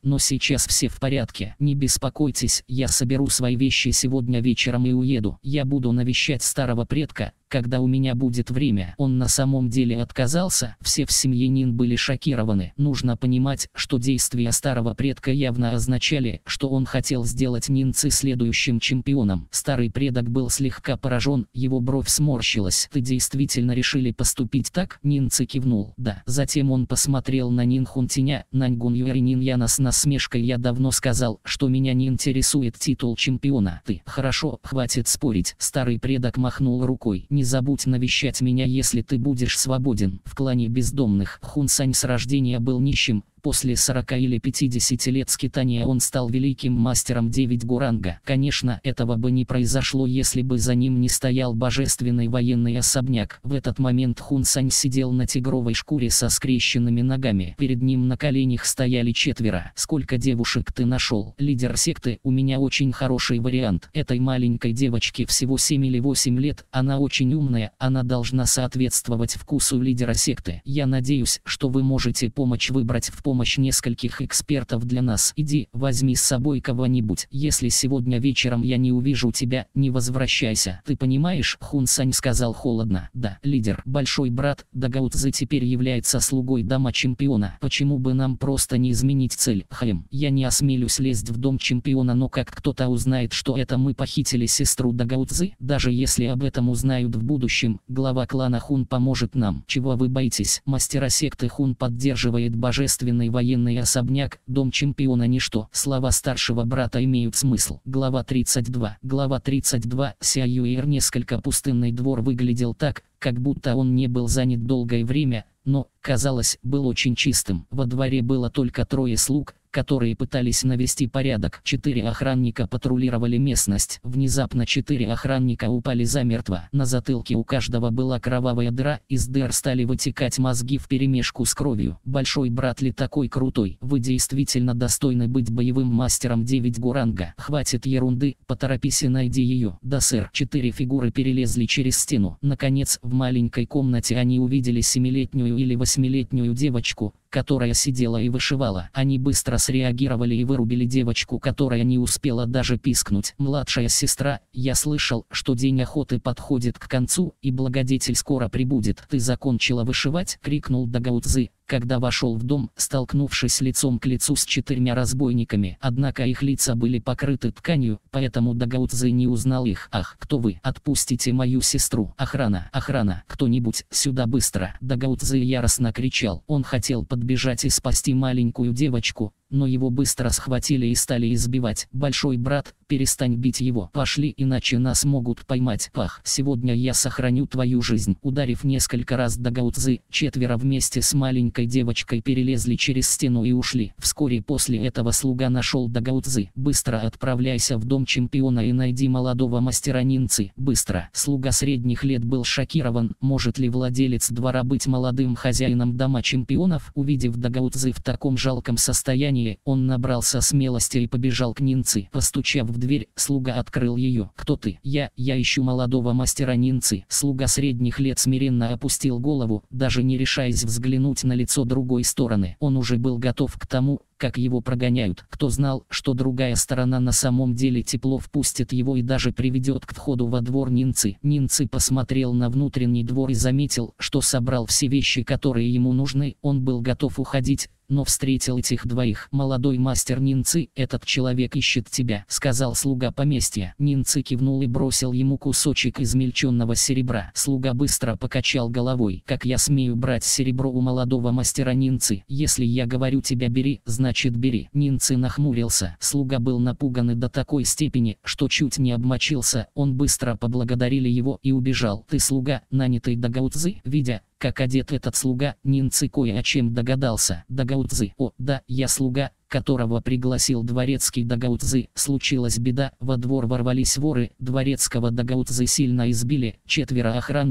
но сейчас все в порядке. Не беспокойтесь, я соберу свои вещи сегодня вечером и уеду. Я буду навещать старого предка, когда у меня будет время. Он на самом деле отказался. Все в семье Нин были шокированы. Нужно понимать, что действия старого предка явно означали, что он хотел сделать Нинцы следующим чемпионом. Старый предок был слегка поражен, его бровь сморщилась. «Ты действительно решили поступить так?» Нинцы кивнул. «Да». Затем он посмотрел на Нин Хунтиня, Наньгун Юэри Нин Яна с насмешкой. «Я давно сказал, что меня не интересует титул чемпиона. Ты». «Хорошо, хватит спорить». Старый предок махнул рукой. «Не забудь навещать меня, если ты будешь свободен». В клане бездомных Хун Сань с рождения был нищим. После 40 или 50 лет скитания он стал великим мастером 9 гуранга. Конечно, этого бы не произошло, если бы за ним не стоял божественный военный особняк. В этот момент Хун Сань сидел на тигровой шкуре со скрещенными ногами. Перед ним на коленях стояли 4. «Сколько девушек ты нашел?» «Лидер секты, у меня очень хороший вариант. Этой маленькой девочке всего 7 или 8 лет, она очень умная, она должна соответствовать вкусу лидера секты. Я надеюсь, что вы можете помочь выбрать в помощь нескольких экспертов для нас. Иди, возьми с собой кого-нибудь. Если сегодня вечером я не увижу тебя, не возвращайся. Ты понимаешь?» Хун Сань сказал холодно. «Да, лидер. Большой брат Дагаутзы теперь является слугой дома чемпиона. Почему бы нам просто не изменить цель?» Я не осмелюсь лезть в дом чемпиона, но как кто-то узнает, что это мы похитили сестру Дагаутзы? Даже если об этом узнают в будущем, глава клана Хун поможет нам. Чего вы боитесь? Мастера секты Хун поддерживает божественный военный особняк, дом чемпиона ничто. Слова старшего брата имеют смысл. Глава 32. Глава 32. Сяюэр. Несколько пустынный двор выглядел так, как будто он не был занят долгое время, но, казалось, был очень чистым. Во дворе было только 3 слуг, которые пытались навести порядок. 4 охранника патрулировали местность. Внезапно 4 охранника упали замертво. На затылке у каждого была кровавая дыра, из дыр стали вытекать мозги вперемешку с кровью. «Большой брат ли такой крутой? Вы действительно достойны быть боевым мастером 9 гуранга. Хватит ерунды, поторопись и найди ее». «Да, сэр». 4 фигуры перелезли через стену. Наконец, в маленькой комнате они увидели 7-летнюю или 8-летнюю девочку, которая сидела и вышивала. Они быстро среагировали и вырубили девочку, которая не успела даже пискнуть. «Младшая сестра, я слышал, что день охоты подходит к концу, и благодетель скоро прибудет. Ты закончила вышивать?» — крикнул Дагаутзы, когда вошел в дом, столкнувшись лицом к лицу с 4 разбойниками. Однако их лица были покрыты тканью, поэтому Дагаутзы не узнал их. «Ах, кто вы? Отпустите мою сестру!» «Охрана! Охрана! Кто-нибудь, сюда быстро!» Дагаутзы яростно кричал. Он хотел подбежать и спасти маленькую девочку, но его быстро схватили и стали избивать. «Большой брат, перестань бить его. Пошли, иначе нас могут поймать. Пах, сегодня я сохраню твою жизнь». Ударив несколько раз Дагаутзы, 4 вместе с маленькой девочкой перелезли через стену и ушли. Вскоре после этого слуга нашел Дагаутзы. «Быстро отправляйся в дом чемпиона и найди молодого мастера Нинцы. Быстро». Слуга средних лет был шокирован. Может ли владелец двора быть молодым хозяином дома чемпионов? Увидев Дагаутзы в таком жалком состоянии, он набрался смелости и побежал к Нинцы. Постучав в дверь, слуга открыл ее. «Кто ты?» Я ищу молодого мастера Нинцы». Слуга средних лет смиренно опустил голову, даже не решаясь взглянуть на лицо другой стороны. Он уже был готов к тому, как его прогоняют. Кто знал, что другая сторона на самом деле тепло впустит его и даже приведет к входу во двор Нинцы. Нинцы посмотрел на внутренний двор и заметил, что собрал все вещи, которые ему нужны. Он был готов уходить, но встретил этих двоих. «Молодой мастер Нинцы, этот человек ищет тебя», — сказал слуга поместья. Нинцы кивнул и бросил ему кусочек измельченного серебра. Слуга быстро покачал головой. «Как я смею брать серебро у молодого мастера Нинцы? Если я говорю тебя бери, значит бери». Нинцы нахмурился. Слуга был напуган и до такой степени, что чуть не обмочился. Он быстро поблагодарили его и убежал. «Ты слуга, нанятый Дагаутзы?» Видя, как одет этот слуга, Нинцы кое о чем догадался. «Дагаутзы? О, да, я слуга, которого пригласил дворецкий Дагаутзы». Случилась беда, во двор ворвались воры, дворецкого Дагаутзы сильно избили, 4 охранников,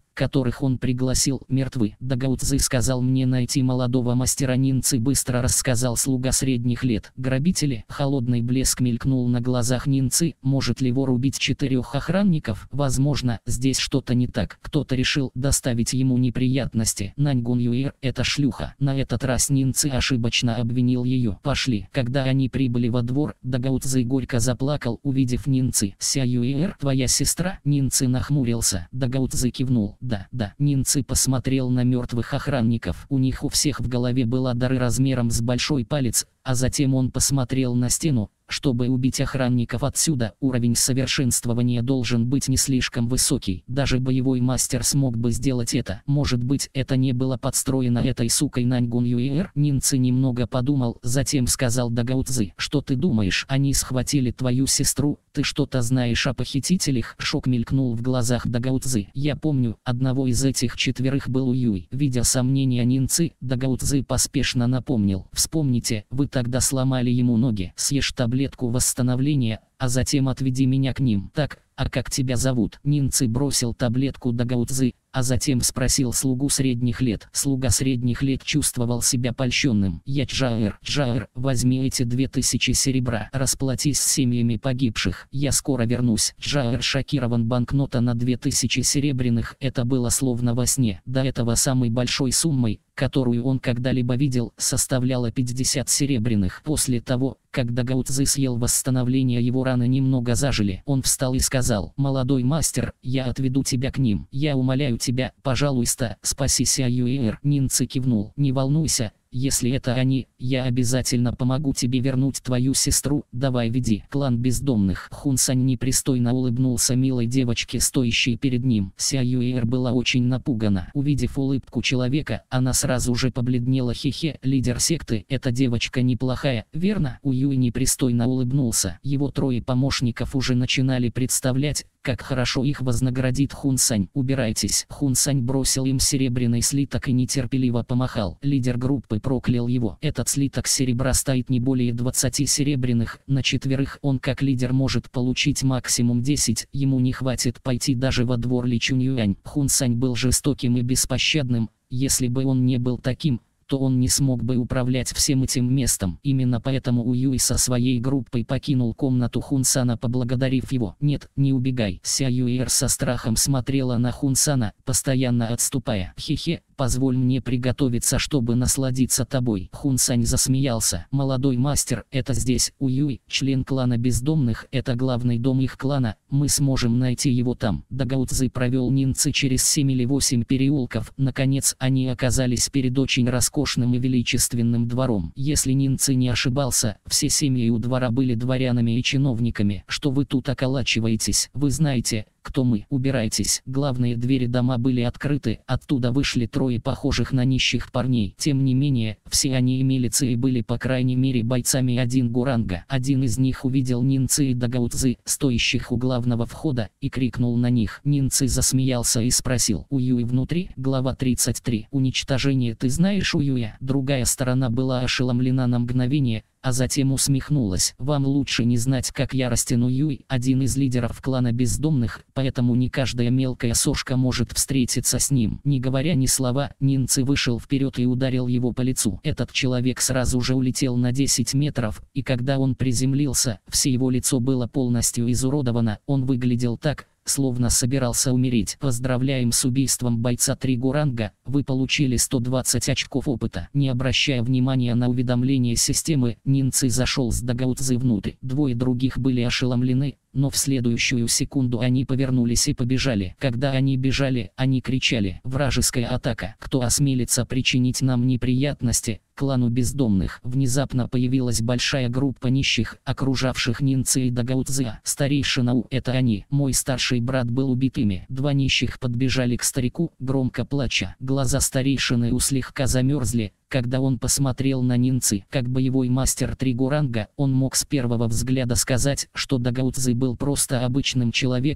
которых он пригласил, мертвы. Дагаутзы сказал мне найти молодого мастера. Нинцы быстро рассказал слуга средних лет. Грабители. Холодный блеск мелькнул на глазах Нинцы. Может ли вор убить 4 охранников? Возможно, здесь что-то не так. Кто-то решил доставить ему неприятности. Наньгун Юэр — это шлюха. На этот раз Нинцы ошибочно обвинил ее. Пошли. Когда они прибыли во двор, Дагаутзы горько заплакал, увидев Нинцы. Ся Юэр, твоя сестра? Нинцы нахмурился. Дагаутзы кивнул. Да. Нинцы посмотрел на мертвых охранников. У них у всех в голове была дыры размером с большой палец, а затем он посмотрел на стену. Чтобы убить охранников отсюда, уровень совершенствования должен быть не слишком высокий. Даже боевой мастер смог бы сделать это. Может быть, это не было подстроено этой сукой Наньгун Юэр? Нинцы немного подумал, затем сказал Дагаутзы. Что ты думаешь? Они схватили твою сестру? Ты что-то знаешь о похитителях? Шок мелькнул в глазах Дагаутзы. Я помню, одного из этих 4 был Уюй. Видя сомнения Нинцы, Дагаутзы поспешно напомнил. Вспомните, вы тогда сломали ему ноги. Съешь таблетку восстановления, а затем отведи меня к ним. Так, а как тебя зовут? Нинцы бросил таблетку Дагаутзы, а затем спросил слугу средних лет. Слуга средних лет чувствовал себя польщенным. Я Джаэр. Джаэр, возьми эти 2000 серебра. Расплатись с семьями погибших. Я скоро вернусь. Джаэр шокирован. Банкнота на 2000 серебряных. Это было словно во сне. До этого самой большой суммой, которую он когда-либо видел, составляла 50 серебряных. После того, как Дагаутзы съел восстановление, его раны немного зажили. Он встал и сказал: молодой мастер, я отведу тебя к ним. Я умоляю тебя, пожалуйста, спаси Ся Юэр. Нинцы кивнул. Не волнуйся. Если это они, я обязательно помогу тебе вернуть твою сестру. Давай веди. Клан бездомных. Хунсань непристойно улыбнулся милой девочке, стоящей перед ним. Ся Юэр была очень напугана. Увидев улыбку человека, она сразу же побледнела. Хе-хе, лидер секты, эта девочка неплохая, верно? Уюй непристойно улыбнулся. Его 3 помощников уже начинали представлять, как хорошо их вознаградит Хунсань. Убирайтесь. Хунсань бросил им серебряный слиток и нетерпеливо помахал. Лидер группы проклял его. Этот слиток серебра стоит не более 20 серебряных. На 4 он как лидер может получить максимум 10. Ему не хватит пойти даже во двор Ли Чуньюань. Хунсань был жестоким и беспощадным. Если бы он не был таким, то он не смог бы управлять всем этим местом. Именно поэтому Уюй со своей группой покинул комнату Хунсана, поблагодарив его. Нет, не убегай. Ся Юэр со страхом смотрела на Хунсана, постоянно отступая. Хе-хе, позволь мне приготовиться, чтобы насладиться тобой. Хунсань засмеялся. Молодой мастер, это здесь. Уюй, член клана бездомных, это главный дом их клана. Мы сможем найти его там. Дагаутзы провел Нинцы через 7 или 8 переулков. Наконец они оказались перед очень роскошным и величественным двором. Если Нинцы не ошибался, все семьи у двора были дворянами и чиновниками. Что вы тут околачиваетесь? Вы знаете, кто мы? Убирайтесь. Главные двери дома были открыты, оттуда вышли 3 похожих на нищих парней. Тем не менее, все они имели ци и были по крайней мере бойцами 1 ранга. Один из них увидел Нинцы и Дагаутзы, стоящих у главного входа, и крикнул на них. Нинцы засмеялся и спросил: Уюй внутри? Глава 33. Уничтожение. Ты знаешь Уюя? Другая сторона была ошеломлена на мгновение, а затем усмехнулась. Вам лучше не знать, как яростен Уюй, один из лидеров клана бездомных, поэтому не каждая мелкая сошка может встретиться с ним. Не говоря ни слова, Нинцы вышел вперед и ударил его по лицу. Этот человек сразу же улетел на 10 метров, и когда он приземлился, все его лицо было полностью изуродовано. Он выглядел так, словно собирался умереть. Поздравляем с убийством бойца 3 ранга, вы получили 120 очков опыта. Не обращая внимания на уведомление системы, Нинцы зашел с Дагаутзы внутрь. 2 других были ошеломлены, но в следующую секунду они повернулись и побежали. Когда они бежали, они кричали: вражеская атака! Кто осмелится причинить нам неприятности? Клану бездомных. Внезапно появилась большая группа нищих, окружавших Нинцы и Дагаутзы. Старейшина У, это они. Мой старший брат был убит ими. 2 нищих подбежали к старику, громко плача. Глаза старейшины У слегка замерзли, когда он посмотрел на Нинцы. Как боевой мастер 3 ранга, он мог с первого взгляда сказать, что Дагаутзы был просто обычным человеком,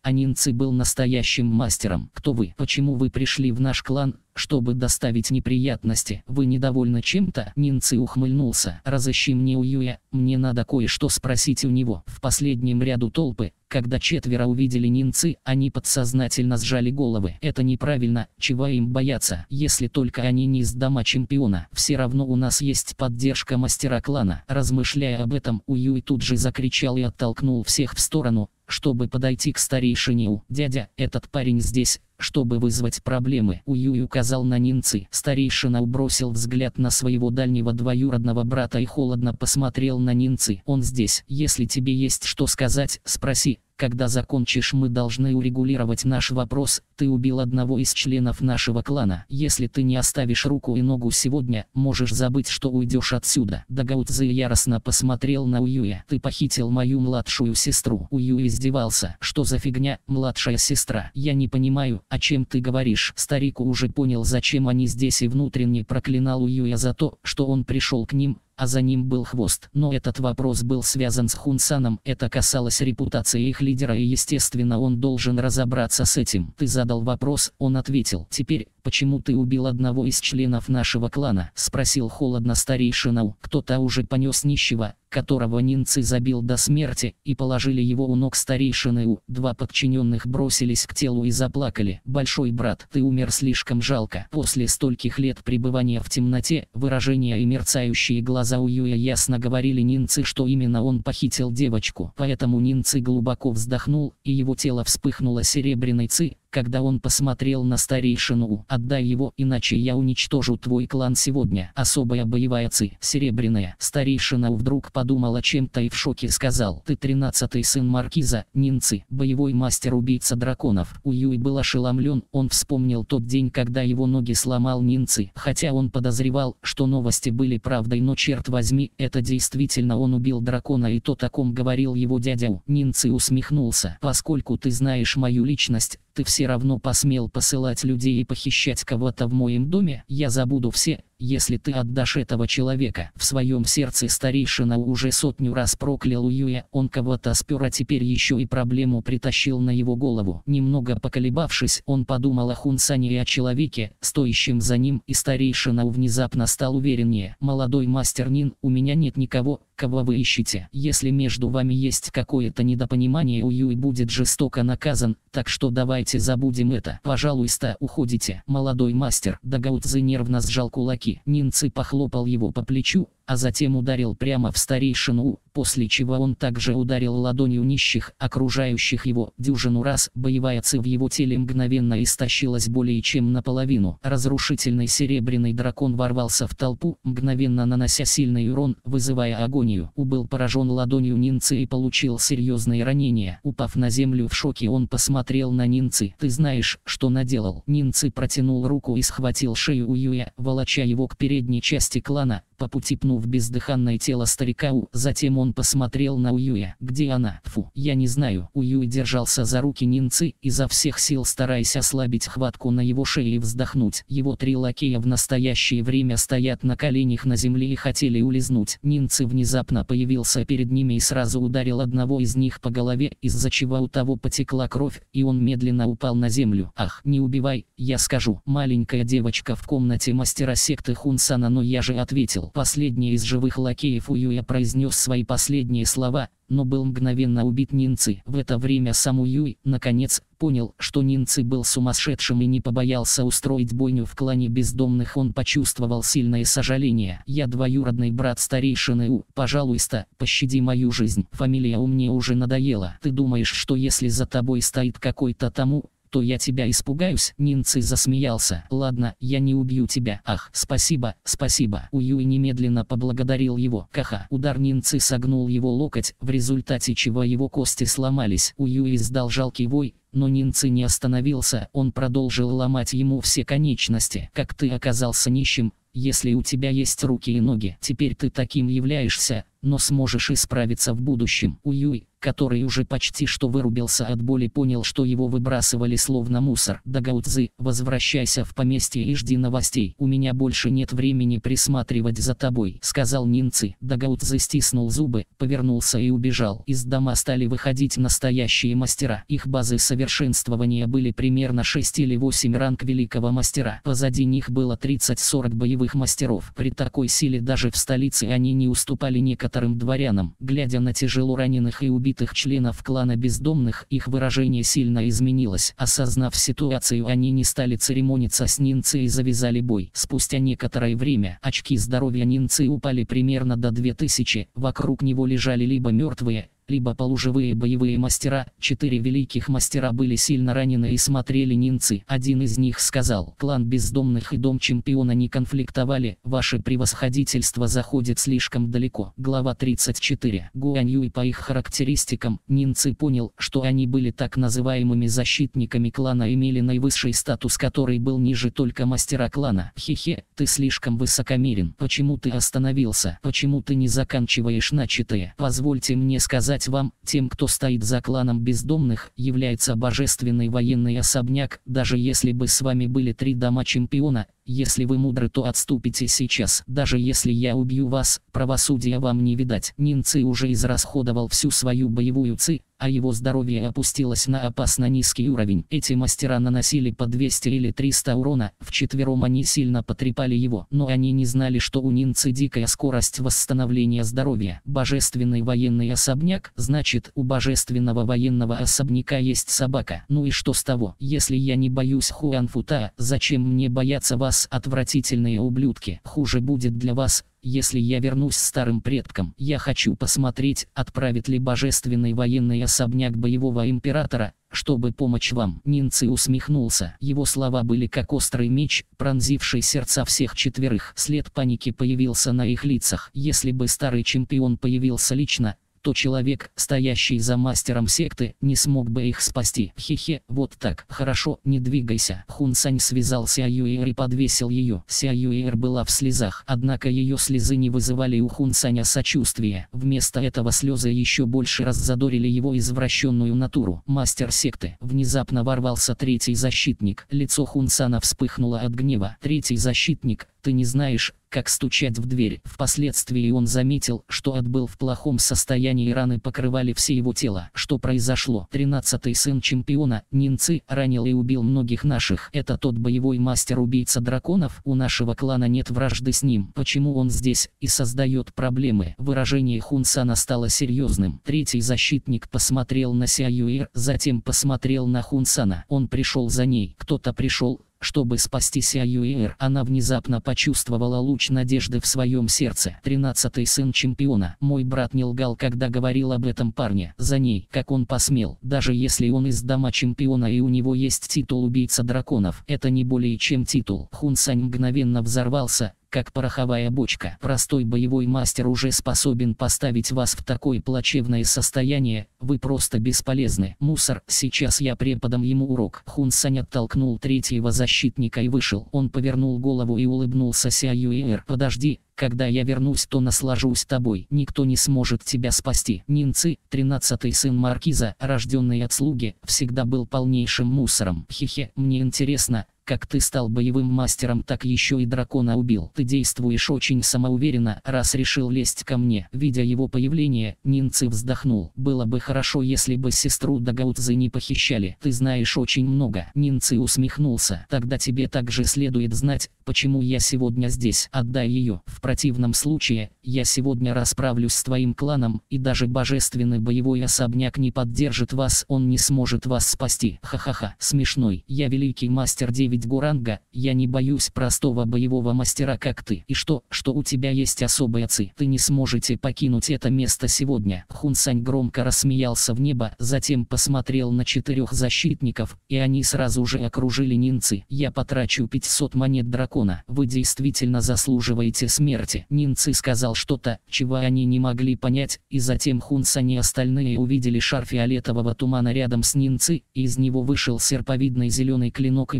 а Нинцы был настоящим мастером. Кто вы? Почему вы пришли в наш клан, чтобы доставить неприятности? Вы недовольны чем-то? Нинцы ухмыльнулся. Разыщи мне Уюя, мне надо кое-что спросить у него. В последнем ряду толпы, когда четверо увидели Нинцы, они подсознательно сжали головы. Это неправильно, чего им бояться, если только они не из дома чемпиона. Все равно у нас есть поддержка мастера клана. Размышляя об этом, Уюй тут же закричал и оттолкнул всех в сторону, чтобы подойти к старейшине. Дядя, этот парень здесь, чтобы вызвать проблемы. Уюй указал на Нинцы. Старейшина бросил взгляд на своего дальнего двоюродного брата и холодно посмотрел на Нинцы. Он здесь. Если тебе есть что сказать, спроси. Когда закончишь, мы должны урегулировать наш вопрос. Ты убил одного из членов нашего клана. Если ты не оставишь руку и ногу сегодня, можешь забыть, что уйдешь отсюда. Дагаудзи яростно посмотрел на Уюя. Ты похитил мою младшую сестру. Уюй издевался. Что за фигня, младшая сестра? Я не понимаю, о чем ты говоришь. Старик уже понял, зачем они здесь, и внутренне проклинал Уюя за то, что он пришел к ним, а за ним был хвост. Но этот вопрос был связан с Хунсаном, это касалось репутации их лидера, и естественно он должен разобраться с этим. Ты задал вопрос, он ответил. Теперь, почему ты убил одного из членов нашего клана? Спросил холодно старейшина. Кто-то уже понес нищего, которого Нинцы забил до смерти, и положили его у ног старейшины. Два подчиненных бросились к телу и заплакали. Большой брат, ты умер слишком жалко. После стольких лет пребывания в темноте, выражения и мерцающие глаза Уюя ясно говорили Нинцы, что именно он похитил девочку. Поэтому Нинцы глубоко вздохнул, и его тело вспыхнуло серебряной ци. Когда он посмотрел на старейшину. Отдай его, иначе я уничтожу твой клан сегодня. Особая боевая ци, серебряная. Старейшина вдруг подумал о чем-то и в шоке сказал. Ты 13-й сын маркиза, Нинцы, боевой мастер-убийца драконов. Уюй был ошеломлен, он вспомнил тот день, когда его ноги сломал Нинцы. Хотя он подозревал, что новости были правдой, но черт возьми, это действительно он убил дракона, и то, о ком говорил его дядя. Нинцы усмехнулся. Поскольку ты знаешь мою личность, ты все равно посмел посылать людей и похищать кого-то в моем доме. Я забуду все, если ты отдашь этого человека. В своем сердце старейшина уже 100 раз проклял Уюя. Он кого-то спер, а теперь еще и проблему притащил на его голову. Немного поколебавшись, он подумал о Хунсане и о человеке, стоящем за ним, и старейшина внезапно стал увереннее. Молодой мастер Нин, у меня нет никого, кого вы ищете. Если между вами есть какое-то недопонимание, Уюй будет жестоко наказан, так что давайте забудем это. Пожалуйста, уходите. Молодой мастер. Дагаудзи нервно сжал кулаки. Нинцы похлопал его по плечу, а затем ударил прямо в старейшину, после чего он также ударил ладонью нищих, окружающих его, дюжину раз. Боевая ци в его теле мгновенно истощилась более чем наполовину. Разрушительный серебряный дракон ворвался в толпу, мгновенно нанося сильный урон, вызывая агонию. Был поражен ладонью Нинцы и получил серьезные ранения. Упав на землю в шоке, он посмотрел на Нинцы. Ты знаешь, что наделал? Нинцы протянул руку и схватил шею Уюя, волоча его к передней части клана, по пути пнув бездыханное тело старика. Затем он посмотрел на Уюя. Где она? Фу, я не знаю. Уюй держался за руки Нинцы, изо всех сил стараясь ослабить хватку на его шее и вздохнуть. Его 3 лакея в настоящее время стоят на коленях на земле и хотели улизнуть. Нинцы внезапно появился перед ними и сразу ударил одного из них по голове, из-за чего у того потекла кровь, и он медленно упал на землю. Ах, не убивай, я скажу. Маленькая девочка в комнате мастера секты Хунсана, но я же ответил. Последний из живых лакеев Уюя произнес свои последние слова, но был мгновенно убит Нинцы. В это время сам Уюй, наконец, понял, что Нинцы был сумасшедшим и не побоялся устроить бойню в клане бездомных. Он почувствовал сильное сожаление. Я двоюродный брат старейшины пожалуйста, пощади мою жизнь. Фамилия мне уже надоела. Ты думаешь, что если за тобой стоит какой-то тому, то я тебя испугаюсь? Нинцы засмеялся. Ладно, я не убью тебя. Ах, спасибо, спасибо. Уюй немедленно поблагодарил его. Каха. Удар Нинцы согнул его локоть, в результате чего его кости сломались. Уюй издал жалкий вой, но Нинцы не остановился. Он продолжил ломать ему все конечности. Как ты оказался нищим, если у тебя есть руки и ноги? Теперь ты таким являешься, но сможешь исправиться в будущем. Уюй, который уже почти что вырубился от боли, понял, что его выбрасывали словно мусор. Дагаутзы, возвращайся в поместье и жди новостей. У меня больше нет времени присматривать за тобой, сказал Нинци. Дагаутзы стиснул зубы, повернулся и убежал. Из дома стали выходить настоящие мастера. Их базы совершенствования были примерно 6 или 8 ранг великого мастера. Позади них было 30-40 боевых мастеров. При такой силе даже в столице они не уступали некоторым дворянам. Глядя на тяжело раненых и убитых членов клана бездомных, их выражение сильно изменилось. Осознав ситуацию, они не стали церемониться с Нинци и завязали бой. Спустя некоторое время очки здоровья Нинци упали примерно до 2000, вокруг него лежали либо мертвые, либо полуживые боевые мастера. 4 великих мастера были сильно ранены и смотрели Нинци. Один из них сказал: клан бездомных и дом чемпиона не конфликтовали, ваше превосходительство заходит слишком далеко. Глава 34. Гуань Юй. По их характеристикам, Нинци понял, что они были так называемыми защитниками клана, имели наивысший статус, который был ниже только мастера клана. Хе-хе, ты слишком высокомерен. Почему ты остановился? Почему ты не заканчиваешь начатое? Позвольте мне сказать вам, тем, кто стоит за кланом бездомных, является божественный военный особняк. Даже если бы с вами были 3 дома чемпиона, если вы мудры, то отступите сейчас. Даже если я убью вас, правосудия вам не видать. Нинци уже израсходовал всю свою боевую ци, а его здоровье опустилось на опасно низкий уровень. Эти мастера наносили по 200 или 300 урона, вчетвером они сильно потрепали его, но они не знали, что у Нинци дикая скорость восстановления здоровья. Божественный военный особняк, значит, у божественного военного особняка есть собака. Ну и что с того? Если я не боюсь Хуанфута, зачем мне бояться вас, отвратительные ублюдки? Хуже будет для вас, если я вернусь старым предкам. Я хочу посмотреть, отправит ли божественный военный особняк боевого императора, чтобы помочь вам. Нинци усмехнулся. Его слова были как острый меч, пронзивший сердца всех четверых. След паники появился на их лицах. Если бы старый чемпион появился лично, то человек, стоящий за мастером секты, не смог бы их спасти. Хе-хе, вот так. Хорошо, не двигайся. Хун Сань связал Ся Юэр и подвесил ее. Ся Юэр была в слезах, однако ее слезы не вызывали у Хун Саня сочувствия. Вместо этого слезы еще больше раззадорили его извращенную натуру. Мастер секты. Внезапно ворвался 3-й защитник. Лицо Хун Сана вспыхнуло от гнева. 3-й защитник, ты не знаешь, как стучать в дверь. Впоследствии он заметил, что Ад был в плохом состоянии и раны покрывали все его тело. Что произошло? 13-й сын чемпиона, Нинци, ранил и убил многих наших. Это тот боевой мастер-убийца драконов? У нашего клана нет вражды с ним. Почему он здесь и создает проблемы? Выражение Хун Сана стало серьезным. 3-й защитник посмотрел на Ся Юэр, затем посмотрел на Хун Сана. Он пришел за ней. Кто-то пришел, чтобы спасти Ся Юэр. Она внезапно почувствовала луч надежды в своем сердце. 13-й сын чемпиона. Мой брат не лгал, когда говорил об этом парне. За ней, как он посмел. Даже если он из дома чемпиона и у него есть титул убийца драконов, это не более чем титул. Хун Сань мгновенно взорвался, как пороховая бочка. Простой боевой мастер уже способен поставить вас в такое плачевное состояние, вы просто бесполезны. Мусор, сейчас я преподам ему урок. Хун Сань оттолкнул 3-го защитника и вышел. Он повернул голову и улыбнулся Ся Юэр. Подожди, когда я вернусь, то наслажусь тобой. Никто не сможет тебя спасти. Нинци, 13-й сын маркиза, рожденный от слуги, всегда был полнейшим мусором. Хе-хе, мне интересно, как ты стал боевым мастером, так еще и дракона убил. Ты действуешь очень самоуверенно, раз решил лезть ко мне. Видя его появление, Нинци вздохнул. Было бы хорошо, если бы сестру Дагаутзы не похищали. Ты знаешь очень много. Нинци усмехнулся. Тогда тебе также следует знать, почему я сегодня здесь. Отдай ее. В противном случае, я сегодня расправлюсь с твоим кланом, и даже божественный боевой особняк не поддержит вас, он не сможет вас спасти. Ха-ха-ха, смешной. Я великий мастер 9 Гуранга, я не боюсь простого боевого мастера, как ты. И что у тебя есть особая ци? Ты не сможете покинуть это место сегодня. Хун Сань громко рассмеялся в небо, затем посмотрел на 4 защитников, и они сразу же окружили Нинци. Я потрачу 500 монет дракона. Вы действительно заслуживаете смерти. Нинци сказал что-то, чего они не могли понять, и затем Хун Сань и остальные увидели шар фиолетового тумана рядом с Нинци, и из него вышел серповидный зеленый клинок и боевой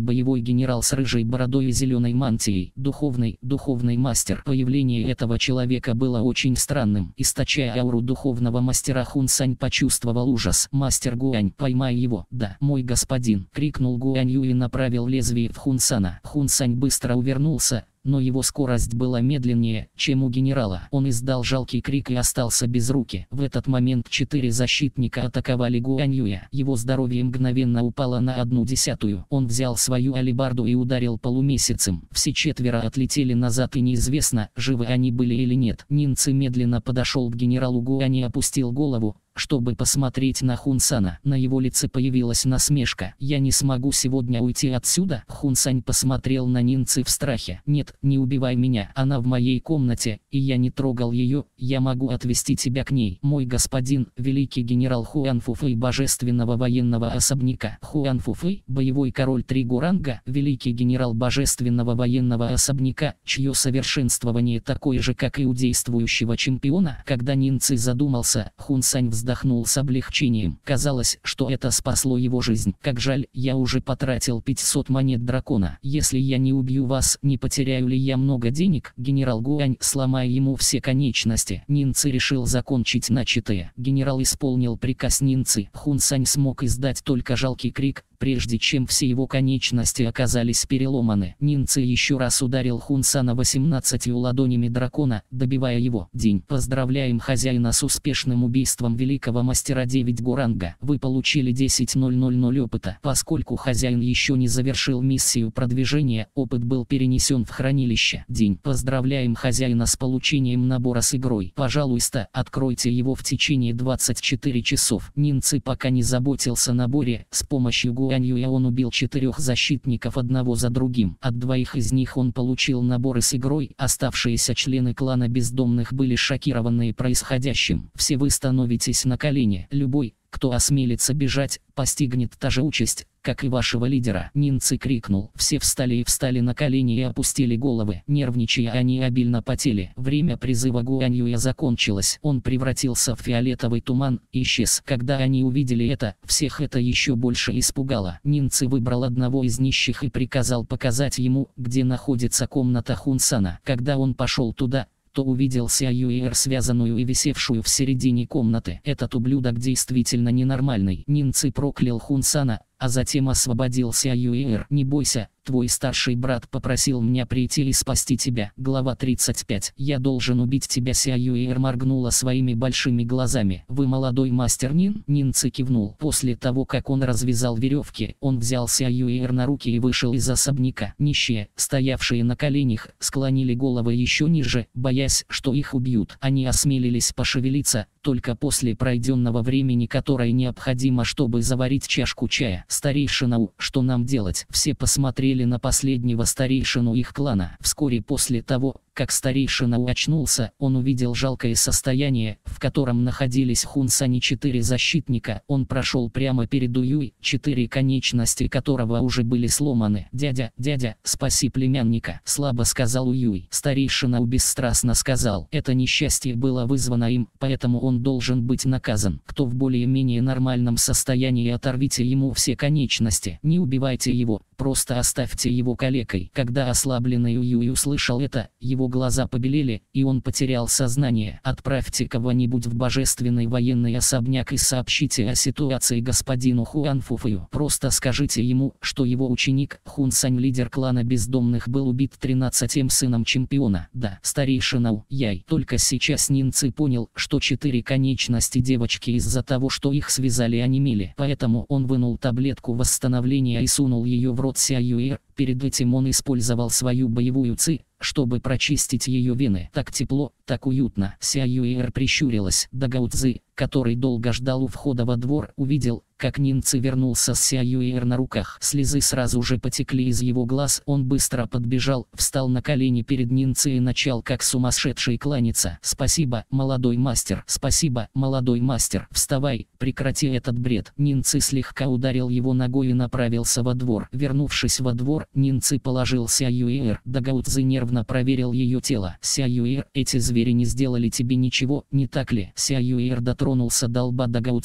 генерал с рыжей бородой и зеленой мантией, духовный мастер. Появление этого человека было очень странным. Источая ауру духовного мастера, Хун Сань почувствовал ужас. «Мастер Гуань, поймай его!» «Да, мой господин!» — крикнул Гуань Ю и направил лезвие в Хун Сана. Хун Сань быстро увернулся, но его скорость была медленнее, чем у генерала. Он издал жалкий крик и остался без руки. В этот момент 4 защитника атаковали Гуань Юя. Его здоровье мгновенно упало на 1/10. Он взял свою алебарду и ударил полумесяцем. Все 4 отлетели назад, и неизвестно, живы они были или нет. Нин Ци медленно подошел к генералу Гуань и опустил голову, чтобы посмотреть на Хун Сана. На его лице появилась насмешка. «Я не смогу сегодня уйти отсюда?» Хун Сань посмотрел на Нин Ци в страхе. «Нет, не убивай меня. Она в моей комнате, и я не трогал ее. Я могу отвести тебя к ней. Мой господин, великий генерал Хуан Фуфэй божественного военного особняка». Хуан Фуфэй, боевой король 3 ранга, великий генерал божественного военного особняка, чье совершенствование такое же, как и у действующего чемпиона. Когда Нин Ци задумался, Хун Сань вздохнул с облегчением. Казалось, что это спасло его жизнь. «Как жаль, я уже потратил 500 монет дракона. Если я не убью вас, не потеряю ли я много денег?» Генерал Гуань, сломая ему все конечности. Нин Ци решил закончить начатое. Генерал исполнил приказ Нин Ци. Хун Сань смог издать только жалкий крик, прежде чем все его конечности оказались переломаны. Нин Ци еще раз ударил Хун Сана 18 ладонями дракона, добивая его. «День. Поздравляем хозяина с успешным убийством великого мастера 9 ранга. Вы получили 10,000 опыта. Поскольку хозяин еще не завершил миссию продвижения, опыт был перенесен в хранилище. День. Поздравляем хозяина с получением набора с игрой. Пожалуйста, откройте его в течение 24 часов». Нин Ци пока не заботился о наборе. С помощью Гуань Юя он убил 4 защитников одного за другим. От 2 из них он получил наборы с игрой. Оставшиеся члены клана бездомных были шокированы происходящим. «Все вы становитесь на колени. Любой, кто осмелится бежать, постигнет та же участь, как и вашего лидера». Нин Ци крикнул. Все встали на колени и опустили головы. Нервничая, они обильно потели. Время призыва Гуань Юя закончилось. Он превратился в фиолетовый туман и исчез. Когда они увидели это, всех это еще больше испугало. Нин Ци выбрал одного из нищих и приказал показать ему, где находится комната Хун Сана. Когда он пошел туда, то увидел Ся Юэр, связанную и висевшую в середине комнаты. Этот ублюдок действительно ненормальный. Нин Ци проклял Хун Сана, а затем освободил Ся Юэр. «Не бойся, твой старший брат попросил меня прийти и спасти тебя». Глава 35. «Я должен убить тебя». Ся Юэр моргнула своими большими глазами. «Вы молодой мастер Нин?» Нин Ци кивнул. После того, как он развязал веревки, он взял Ся Юэр на руки и вышел из особняка. Нищие, стоявшие на коленях, склонили головы еще ниже, боясь, что их убьют. Они осмелились пошевелиться только после пройденного времени, которое необходимо, чтобы заварить чашку чая. «Старейшина, что нам делать?» Все посмотрели на последнего старейшину их клана. Вскоре после того, как старейшина очнулся, он увидел жалкое состояние, в котором находились Хун Сань и 4 защитника. Он прошел прямо перед Уюй, 4 конечности которого уже были сломаны. «Дядя, спаси племянника», — слабо сказал Уюй. Старейшина бесстрастно сказал: «Это несчастье было вызвано им, поэтому он должен быть наказан. Кто в более-менее нормальном состоянии, оторвите ему все конечности. Не убивайте его, просто оставьте его калекой». Когда ослабленный Уюй услышал это, его глаза побелели, и он потерял сознание. «Отправьте кого-нибудь в божественный военный особняк и сообщите о ситуации господину Хуан Фуфэю. Просто скажите ему, что его ученик, Хун Сань, лидер клана бездомных, был убит 13-м сыном чемпиона». «Да, старейшина Яй». Только сейчас Нин Ци понял, что 4 конечности девочки из-за того, что их связали, онемели. Поэтому он вынул таблетку восстановления и сунул ее в рот Ся Юэр. Перед этим он использовал свою боевую ци, чтобы прочистить ее вены. Так тепло, так уютно. Ся Юэр прищурилась. Дагао Цзы, который долго ждал у входа во двор, увидел, как Нин Ци вернулся с Ся Юэр на руках. Слезы сразу же потекли из его глаз. Он быстро подбежал, встал на колени перед Нин Ци и начал как сумасшедший кланяться. «Спасибо, молодой мастер. Спасибо, молодой мастер. Вставай, прекрати этот бред». Нин Ци слегка ударил его ногой и направился во двор. Вернувшись во двор, Нин Ци положил Ся Юэр. Дагао Цзы нервно проверил ее тело. «Ся Юэр, эти звери не сделали тебе ничего, не так ли?» Ся Юэр дотронулся до лба Дагао Цзы,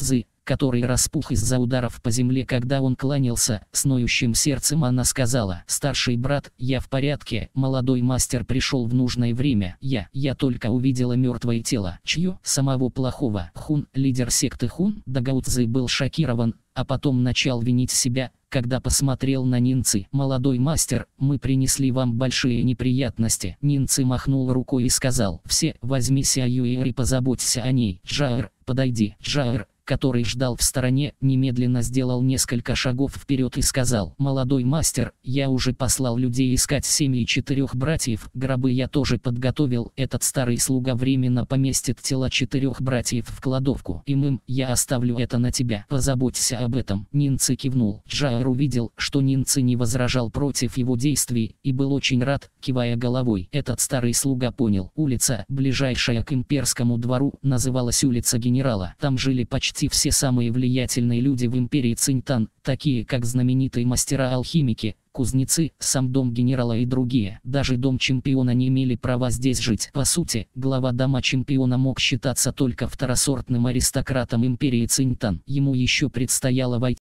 который распух из-за ударов по земле, когда он кланялся. С ноющим сердцем она сказала: «Старший брат, я в порядке». Молодой мастер пришел в нужное время. Я только увидела мертвое тело. Чье? Самого плохого. Хун, лидер секты Хун. Дагаудзи был шокирован, а потом начал винить себя, когда посмотрел на Нинцы. «Молодой мастер, мы принесли вам большие неприятности». Нинцы махнул рукой и сказал: «Все, возьми Сяюэр и позаботься о ней». Джаэр, подойди. Джаэр, который ждал в стороне, немедленно сделал несколько шагов вперед и сказал: «Молодой мастер, я уже послал людей искать семьи 4 братьев, гробы я тоже подготовил, этот старый слуга временно поместит тела 4 братьев в кладовку. Я оставлю это на тебя, позаботься об этом». Нинцы кивнул. Джаэр увидел, что Нинцы не возражал против его действий, и был очень рад, кивая головой. Этот старый слуга понял. Улица, ближайшая к имперскому двору, называлась улица Генерала. Там жили почти все самые влиятельные люди в империи Цинтан, такие как знаменитые мастера-алхимики, кузнецы, сам дом генерала и другие. Даже дом чемпиона не имели права здесь жить. По сути, глава дома чемпиона мог считаться только второсортным аристократом империи Цинтан. Ему еще предстояло войти